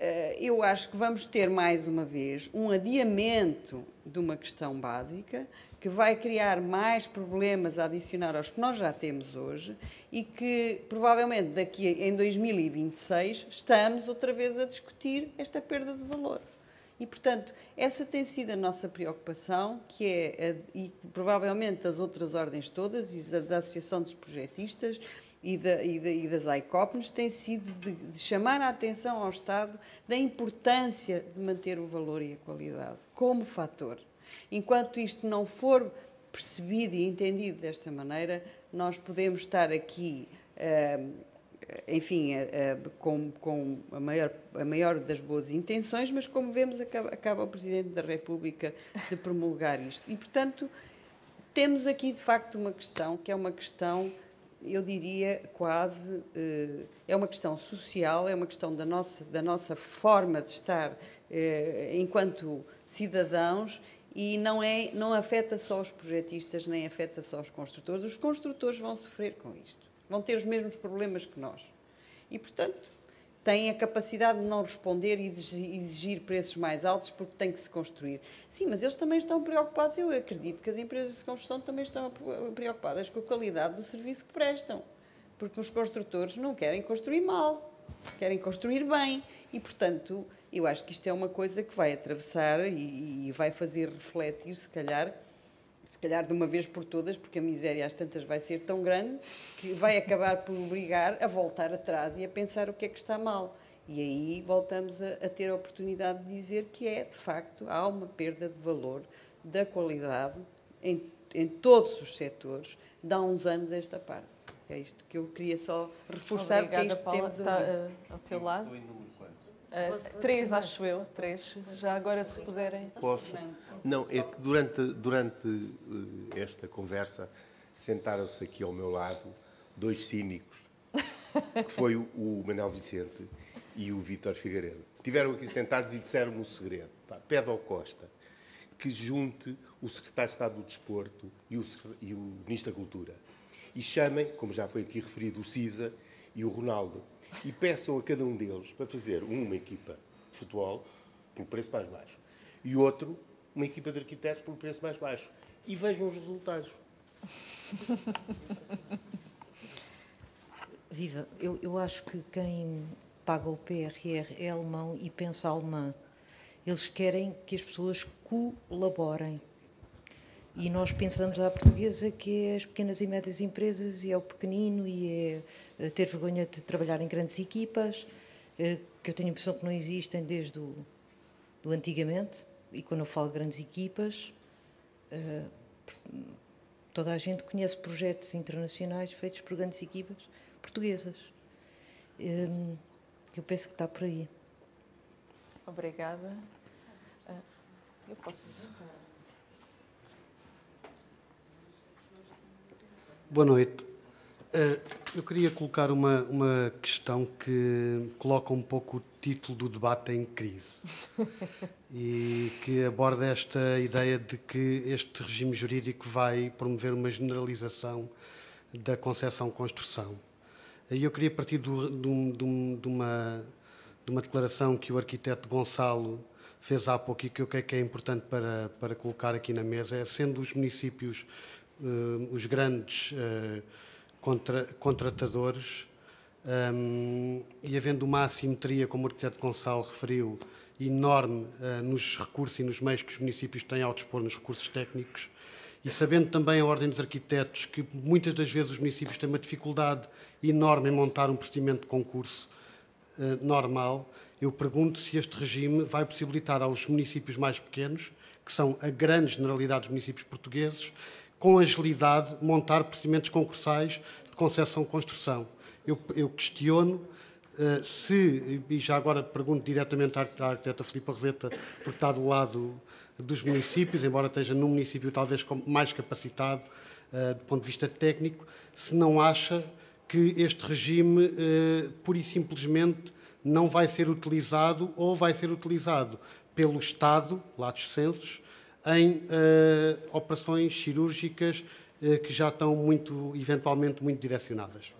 eu acho que vamos ter, mais uma vez, um adiamento de uma questão básica que vai criar mais problemas a adicionar aos que nós já temos hoje e que, provavelmente, daqui em dois mil e vinte e seis, estamos outra vez a discutir esta perda de valor. E, portanto, essa tem sido a nossa preocupação, que é, a, e provavelmente as outras ordens todas, e da, da Associação dos Projetistas e, da, e, da, e das A I C O P, tem sido de, de chamar a atenção ao Estado da importância de manter o valor e a qualidade como fator. Enquanto isto não for percebido e entendido desta maneira, nós podemos estar aqui... Uh, enfim, com, com a, maior, a maior das boas intenções, mas, como vemos, acaba, acaba o Presidente da República de promulgar isto. E, portanto, temos aqui, de facto, uma questão, que é uma questão, eu diria, quase, é uma questão social, é uma questão da nossa, da nossa forma de estar enquanto cidadãos, e não, é, não afeta só os projetistas, nem afeta só os construtores. Os construtores vão sofrer com isto. Vão ter os mesmos problemas que nós. E, portanto, têm a capacidade de não responder e de exigir preços mais altos porque tem que se construir. Sim, mas eles também estão preocupados, eu acredito que as empresas de construção também estão preocupadas com a qualidade do serviço que prestam, porque os construtores não querem construir mal, querem construir bem. E, portanto, eu acho que isto é uma coisa que vai atravessar e, e vai fazer refletir, se calhar, se calhar de uma vez por todas, porque a miséria às tantas vai ser tão grande que vai acabar por obrigar a voltar atrás e a pensar o que é que está mal. E aí voltamos a, a ter a oportunidade de dizer que é, de facto, há uma perda de valor da qualidade em, em todos os setores de há uns anos a esta parte. É isto que eu queria só reforçar. Obrigada, que é isto Paula. Temos Está uh, ao teu lado. Uh, três, acho eu, três. Já agora, se puderem. Posso? Não, é que durante, durante esta conversa sentaram-se aqui ao meu lado dois cínicos, que foi o, o Manuel Vicente e o Vítor Figueiredo. Estiveram aqui sentados e disseram-me um segredo. Pá, pede ao Costa que junte o Secretário de Estado do Desporto e o, e o Ministro da Cultura. E chamem, como já foi aqui referido, o Cisa e o Ronaldo. E peçam a cada um deles para fazer uma equipa de futebol pelo preço mais baixo e outro, uma equipa de arquitetos pelo preço mais baixo. E vejam os resultados. Viva, eu, eu acho que quem paga o P R R é alemão e pensa alemã. Eles querem que as pessoas colaborem. E nós pensamos à portuguesa que é as pequenas e médias empresas, e é o pequenino, e é ter vergonha de trabalhar em grandes equipas, que eu tenho a impressão que não existem desde o do antigamente. E quando eu falo de grandes equipas, toda a gente conhece projetos internacionais feitos por grandes equipas portuguesas. Eu penso que está por aí. Obrigada. Eu posso... Boa noite. Eu queria colocar uma, uma questão que coloca um pouco o título do debate em crise e que aborda esta ideia de que este regime jurídico vai promover uma generalização da concessão-construção. E eu queria partir do, do, do, de, uma, de uma declaração que o arquiteto Gonçalo fez há pouco e que eu creio que é importante para, para colocar aqui na mesa, é sendo os municípios Uh, os grandes uh, contra, contratadores um, e havendo uma assimetria, como o arquiteto Gonçalo referiu, enorme uh, nos recursos e nos meios que os municípios têm ao dispor nos recursos técnicos, e sabendo também a Ordem dos Arquitetos que muitas das vezes os municípios têm uma dificuldade enorme em montar um procedimento de concurso uh, normal, eu pergunto se este regime vai possibilitar aos municípios mais pequenos, que são a grande generalidade dos municípios portugueses, com agilidade, montar procedimentos concursais de concessão-construção. Eu, eu questiono uh, se, e já agora pergunto diretamente à, à arquiteta Filipa Roseta, porque está do lado dos municípios, embora esteja num município talvez mais capacitado uh, do ponto de vista técnico, se não acha que este regime, uh, pura e simplesmente, não vai ser utilizado ou vai ser utilizado pelo Estado, latos sensus, em uh, operações cirúrgicas uh, que já estão muito, eventualmente, muito direcionadas.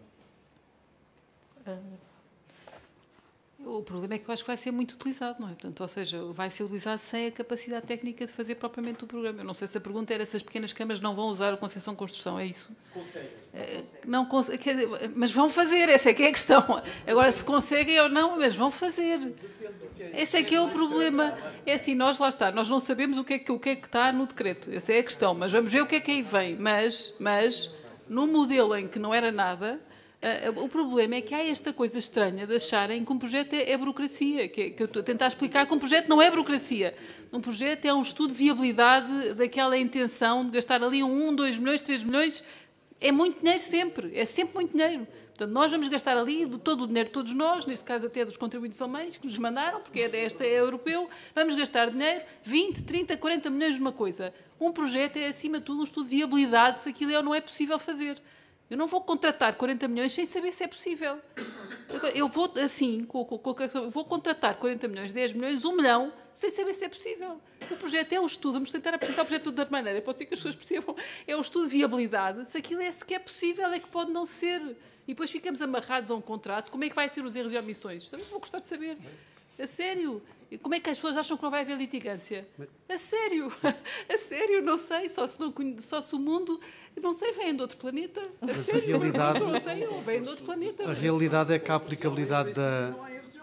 O problema é que eu acho que vai ser muito utilizado, não é? Portanto, ou seja, vai ser utilizado sem a capacidade técnica de fazer propriamente o programa. Eu não sei se a pergunta era se as pequenas câmaras não vão usar a concessão-construção, é isso? Conseguem. Não conseguem, mas vão fazer, essa é que é a questão. Agora, se conseguem ou não, mas vão fazer. Esse é que é o problema. É assim, nós lá está, nós não sabemos o que é que, o que, é que está no decreto, essa é a questão, mas vamos ver o que é que aí vem. Mas, mas num modelo em que não era nada... Uh, o problema é que há esta coisa estranha de acharem que um projeto é, é burocracia, que, é, que eu estou a tentar explicar que um projeto não é burocracia. Um projeto é um estudo de viabilidade daquela intenção de gastar ali um, dois milhões, três milhões. É muito dinheiro sempre, é sempre muito dinheiro. Portanto, nós vamos gastar ali do, todo o dinheiro de todos nós, neste caso até dos contribuintes alemães que nos mandaram, porque este é europeu, vamos gastar dinheiro, vinte, trinta, quarenta milhões numa coisa. Um projeto é, acima de tudo, um estudo de viabilidade, se aquilo é ou não é possível fazer. Eu não vou contratar quarenta milhões sem saber se é possível. Eu vou, assim, vou contratar quarenta milhões, dez milhões, um milhão, sem saber se é possível. O projeto é o estudo, vamos tentar apresentar o projeto de outra maneira, pode ser que as pessoas percebam, é o estudo de viabilidade, se aquilo é sequer possível, é que pode não ser. E depois ficamos amarrados a um contrato, como é que vai ser os erros e omissões? Também vou gostar de saber. A sério. Como é que as pessoas acham que não vai haver litigância? A sério, a sério, não sei, só se, não, só se o mundo, não sei, vem de outro planeta. A Mas sério, a realidade, não sei, vem de outro planeta. A realidade é que a aplicabilidade da...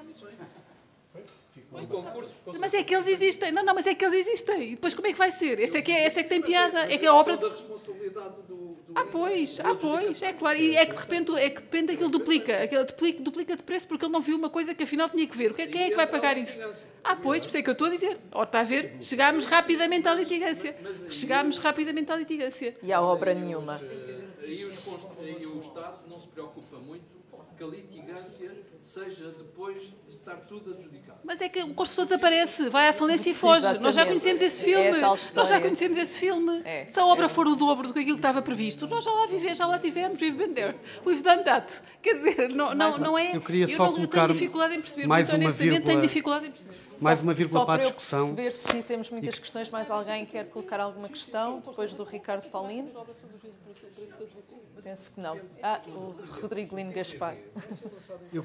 Mas é que eles existem, não, não, mas é que eles existem. E depois como é que vai ser? Essa é que, é, essa é que tem piada. É que a obra... da responsabilidade do... do ah, pois, ah, pois, é claro. E é que de repente, é que de repente aquilo duplica. Aquilo duplica, duplica de preço porque ele não viu uma coisa que afinal tinha que ver. Quem é que vai pagar isso? Ah, pois, por isso é que eu estou a dizer. Ora, está a ver? Chegámos rapidamente à litigância. Chegámos rapidamente à litigância. E há obra nenhuma. Aí o Estado não se preocupa muito que a litigância seja depois de estar tudo adjudicado. Mas é que o construtor desaparece, vai à falência e foge. Exatamente. Nós já conhecemos esse filme. É a tal nós já história. conhecemos esse filme. É. Se a obra for o dobro do que aquilo que estava previsto, nós já lá vivemos, já lá tivemos, we've been there, we've done that. Quer dizer, não, não, não é... Eu queria eu só não, colocar eu tenho dificuldade em perceber, mais muito uma honestamente vírgula- tenho dificuldade em perceber. Mais uma vírgula Só para a para eu discussão. perceber se temos muitas questões, mais alguém quer colocar alguma questão, depois do Ricardo Paulino? Penso que não. Ah, o Rodrigo Lino Gaspar. Eu-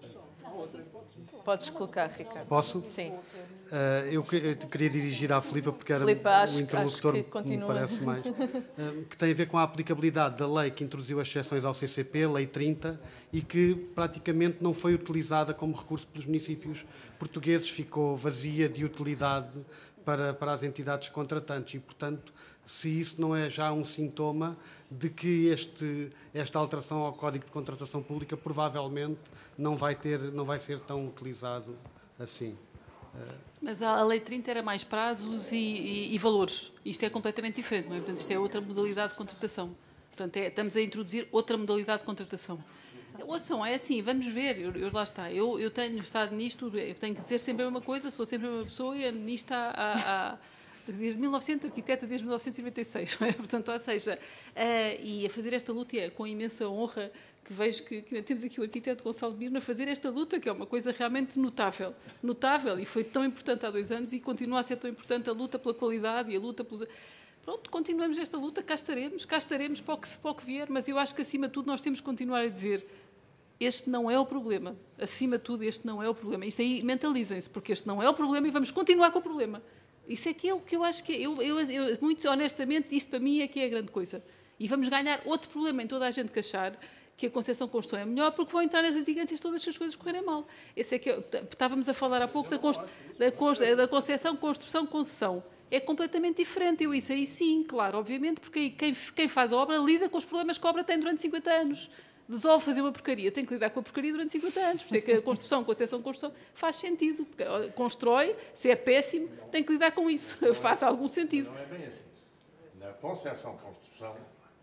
Podes colocar, Ricardo. Posso? Sim. Uh, eu, que- eu te queria dirigir à Filipa, porque era Filipa, acho- o interlocutor acho que que me continua. parece mais. Uh, que tem a ver com a aplicabilidade da lei que introduziu as exceções ao C C P, Lei trinta, e que praticamente não foi utilizada como recurso pelos municípios portugueses, ficou vazia de utilidade para, para as entidades contratantes. E, portanto, se isso não é já um sintoma de que este, esta alteração ao Código de Contratação Pública provavelmente não vai, ter, não vai ser tão utilizado assim. Mas a Lei trinta era mais prazos e, e, e valores. Isto é completamente diferente, não é? Portanto, isto é outra modalidade de contratação. Portanto, é, estamos a introduzir outra modalidade de contratação. Ouçam, é assim, vamos ver, eu, eu, lá está, eu, eu tenho estado nisto, eu tenho que dizer sempre a mesma coisa, sou sempre a mesma pessoa e ando nisto há, há, há, desde mil e novecentos, arquiteta desde mil novecentos e noventa e seis, não é? Portanto, ou seja, uh, e a fazer esta luta é com imensa honra que vejo que, que temos aqui o arquiteto Gonçalo Mirna a fazer esta luta, que é uma coisa realmente notável, notável, e foi tão importante há dois anos e continua a ser tão importante a luta pela qualidade e a luta pelos... Pronto, continuamos esta luta, cá estaremos, cá estaremos para o que, para o que vier, mas eu acho que, acima de tudo, nós temos que continuar a dizer este não é o problema. Acima de tudo, este não é o problema. Isto aí, mentalizem-se, porque este não é o problema e vamos continuar com o problema. Isso é que é o que eu acho que é. Eu, eu, eu, muito honestamente, isto para mim é que é a grande coisa. E vamos ganhar outro problema em toda a gente que achar que a Conceição Construção é melhor, porque vão entrar nas litigâncias todas as coisas correrem mal. Esse é que eu, estávamos a falar há pouco da, const, da, const, da Conceição, Construção, Concessão. É completamente diferente. Eu isso aí sim, claro, obviamente, porque aí quem, quem faz a obra lida com os problemas que a obra tem durante cinquenta anos. Resolve fazer uma porcaria, tem que lidar com a porcaria durante cinquenta anos. Por isso é que a construção, a concessão de construção, faz sentido. Porque constrói, se é péssimo, tem que lidar com isso. Faz algum sentido. Não é bem assim. Na concessão construção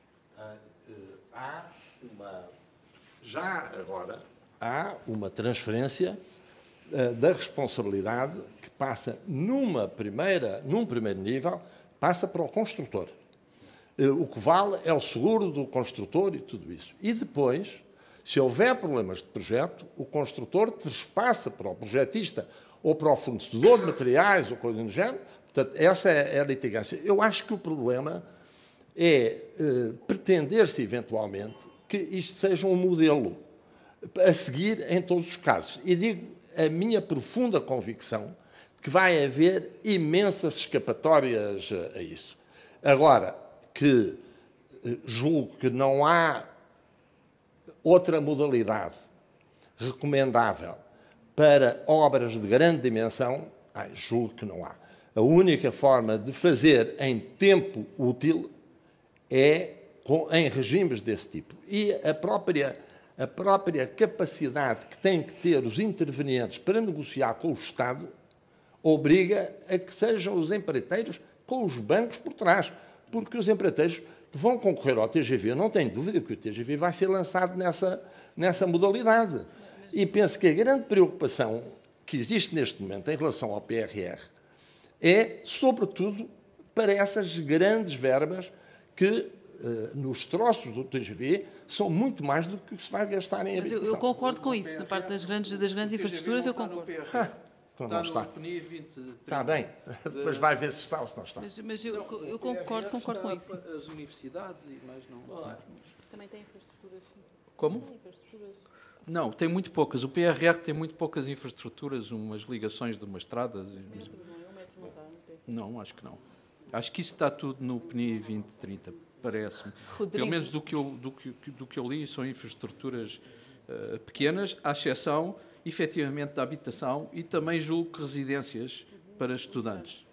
há uma... Já agora, há uma transferência da responsabilidade que passa numa primeira, num primeiro nível, passa para o construtor. O que vale é o seguro do construtor e tudo isso. E depois, se houver problemas de projeto, o construtor trespassa para o projetista ou para o fornecedor de materiais ou coisa do género. Portanto, essa é a litigância. Eu acho que o problema é eh, pretender-se, eventualmente, que isto seja um modelo a seguir em todos os casos. E digo a minha profunda convicção de que vai haver imensas escapatórias a isso. Agora, que julgo que não há outra modalidade recomendável para obras de grande dimensão, ai, julgo que não há. A única forma de fazer em tempo útil é com, em regimes desse tipo. E a própria, a própria capacidade que têm que ter os intervenientes para negociar com o Estado obriga a que sejam os empreiteiros com os bancos por trás. Porque os empreiteiros que vão concorrer ao T G V, não tenho dúvida que o T G V vai ser lançado nessa, nessa modalidade. E penso que a grande preocupação que existe neste momento em relação ao P R R é, sobretudo, para essas grandes verbas que, eh, nos troços do T G V, são muito mais do que se vai gastar em habitação. Mas eu, eu concordo com isso. Na parte das grandes, das grandes infraestruturas, eu concordo. Então não está. Está bem. Depois vai ver se está ou se não está. Mas, mas eu, eu concordo, concordo com isso. As universidades e mais não. Também tem infraestruturas. Como? Não, tem muito poucas. O P R R tem muito poucas infraestruturas, umas ligações de umas estradas. Não, acho que não. Acho que isso está tudo no P N I vinte trinta, parece-me. Pelo menos do que, eu, do, que, do que eu li, são infraestruturas uh, pequenas, à exceção, efetivamente, da habitação e também julgo que residências para estudantes.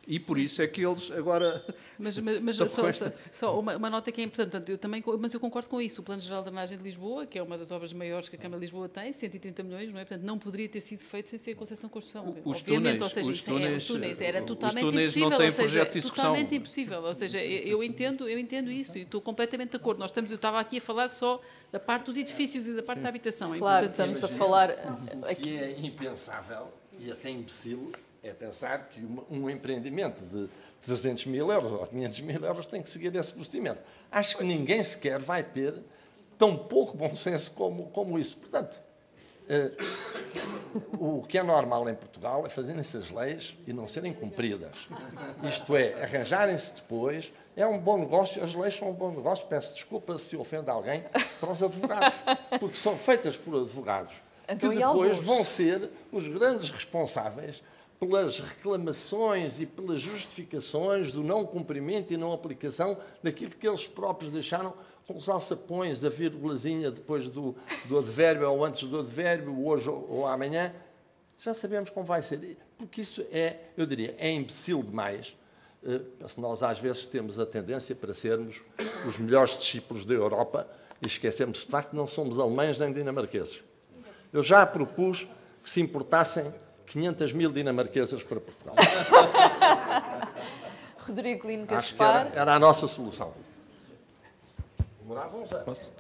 E por isso é que eles agora... Mas, mas, mas só, só, só uma, uma nota que é importante, portanto, eu também, mas eu concordo com isso. O Plano Geral de Drenagem de Lisboa, que é uma das obras maiores que a Câmara de Lisboa tem, cento e trinta milhões, não é? Portanto, não poderia ter sido feito sem ser a Conceição de Construção. Os Obviamente, túneis, ou seja, os isso é, túneis, os túneis era totalmente os túneis impossível. não têm ou seja, projeto de execução. Totalmente impossível. Ou seja, eu entendo, eu entendo isso e estou completamente de acordo. Nós estamos, eu estava aqui a falar só da parte dos edifícios e da parte da habitação. É claro, estamos a falar... O que é impensável e até imbecil é pensar que um empreendimento de trezentos mil euros ou quinhentos mil euros tem que seguir esse procedimento. Acho que ninguém sequer vai ter tão pouco bom senso como, como isso. Portanto, eh, o que é normal em Portugal é fazerem-se as leis e não serem cumpridas. Isto é, arranjarem-se depois. É um bom negócio, as leis são um bom negócio. Peço desculpa se ofendo alguém, para os advogados, porque são feitas por advogados, então, que depois vão ser os grandes responsáveis pelas reclamações e pelas justificações do não cumprimento e não aplicação daquilo que eles próprios deixaram com os alçapões, a vírgulazinha depois do, do advérbio ou antes do advérbio, hoje ou, ou amanhã. Já sabemos como vai ser. Porque isso é, eu diria, é imbecil demais. Nós às vezes temos a tendência para sermos os melhores discípulos da Europa e esquecemos de facto que não somos alemães nem dinamarqueses. Eu já propus que se importassem quinhentas mil dinamarquesas para Portugal. Rodrigo Lino Acho que Gaspar. era, era a nossa solução. Demoravam uns anos. Posso?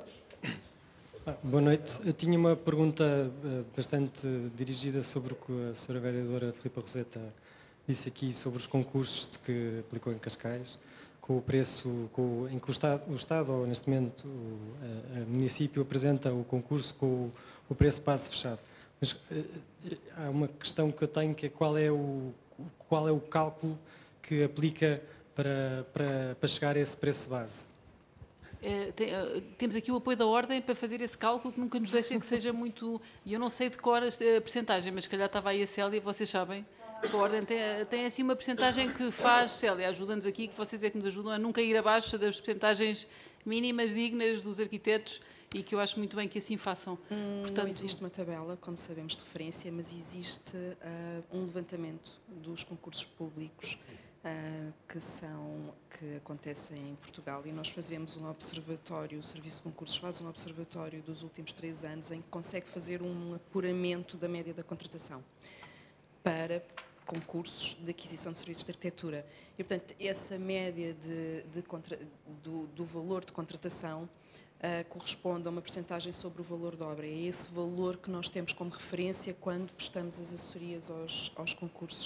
Ah, boa noite. Eu tinha uma pergunta uh, bastante dirigida sobre o que a senhora vereadora Filipa Roseta disse aqui sobre os concursos de que aplicou em Cascais, com o preço, com, em que o Estado, o Estado ou neste momento o a, a município apresenta o concurso com o, o preço base fechado. Mas uh, há uma questão que eu tenho, que é qual é o, qual é o cálculo que aplica para, para, para chegar a esse preço base? É, tem, uh, temos aqui o apoio da Ordem para fazer esse cálculo que nunca nos deixem que seja muito... E eu não sei de cor a percentagem, mas se calhar estava aí a Célia, vocês sabem. A Ordem tem, tem assim uma percentagem que faz, Célia, ajuda-nos aqui, que vocês é que nos ajudam a nunca ir abaixo das percentagens mínimas, dignas dos arquitetos, e que eu acho muito bem que assim façam. Hum, Portanto, não existe uma tabela, como sabemos, de referência, mas existe uh, um levantamento dos concursos públicos uh, que, são, que acontecem em Portugal, e nós fazemos um observatório, o Serviço de Concursos faz um observatório dos últimos três anos em que consegue fazer um apuramento da média da contratação para concursos de aquisição de serviços de arquitetura. E, portanto, essa média de, de contra, do, do valor de contratação Uh, corresponde a uma percentagem sobre o valor da obra. É esse valor que nós temos como referência quando prestamos as assessorias aos, aos concursos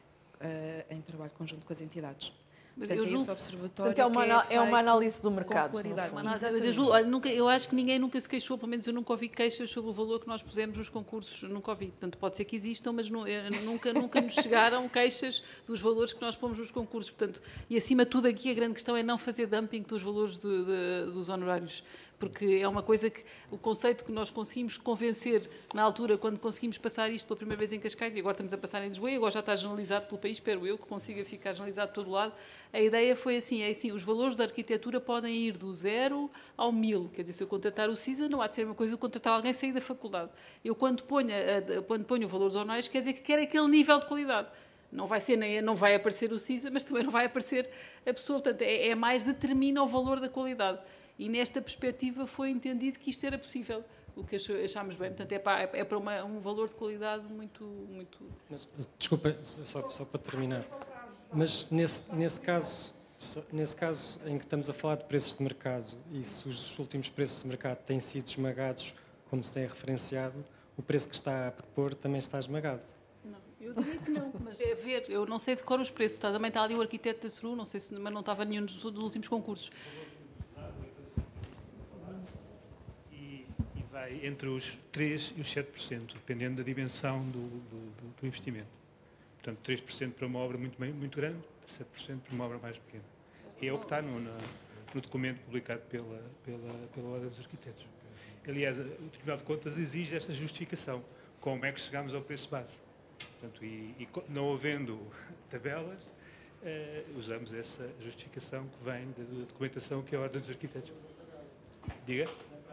uh, em trabalho conjunto com as entidades. Mas Portanto, eu é julgo, esse observatório portanto, é uma, que é, é uma análise do mercado. Claridade. Mas eu, julgo, olha, nunca, eu acho que ninguém nunca se queixou, pelo menos eu nunca ouvi queixas sobre o valor que nós pusemos nos concursos, nunca ouvi. Portanto, pode ser que existam, mas não, nunca, nunca nos chegaram queixas dos valores que nós pomos nos concursos. Portanto, e acima de tudo aqui a grande questão é não fazer dumping dos valores de, de, dos honorários. Porque é uma coisa que, o conceito que nós conseguimos convencer na altura, quando conseguimos passar isto pela primeira vez em Cascais, e agora estamos a passar em Lisboa, e agora já está generalizado pelo país, espero eu, que consiga ficar generalizado de todo lado, a ideia foi assim, é assim, os valores da arquitetura podem ir do zero ao mil, quer dizer, se eu contratar o CISA, não há de ser uma coisa de contratar alguém sair da faculdade. Eu, quando ponho, a, quando ponho o valor dos honorários, quer dizer que quero aquele nível de qualidade. Não vai, ser, nem, não vai aparecer o CISA, mas também não vai aparecer a pessoa, portanto, é, é mais determina o valor da qualidade. E nesta perspectiva foi entendido que isto era possível, o que achámos bem. Portanto, é para, é para uma, um valor de qualidade muito... muito... Mas, desculpa, só, só para terminar. Mas nesse, nesse, caso, nesse caso em que estamos a falar de preços de mercado, e se os últimos preços de mercado têm sido esmagados, como se tem referenciado, o preço que está a propor também está esmagado. Não, eu diria que não, mas é ver. Eu não sei de cor os preços. Tá, também está ali o arquiteto da Ceru, não sei se, mas não estava nenhum dos, dos últimos concursos. Vai entre os três por cento e os sete por cento, dependendo da dimensão do, do, do investimento. Portanto, três por cento para uma obra muito, muito grande, sete por cento para uma obra mais pequena. É o que está no, no documento publicado pela, pela, pela Ordem dos Arquitetos. Aliás, o Tribunal de Contas exige esta justificação. Como é que chegamos ao preço base? Portanto, e, e não havendo tabelas, eh, usamos essa justificação que vem da, da documentação que é a Ordem dos Arquitetos. Diga?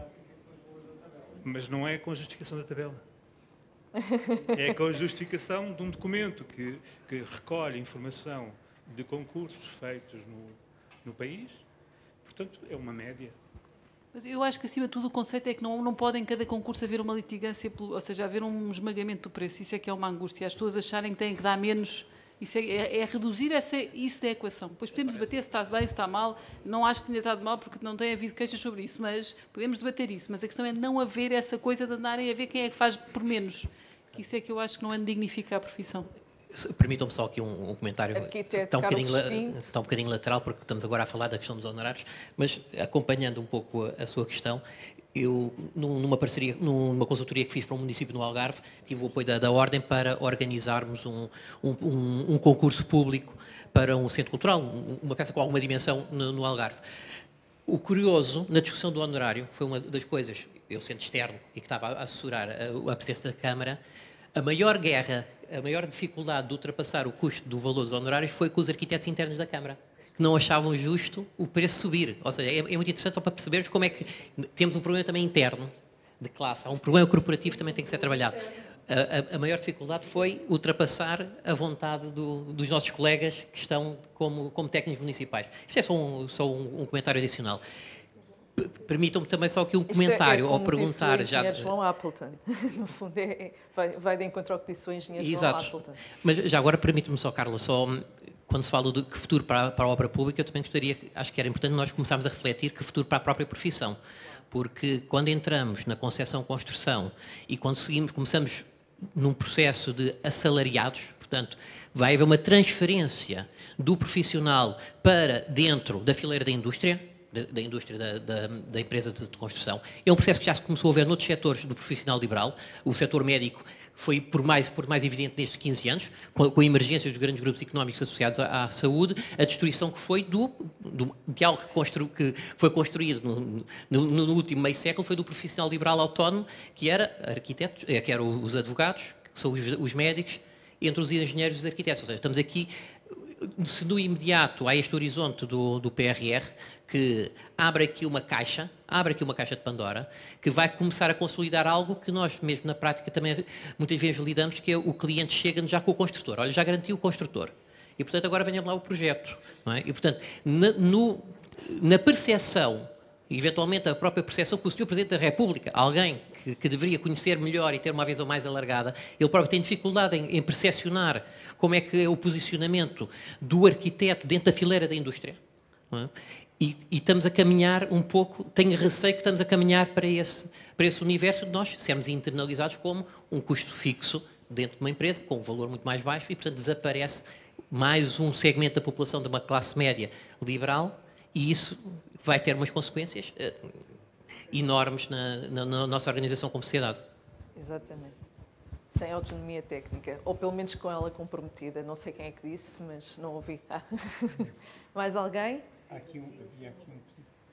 Mas não é com a justificação da tabela. É com a justificação de um documento que, que recolhe informação de concursos feitos no, no país. Portanto, é uma média. Mas eu acho que, acima de tudo, o conceito é que não, não pode em cada concurso haver uma litigância, pelo, ou seja, haver um esmagamento do preço. Isso é que é uma angústia. As pessoas acharem que têm que dar menos. Isso é, é, é reduzir essa, isso da equação. Depois podemos debater se está bem, se está mal. Não acho que tenha estado mal, porque não tem havido queixas sobre isso, mas podemos debater isso. Mas a questão é não haver essa coisa de andarem a ver quem é que faz por menos. Que isso é que eu acho que não é dignificar a profissão. Permitam-me só aqui um, um comentário Arquiteto está um, bocadinho, Carlos está um bocadinho lateral, porque estamos agora a falar da questão dos honorários, mas acompanhando um pouco a, a sua questão, eu, numa parceria, numa consultoria que fiz para um município no Algarve, tive o apoio da, da Ordem para organizarmos um, um, um, um concurso público para um centro cultural, uma peça com alguma dimensão no, no Algarve. O curioso, na discussão do honorário, foi uma das coisas, eu sendo externo e que estava a assessorar a, a presidência da Câmara, a maior guerra, a maior dificuldade de ultrapassar o custo do valor dos honorários foi com os arquitetos internos da Câmara, que não achavam justo o preço subir. Ou seja, é, é muito interessante só para percebermos como é que temos um problema também interno de classe. Há um problema corporativo que também tem que ser trabalhado. A, a, a maior dificuldade foi ultrapassar a vontade do, dos nossos colegas que estão como, como técnicos municipais. Isto é só um, só um, um comentário adicional. Permitam-me também só aqui um comentário, é, é ao perguntar... Disse o engenheiro já... João Appleton. No fundo, é, vai, vai de encontro ao que disse o engenheiro Exato. João Appleton. Mas já agora, permite-me só, Carla, só quando se fala de que futuro para, para a obra pública, eu também gostaria, acho que era importante nós começarmos a refletir que futuro para a própria profissão. Porque quando entramos na concepção-construção e quando seguimos, começamos num processo de assalariados, portanto, vai haver uma transferência do profissional para dentro da fileira da indústria, Da, da indústria da, da, da empresa de, de construção. É um processo que já se começou a ver noutros setores do profissional liberal. O setor médico foi por mais, por mais evidente nestes quinze anos, com, com a emergência dos grandes grupos económicos associados à, à saúde, a destruição que foi do, do, de algo que, constru, que foi construído no, no, no último meio século, foi do profissional liberal autónomo, que era arquitetos, que eram os advogados, que são os, os médicos, entre os engenheiros e os arquitetos. Ou seja, estamos aqui... Se no imediato há este horizonte do, do P R R que abre aqui uma caixa, abre aqui uma caixa de Pandora, que vai começar a consolidar algo que nós mesmo na prática também muitas vezes lidamos, que é o cliente chega-nos já com o construtor. Olha, já garantiu o construtor. E, portanto, agora venha lá o projeto. Não é? E, portanto, na, no, na percepção, eventualmente a própria percepção que o senhor Presidente da República, alguém que, que deveria conhecer melhor e ter uma visão mais alargada, ele próprio tem dificuldade em, em percepcionar como é que é o posicionamento do arquiteto dentro da fileira da indústria. Não é? E, e estamos a caminhar um pouco, tenho receio que estamos a caminhar para esse, para esse universo de nós sermos internalizados como um custo fixo dentro de uma empresa, com um valor muito mais baixo, e, portanto, desaparece mais um segmento da população de uma classe média liberal, e isso vai ter umas consequências uh, enormes na, na, na nossa organização como sociedade. Exatamente. Sem autonomia técnica, ou pelo menos com ela comprometida. Não sei quem é que disse, mas não ouvi. Ah. Mais alguém? Há aqui um, havia aqui um...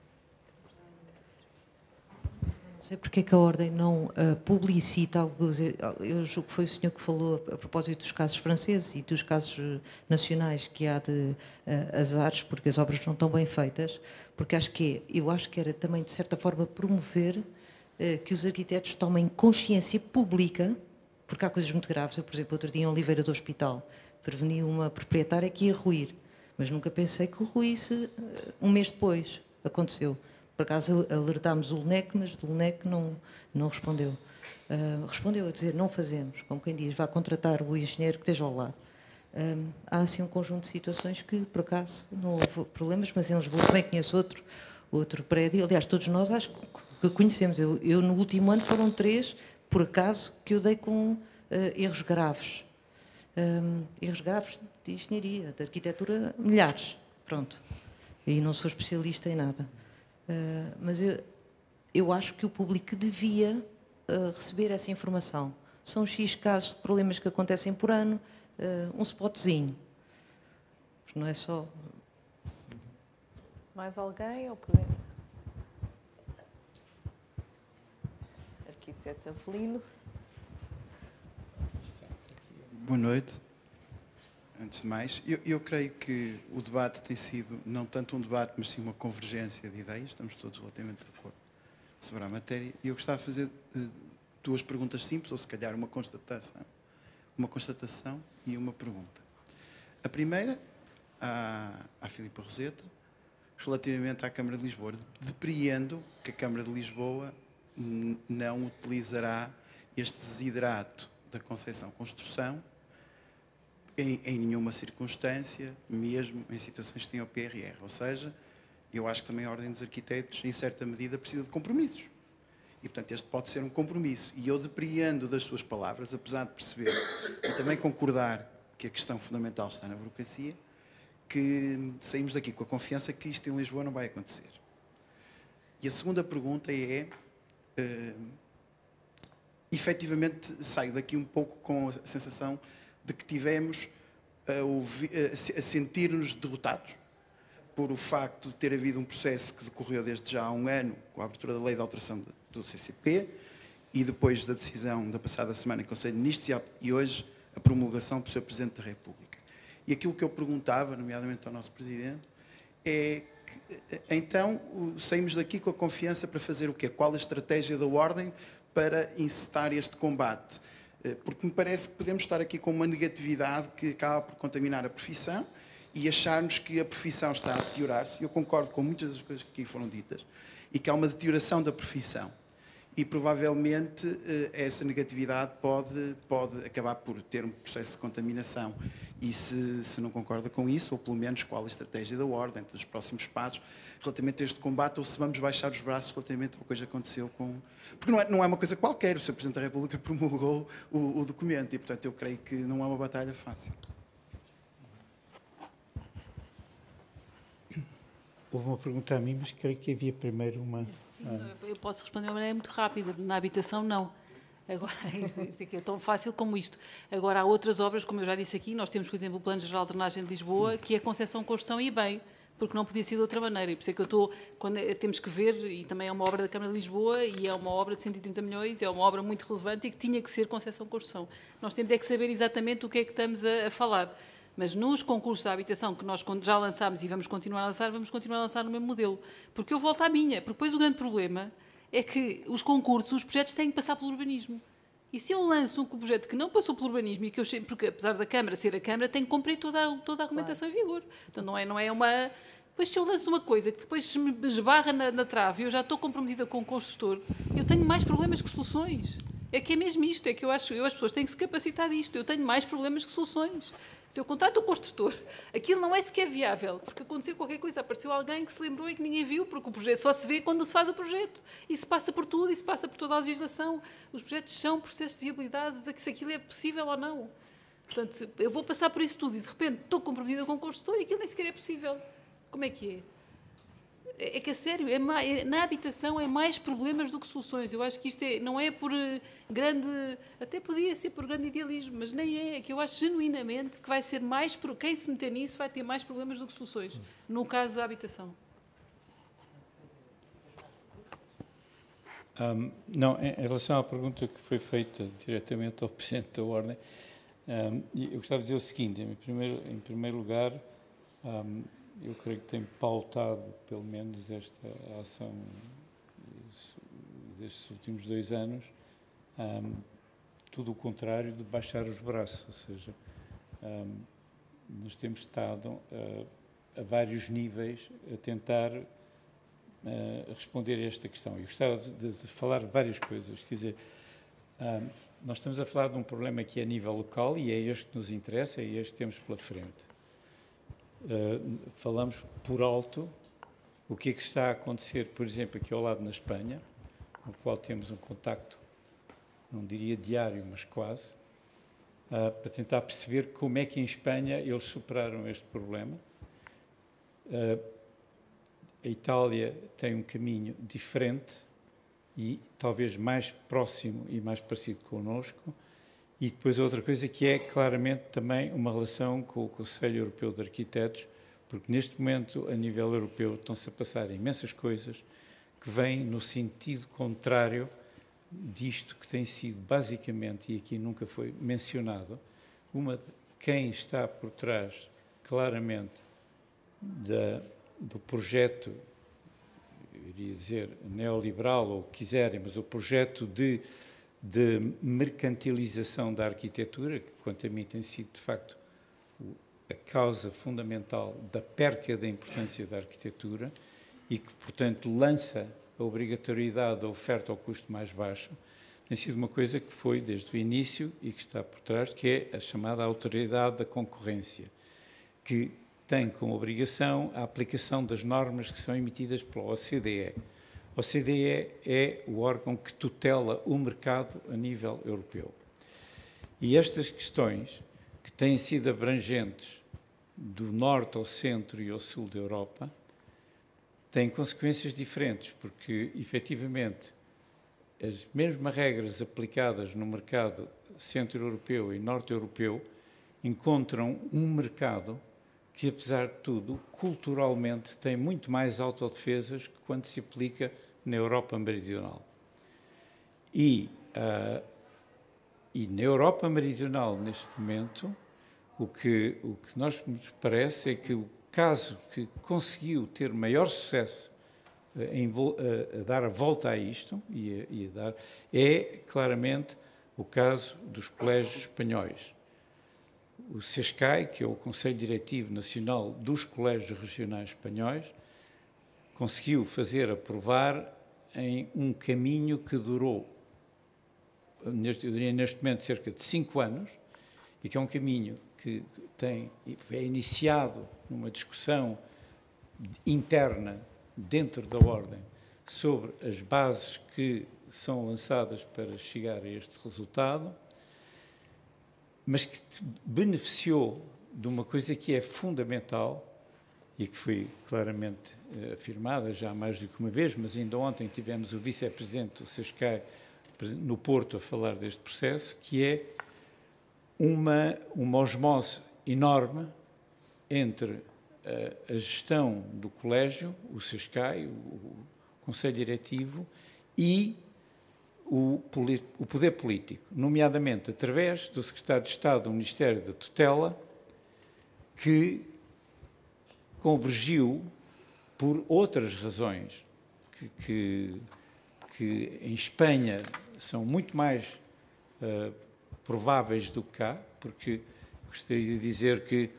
Não sei porque é que a Ordem não uh, publicita algo. Eu julgo que foi o senhor que falou a, a propósito dos casos franceses e dos casos uh, nacionais que há de uh, azares, porque as obras não estão bem feitas, porque acho que é, eu acho que era também, de certa forma, promover uh, que os arquitetos tomem consciência pública, porque há coisas muito graves. Eu, por exemplo, outro dia em Oliveira do Hospital, preveni uma proprietária que ia ruir, mas nunca pensei que ruísse uh, um mês depois. Aconteceu. Por acaso alertámos o L N E C, mas o L N E C não, não respondeu. Uh, respondeu a dizer, não fazemos. Como quem diz, vá contratar o engenheiro que esteja ao lado. Um, há assim um conjunto de situações que, por acaso, não houve problemas, mas em Lisboa também conheço outro, outro prédio. Aliás, todos nós acho que conhecemos. Eu, eu no último ano foram três, por acaso, que eu dei com uh, erros graves. Um, erros graves de engenharia, de arquitetura, milhares. Pronto. E não sou especialista em nada. Uh, mas eu, eu acho que o público devia uh, receber essa informação. São X casos de problemas que acontecem por ano, uh, um spotzinho. Não é só... Mais alguém? Ou podemos... Arquiteto Avelino. Boa noite. Antes de mais, eu, eu creio que o debate tem sido não tanto um debate, mas sim uma convergência de ideias. Estamos todos relativamente de acordo sobre a matéria. E eu gostava de fazer uh, duas perguntas simples, ou se calhar uma constatação. Uma constatação e uma pergunta. A primeira à, à Filipa Roseta. Relativamente à Câmara de Lisboa, depreendo que a Câmara de Lisboa não utilizará este desiderato da Conceição Construção em, em nenhuma circunstância, mesmo em situações que tenham o P R R. Ou seja, eu acho que também a Ordem dos Arquitetos, em certa medida, precisa de compromissos. E, portanto, este pode ser um compromisso. E eu depreendo das suas palavras, apesar de perceber e também concordar que a questão fundamental está na burocracia, que saímos daqui com a confiança que isto em Lisboa não vai acontecer. E a segunda pergunta é, uh, efetivamente, saio daqui um pouco com a sensação de que tivemos a, ouvir, a sentir-nos derrotados por o facto de ter havido um processo que decorreu desde já há um ano, com a abertura da lei de alteração do C C P, e depois da decisão da passada semana em Conselho de Ministros e hoje a promulgação do seu Presidente da República. E aquilo que eu perguntava, nomeadamente ao nosso Presidente, é que, então, saímos daqui com a confiança para fazer o quê? Qual a estratégia da Ordem para incitar este combate? Porque me parece que podemos estar aqui com uma negatividade que acaba por contaminar a profissão e acharmos que a profissão está a deteriorar-se. Eu concordo com muitas das coisas que aqui foram ditas e que há uma deterioração da profissão. E provavelmente essa negatividade pode, pode acabar por ter um processo de contaminação. E se, se não concorda com isso, ou pelo menos qual a estratégia da Ordem, dos próximos passos, relativamente a este combate, ou se vamos baixar os braços relativamente ao que hoje aconteceu com... Porque não é, não é uma coisa qualquer, o senhor Presidente da República promulgou o, o documento e, portanto, eu creio que não é uma batalha fácil. Houve uma pergunta a mim, mas creio que havia primeiro uma... Sim, eu posso responder de uma maneira muito rápida. Na habitação, não. Agora, isto, isto aqui é tão fácil como isto. Agora, há outras obras, como eu já disse aqui, nós temos, por exemplo, o Plano Geral de Drenagem de Lisboa, que é Conceição Construção e bem, porque não podia ser de outra maneira. E por isso é que eu estou, quando é, temos que ver, e também é uma obra da Câmara de Lisboa, e é uma obra de cento e trinta milhões, é uma obra muito relevante e que tinha que ser Conceição Construção. Nós temos é que saber exatamente o que é que estamos a, a falar. Mas nos concursos da habitação que nós já lançámos e vamos continuar a lançar, vamos continuar a lançar no mesmo modelo. Porque eu volto à minha. Porque depois o grande problema é que os concursos, os projetos têm que passar pelo urbanismo. E se eu lanço um projeto que não passou pelo urbanismo, e que eu, porque apesar da Câmara ser a Câmara, tem que cumprir toda a, toda a argumentação claro. Em vigor. Então não é, não é uma... Depois se eu lanço uma coisa que depois me esbarra na, na trave e eu já estou comprometida com o construtor, eu tenho mais problemas que soluções. É que é mesmo isto. É que eu acho que as pessoas têm que se capacitar disto. Eu tenho mais problemas que soluções. Se eu contrato o construtor, aquilo não é sequer viável, porque aconteceu qualquer coisa, apareceu alguém que se lembrou e que ninguém viu, porque o projeto só se vê quando se faz o projeto. E se passa por tudo, e se passa por toda a legislação. Os projetos são processos de viabilidade, de que se aquilo é possível ou não. Portanto, eu vou passar por isso tudo e, de repente, estou comprometida com o construtor e aquilo nem sequer é possível. Como é que é? É que, a sério, é mais, na habitação é mais problemas do que soluções. Eu acho que isto é, não é por grande... Até podia ser por grande idealismo, mas nem é. É que eu acho genuinamente que vai ser mais... Quem se meter nisso vai ter mais problemas do que soluções, no caso da habitação. Um, não, em, em relação à pergunta que foi feita diretamente ao Presidente da Ordem, um, eu gostava de dizer o seguinte, em primeiro, em primeiro lugar... Um, eu creio que tem pautado, pelo menos, esta ação destes últimos dois anos, um, tudo o contrário de baixar os braços, ou seja, um, nós temos estado uh, a vários níveis a tentar uh, responder a esta questão. Eu gostava de, de falar várias coisas, quer dizer, um, nós estamos a falar de um problema que é a nível local e é este que nos interessa, é este que temos pela frente. Uh, falamos por alto o que é que está a acontecer, por exemplo, aqui ao lado na Espanha, com o qual temos um contacto, não diria diário, mas quase, uh, para tentar perceber como é que em Espanha eles superaram este problema. Uh, a Itália tem um caminho diferente e talvez mais próximo e mais parecido connosco. E depois outra coisa que é claramente também uma relação com o Conselho Europeu de Arquitetos, porque neste momento, a nível europeu, estão-se a passar imensas coisas que vêm no sentido contrário disto que tem sido basicamente, e aqui nunca foi mencionado, uma de quem está por trás claramente da, do projeto, eu iria dizer neoliberal, ou o que quiserem, mas o projeto de de mercantilização da arquitetura, que quanto a mim tem sido, de facto, a causa fundamental da perca da importância da arquitetura e que, portanto, lança a obrigatoriedade da oferta ao custo mais baixo, tem sido uma coisa que foi desde o início e que está por trás, que é a chamada autoridade da concorrência, que tem como obrigação a aplicação das normas que são emitidas pela O C D E. A O C D E é o órgão que tutela o mercado a nível europeu. E estas questões, que têm sido abrangentes do norte ao centro e ao sul da Europa, têm consequências diferentes, porque, efetivamente, as mesmas regras aplicadas no mercado centro-europeu e norte-europeu encontram um mercado que, apesar de tudo, culturalmente tem muito mais autodefesas que quando se aplica na Europa Meridional. E, uh, e na Europa Meridional, neste momento, o que, o que nós nos parece é que o caso que conseguiu ter maior sucesso em a, a dar a volta a isto e a, e a dar é claramente o caso dos colégios espanhóis. O SESCAI, que é o Conselho Diretivo Nacional dos Colégios Regionais Espanhóis, conseguiu fazer aprovar em um caminho que durou, neste, eu diria neste momento, cerca de cinco anos, e que é um caminho que tem, é iniciado numa discussão interna dentro da Ordem sobre as bases que são lançadas para chegar a este resultado, mas que beneficiou de uma coisa que é fundamental e que foi claramente eh, afirmada já mais do que uma vez, mas ainda ontem tivemos o vice-presidente do SESCAI no Porto a falar deste processo, que é uma, uma osmose enorme entre a gestão do colégio, o SESCAI, o Conselho Diretivo, e o, o poder político, nomeadamente através do Secretário de Estado do Ministério da Tutela, que convergiu por outras razões que, que, que em Espanha são muito mais uh, prováveis do que cá, porque gostaria de dizer que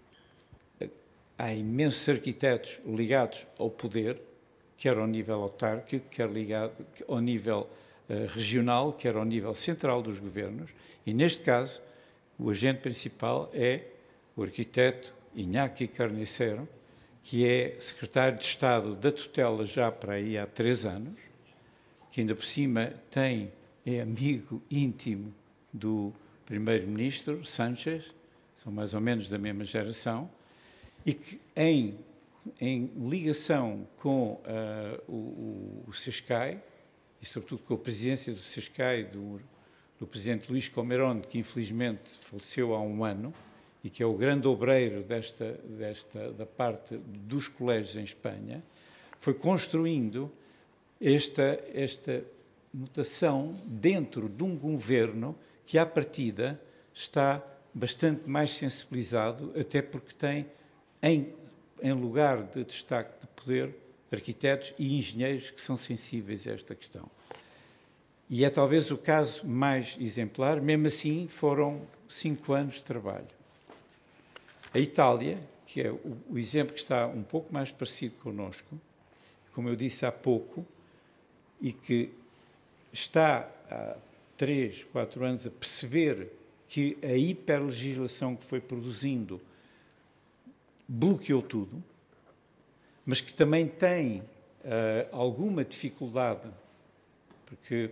há imensos arquitetos ligados ao poder, quer ao nível autárquico, quer ligado ao nível uh, regional, quer ao nível central dos governos, e neste caso o agente principal é o arquiteto Iñaki Carnicero, que é secretário de Estado da tutela já para aí há três anos, que ainda por cima tem, é amigo íntimo do primeiro-ministro Sánchez, são mais ou menos da mesma geração, e que em, em ligação com uh, o, o SESCAI, e sobretudo com a presidência do SESCAI, do, do presidente Luís Calmerón, que infelizmente faleceu há um ano, e que é o grande obreiro desta, desta, da parte dos colégios em Espanha, foi construindo esta, esta mutação dentro de um governo que, à partida, está bastante mais sensibilizado, até porque tem, em, em lugar de destaque de poder, arquitetos e engenheiros que são sensíveis a esta questão. E é talvez o caso mais exemplar, mesmo assim foram cinco anos de trabalho. A Itália, que é o, o exemplo que está um pouco mais parecido connosco, como eu disse há pouco, e que está há três, quatro anos a perceber que a hiperlegislação que foi produzindo bloqueou tudo, mas que também tem uh, alguma dificuldade, porque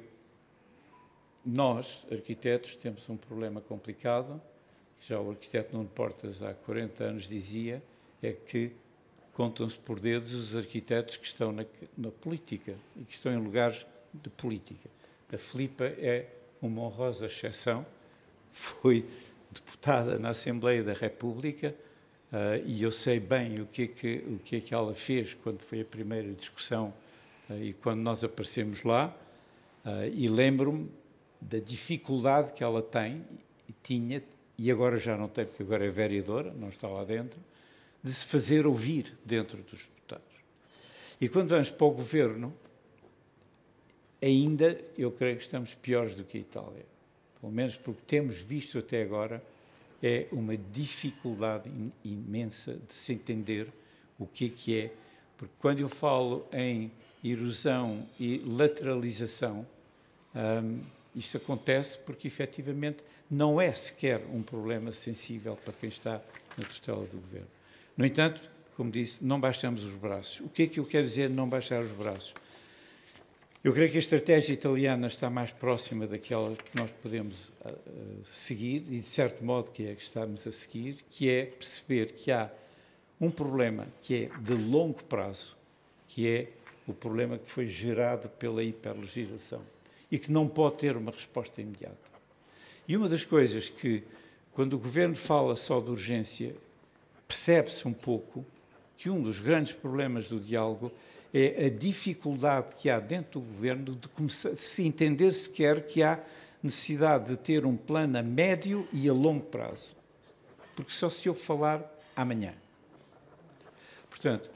nós, arquitetos, temos um problema complicado. Já o arquiteto Nuno Portas, há quarenta anos, dizia, é que contam-se por dedos os arquitetos que estão na, na política e que estão em lugares de política. A Filipa é uma honrosa exceção, foi deputada na Assembleia da República uh, e eu sei bem o que, é que, o que é que ela fez quando foi a primeira discussão uh, e quando nós aparecemos lá, uh, e lembro-me da dificuldade que ela tem e tinha, e agora já não tem, porque agora é vereadora, não está lá dentro, de se fazer ouvir dentro dos deputados. E quando vamos para o governo, ainda eu creio que estamos piores do que a Itália. Pelo menos porque temos visto até agora é uma dificuldade imensa de se entender o que é que é, porque quando eu falo em erosão e lateralização, hum, isto acontece porque, efetivamente, não é sequer um problema sensível para quem está na tutela do Governo. No entanto, como disse, não baixamos os braços. O que é que eu quero dizer não baixar os braços? Eu creio que a estratégia italiana está mais próxima daquela que nós podemos uh, seguir, e de certo modo que é a que estamos a seguir, que é perceber que há um problema que é de longo prazo, que é o problema que foi gerado pela hiperlegislação e que não pode ter uma resposta imediata. E uma das coisas que, quando o Governo fala só de urgência, percebe-se um pouco que um dos grandes problemas do diálogo é a dificuldade que há dentro do Governo de, começar, de se entender sequer que há necessidade de ter um plano a médio e a longo prazo. Porque só se ouve falar amanhã. Portanto,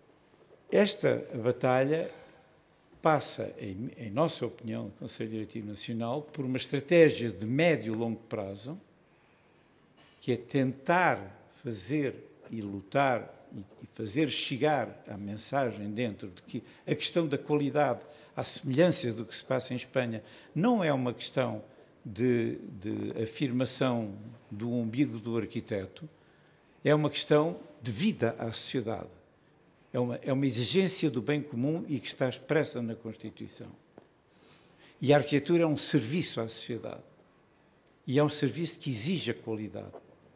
esta batalha passa, em, em nossa opinião, do Conselho Diretivo Nacional, por uma estratégia de médio e longo prazo, que é tentar fazer e lutar e fazer chegar a mensagem dentro de que a questão da qualidade, à semelhança do que se passa em Espanha, não é uma questão de, de afirmação do umbigo do arquiteto, é uma questão de vida à sociedade. É uma, é uma exigência do bem comum e que está expressa na Constituição. E a arquitetura é um serviço à sociedade. E é um serviço que exige a qualidade.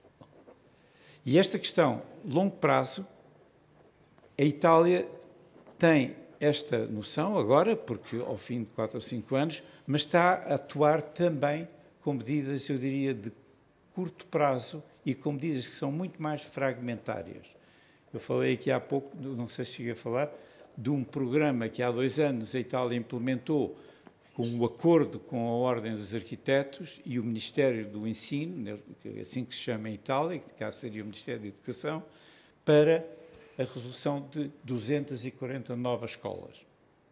E esta questão, longo prazo, a Itália tem esta noção agora, porque ao fim de quatro ou cinco anos, mas está a atuar também com medidas, eu diria, de curto prazo e com medidas que são muito mais fragmentárias. Eu falei aqui há pouco, não sei se cheguei a falar, de um programa que há dois anos a Itália implementou com um acordo com a Ordem dos Arquitetos e o Ministério do Ensino, assim que se chama em Itália, que cá seria o Ministério da Educação, para a resolução de duzentas e quarenta novas escolas.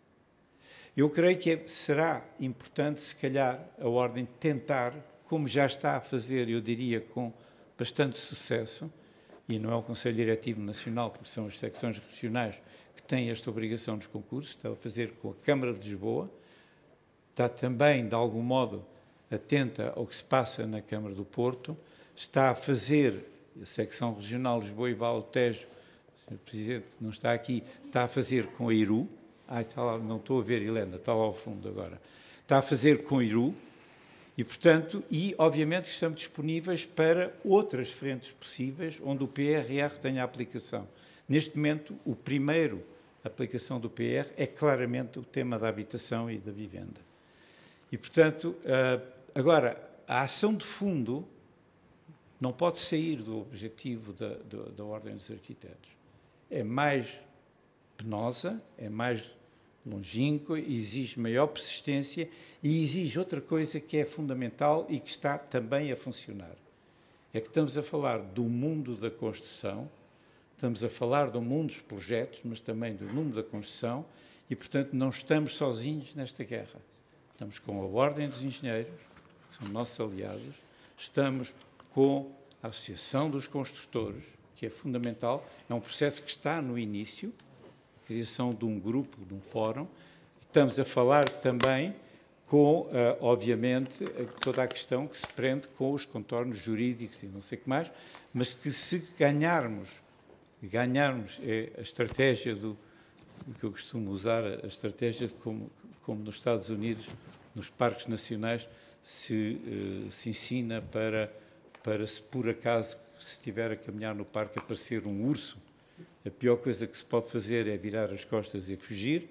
Eu creio que é, será importante, se calhar, a Ordem tentar, como já está a fazer, eu diria, com bastante sucesso, e não é o Conselho Diretivo Nacional, porque são as secções regionais que têm esta obrigação dos concursos, está a fazer com a Câmara de Lisboa, está também, de algum modo, atenta ao que se passa na Câmara do Porto, está a fazer, a secção regional Lisboa e Vale do Tejo, o senhor Presidente não está aqui, está a fazer com a I R U, ah, está lá, não estou a ver, Helena, está lá ao fundo agora, está a fazer com a I R U, e, portanto, e, obviamente, estamos disponíveis para outras frentes possíveis onde o P R R tenha aplicação. Neste momento, o primeiro aplicação do P R é claramente o tema da habitação e da vivenda. E, portanto, agora, a ação de fundo não pode sair do objetivo da, da, da Ordem dos Arquitetos. É mais penosa, é mais longínqua, exige maior persistência e exige outra coisa que é fundamental e que está também a funcionar. É que estamos a falar do mundo da construção, estamos a falar do mundo dos projetos, mas também do mundo da construção e, portanto, não estamos sozinhos nesta guerra. Estamos com a Ordem dos Engenheiros, que são nossos aliados, estamos com a Associação dos Construtores, que é fundamental, é um processo que está no início, a criação de um grupo, de um fórum. Estamos a falar também com, uh, obviamente, toda a questão que se prende com os contornos jurídicos e não sei o que mais, mas que se ganharmos, ganharmos é a estratégia do, que eu costumo usar, a estratégia de como, como nos Estados Unidos, nos parques nacionais, se, uh, se ensina para, para se por acaso, se estiver a caminhar no parque, aparecer um urso, a pior coisa que se pode fazer é virar as costas e fugir.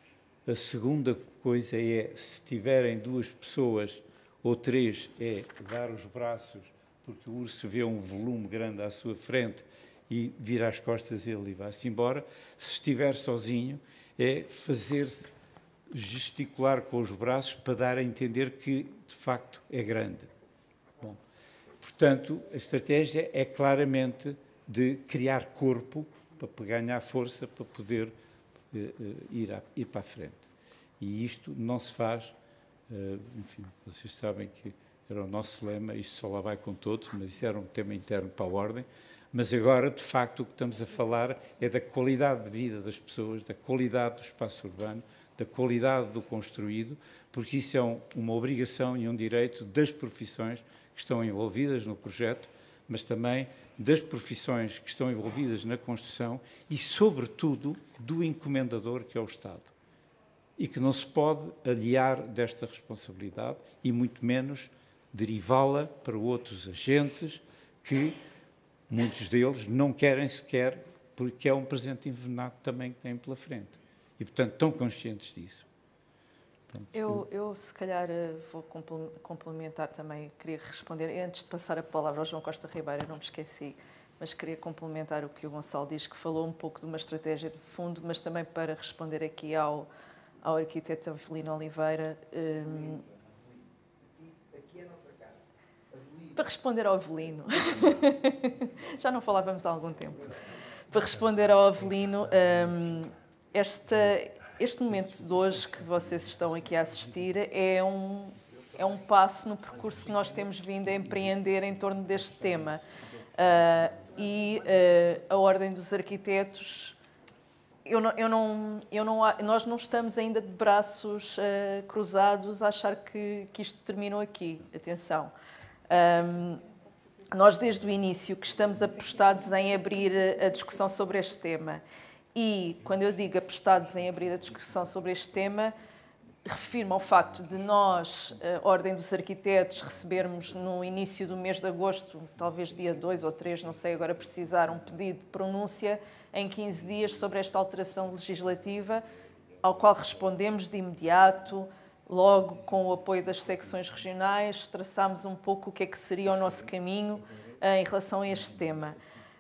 A segunda coisa é, se tiverem duas pessoas ou três, é dar os braços, porque o urso vê um volume grande à sua frente e vira as costas ele e vai-se embora. Se estiver sozinho, é fazer-se gesticular com os braços para dar a entender que, de facto, é grande. Bom, portanto, a estratégia é claramente de criar corpo para ganhar força, para poder uh, uh, ir, a, ir para a frente. E isto não se faz, uh, enfim, vocês sabem que era o nosso lema, isto só lá vai com todos, mas isso era um tema interno para a Ordem. Mas agora, de facto, o que estamos a falar é da qualidade de vida das pessoas, da qualidade do espaço urbano, da qualidade do construído, porque isso é um, uma obrigação e um direito das profissões que estão envolvidas no projeto, mas também das profissões que estão envolvidas na construção e, sobretudo, do encomendador, que é o Estado. E que não se pode aliar desta responsabilidade e, muito menos, derivá-la para outros agentes que, muitos deles, não querem sequer, porque é um presente envenenado também que têm pela frente. E, portanto, estão conscientes disso. Pronto. Eu, eu, se calhar, vou complementar também, queria responder, antes de passar a palavra ao João Costa Ribeiro, não me esqueci, mas queria complementar o que o Gonçalo diz, que falou um pouco de uma estratégia de fundo, mas também para responder aqui ao, ao arquiteto Avelino Oliveira. Um, para responder ao Avelino, já não falávamos há algum tempo, para responder ao Avelino, um, esta... Este momento de hoje que vocês estão aqui a assistir é um, é um passo no percurso que nós temos vindo a empreender em torno deste tema. Uh, e uh, a Ordem dos Arquitetos, eu não, eu não, eu não, nós não estamos ainda de braços uh, cruzados a achar que, que isto terminou aqui. Atenção. Um, nós, desde o início, que estamos apostados em abrir a discussão sobre este tema. E, quando eu digo apostados em abrir a discussão sobre este tema, refiro-me ao facto de nós, a Ordem dos Arquitetos, recebermos no início do mês de agosto, talvez dia dois ou três, não sei agora precisar, um pedido de pronúncia em quinze dias sobre esta alteração legislativa, ao qual respondemos de imediato, logo com o apoio das secções regionais, traçámos um pouco o que é que seria o nosso caminho em relação a este tema.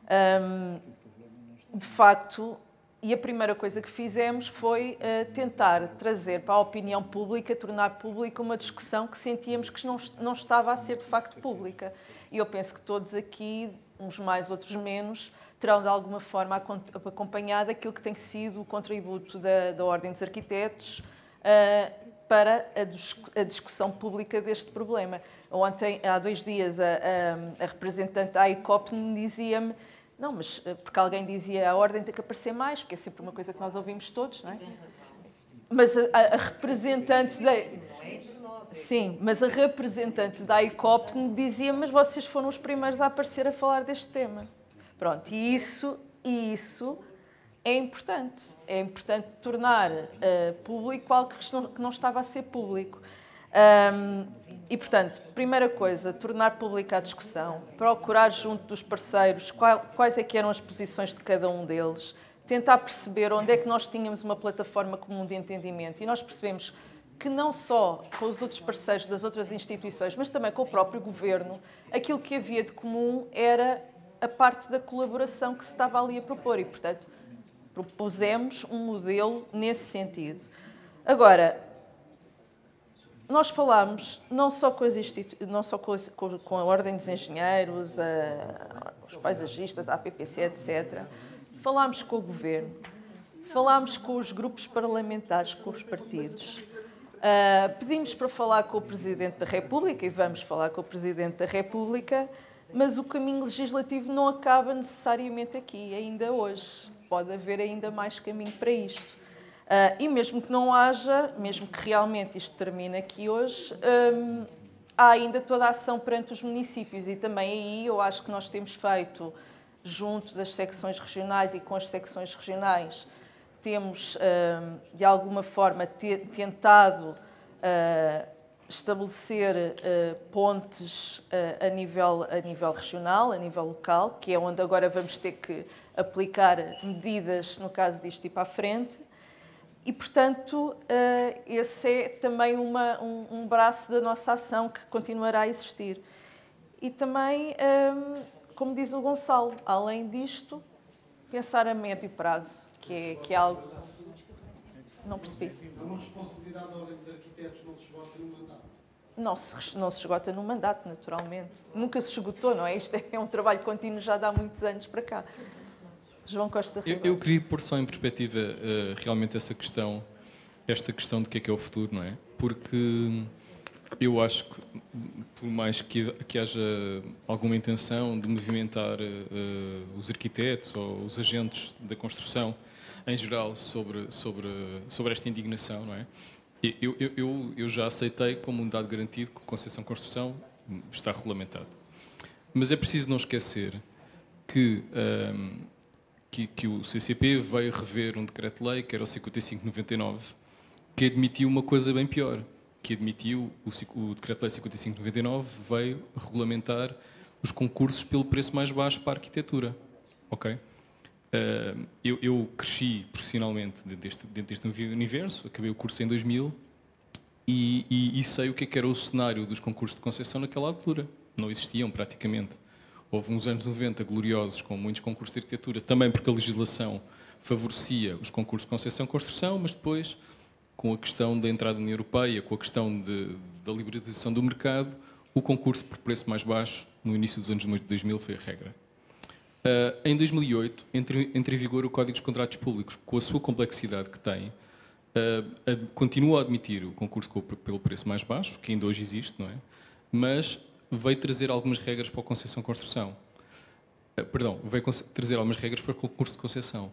De facto, e a primeira coisa que fizemos foi uh, tentar trazer para a opinião pública, tornar pública uma discussão que sentíamos que não, não estava a ser de facto pública. E eu penso que todos aqui, uns mais, outros menos, terão de alguma forma acompanhado aquilo que tem sido o contributo da, da Ordem dos Arquitetos uh, para a, dis a discussão pública deste problema. Ontem, há dois dias, a, a, a representante da I C O P dizia-me: não, mas porque alguém dizia a Ordem tem que aparecer mais, porque é sempre uma coisa que nós ouvimos todos, não é? Mas a, a representante da... Sim, mas a representante da I C O P dizia: mas vocês foram os primeiros a aparecer a falar deste tema. Pronto, e isso, e isso é importante. É importante tornar uh, público algo que não, que não estava a ser público. Um, e, portanto, primeira coisa, tornar pública a discussão, procurar junto dos parceiros qual, quais é que eram as posições de cada um deles, tentar perceber onde é que nós tínhamos uma plataforma comum de entendimento. E nós percebemos que não só com os outros parceiros das outras instituições, mas também com o próprio Governo, aquilo que havia de comum era a parte da colaboração que se estava ali a propor. E, portanto, propusemos um modelo nesse sentido. Agora, nós falámos não só com, as não só com, a, com a Ordem dos Engenheiros, a, os paisagistas, a A P P C, etcétera. Falámos com o Governo, falámos com os grupos parlamentares, com os partidos. Uh, pedimos para falar com o Presidente da República, e vamos falar com o Presidente da República, mas o caminho legislativo não acaba necessariamente aqui, ainda hoje. Pode haver ainda mais caminho para isto. Uh, e mesmo que não haja, mesmo que realmente isto termine aqui hoje, um, há ainda toda a ação perante os municípios, e também aí eu acho que nós temos feito, junto das secções regionais e com as secções regionais, temos, um, de alguma forma, te tentado uh, estabelecer uh, pontes uh, a, nível, a nível regional, a nível local, que é onde agora vamos ter que aplicar medidas, no caso disto, ir para a frente. E, portanto, esse é também uma, um, um braço da nossa ação que continuará a existir. E também, como diz o Gonçalo, além disto, pensar a médio prazo, que é, que é algo... Não percebi. É uma responsabilidade da Ordem dos Arquitetos, não se esgota no mandato? Não se, não se esgota no mandato, naturalmente. Nunca se esgotou, não é? Isto é um trabalho contínuo já de há muitos anos para cá. João Costa Ribeiro. Eu, eu queria pôr só em perspectiva uh, realmente essa questão, esta questão de que é que é o futuro, não é? Porque Eu acho que, por mais que, que haja alguma intenção de movimentar uh, os arquitetos ou os agentes da construção em geral sobre, sobre, sobre esta indignação, não é? Eu, eu, eu, eu já aceitei como um dado garantido que a concessão construção está regulamentado. Mas é preciso não esquecer que, um, que, que o C C P veio rever um decreto-lei, que era o cinquenta e cinco noventa e nove, que admitiu uma coisa bem pior, que admitiu, o, o decreto-lei cinquenta e cinco noventa e nove veio regulamentar os concursos pelo preço mais baixo para a arquitetura. Ok? Uh, eu, eu cresci profissionalmente dentro deste, dentro deste universo, acabei o curso em dois mil e, e, e sei o que, é que era o cenário dos concursos de concessão naquela altura. Não existiam praticamente. Houve uns anos noventa gloriosos com muitos concursos de arquitetura, também porque a legislação favorecia os concursos de concessão e construção, mas depois, com a questão da entrada na União Europeia, com a questão de, da liberalização do mercado, o concurso por preço mais baixo, no início dos anos dois mil, foi a regra. Uh, em dois mil e oito, entra, entra em vigor o Código dos Contratos Públicos, com a sua complexidade que tem, uh, ad, continua a admitir o concurso pelo preço mais baixo, que ainda hoje existe, não é? Mas veio trazer algumas regras para a concessão construção. Uh, perdão, veio trazer algumas regras para o concurso de concessão.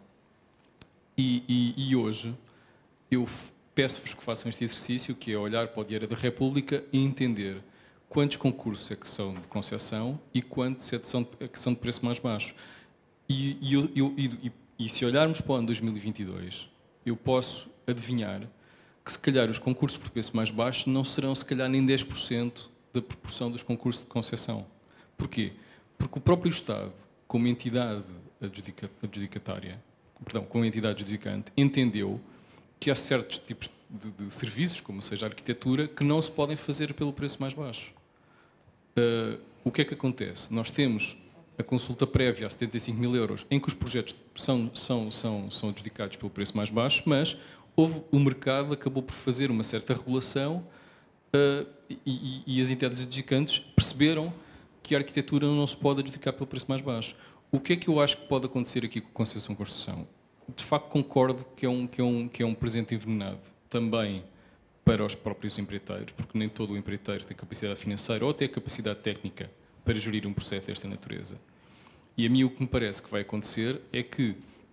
E, e, e hoje, eu peço-vos que façam este exercício, que é olhar para o Diário da República e entender quantos concursos é que são de concessão e quantos é que são de, é que são de preço mais baixo. E, e, eu, eu, e, e se olharmos para o ano dois mil e vinte e dois, eu posso adivinhar que se calhar os concursos por preço mais baixo não serão se calhar nem dez por cento da proporção dos concursos de concessão. Porquê? Porque o próprio Estado, como entidade adjudica, adjudicatária, perdão, como entidade adjudicante, entendeu que há certos tipos de, de serviços, como seja a arquitetura, que não se podem fazer pelo preço mais baixo. Uh, o que é que acontece? Nós temos a consulta prévia a setenta e cinco mil euros, em que os projetos são, são, são, são adjudicados pelo preço mais baixo, mas houve, o mercado acabou por fazer uma certa regulação uh, e, e as entidades adjudicantes perceberam que a arquitetura não se pode adjudicar pelo preço mais baixo. O que é que eu acho que pode acontecer aqui com a concessão construção? De facto, concordo que é um, que é um, que é um presente envenenado, também para os próprios empreiteiros, porque nem todo o empreiteiro tem capacidade financeira ou tem capacidade técnica para gerir um processo desta natureza. E a mim o que me parece que vai acontecer é que uh,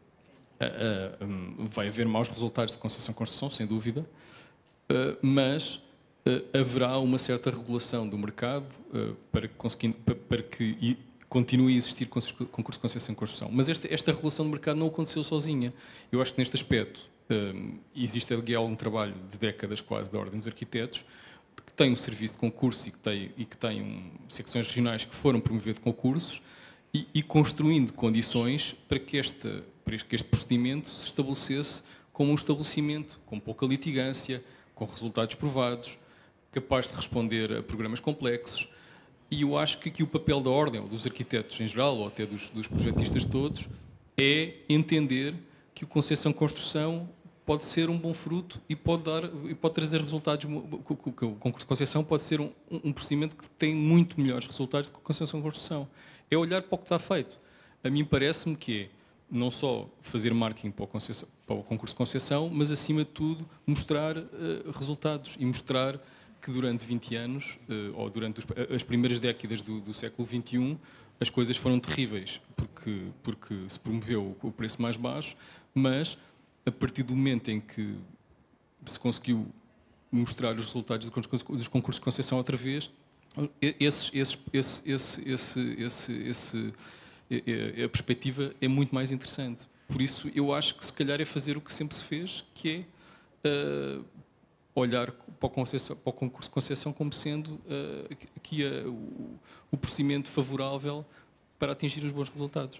uh, um, vai haver maus resultados de concessão-construção, sem dúvida, uh, mas uh, haverá uma certa regulação do mercado uh, para, que, para, para que e, continue a existir concurso de concessão-construção. Mas esta, esta regulação do mercado não aconteceu sozinha. Eu acho que neste aspecto Um, existe aqui algum trabalho de décadas quase da Ordem dos Arquitetos, que tem um serviço de concurso e que tem, e que tem um, secções regionais que foram promover de concursos e, e construindo condições para que, este, para que este procedimento se estabelecesse como um estabelecimento com pouca litigância, com resultados provados, capaz de responder a programas complexos. E eu acho que aqui o papel da Ordem, ou dos arquitetos em geral, ou até dos, dos projetistas todos, é entender que o concessão-construção pode ser um bom fruto e pode, dar, e pode trazer resultados. O concurso de concessão pode ser um, um procedimento que tem muito melhores resultados do que a concessão-construção. É olhar para o que está feito. A mim parece-me que é não só fazer marketing para o, para o concurso de concessão, mas, acima de tudo, mostrar uh, resultados e mostrar que durante vinte anos, uh, ou durante os, as primeiras décadas do, do século vinte e um, as coisas foram terríveis, porque, porque se promoveu o preço mais baixo, mas a partir do momento em que se conseguiu mostrar os resultados dos concursos de concessão outra vez, esses, esses, esse, esse, esse, esse, esse, a perspectiva é muito mais interessante. Por isso, eu acho que se calhar é fazer o que sempre se fez, que é uh, olhar para o, concessão, para o concurso de concessão como sendo uh, aqui uh, o, o procedimento favorável para atingir os bons resultados.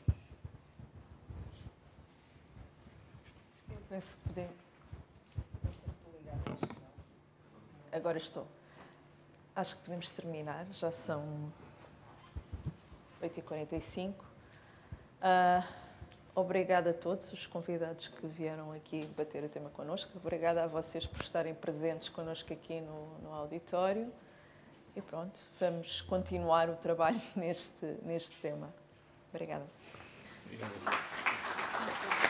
Eu penso que podemos... Agora estou. Acho que podemos terminar, já são oito e quarenta e cinco. Uh, obrigada a todos os convidados que vieram aqui debater o tema connosco. Obrigada a vocês por estarem presentes connosco aqui no, no auditório. E pronto, vamos continuar o trabalho neste, neste tema. Obrigada. Obrigado.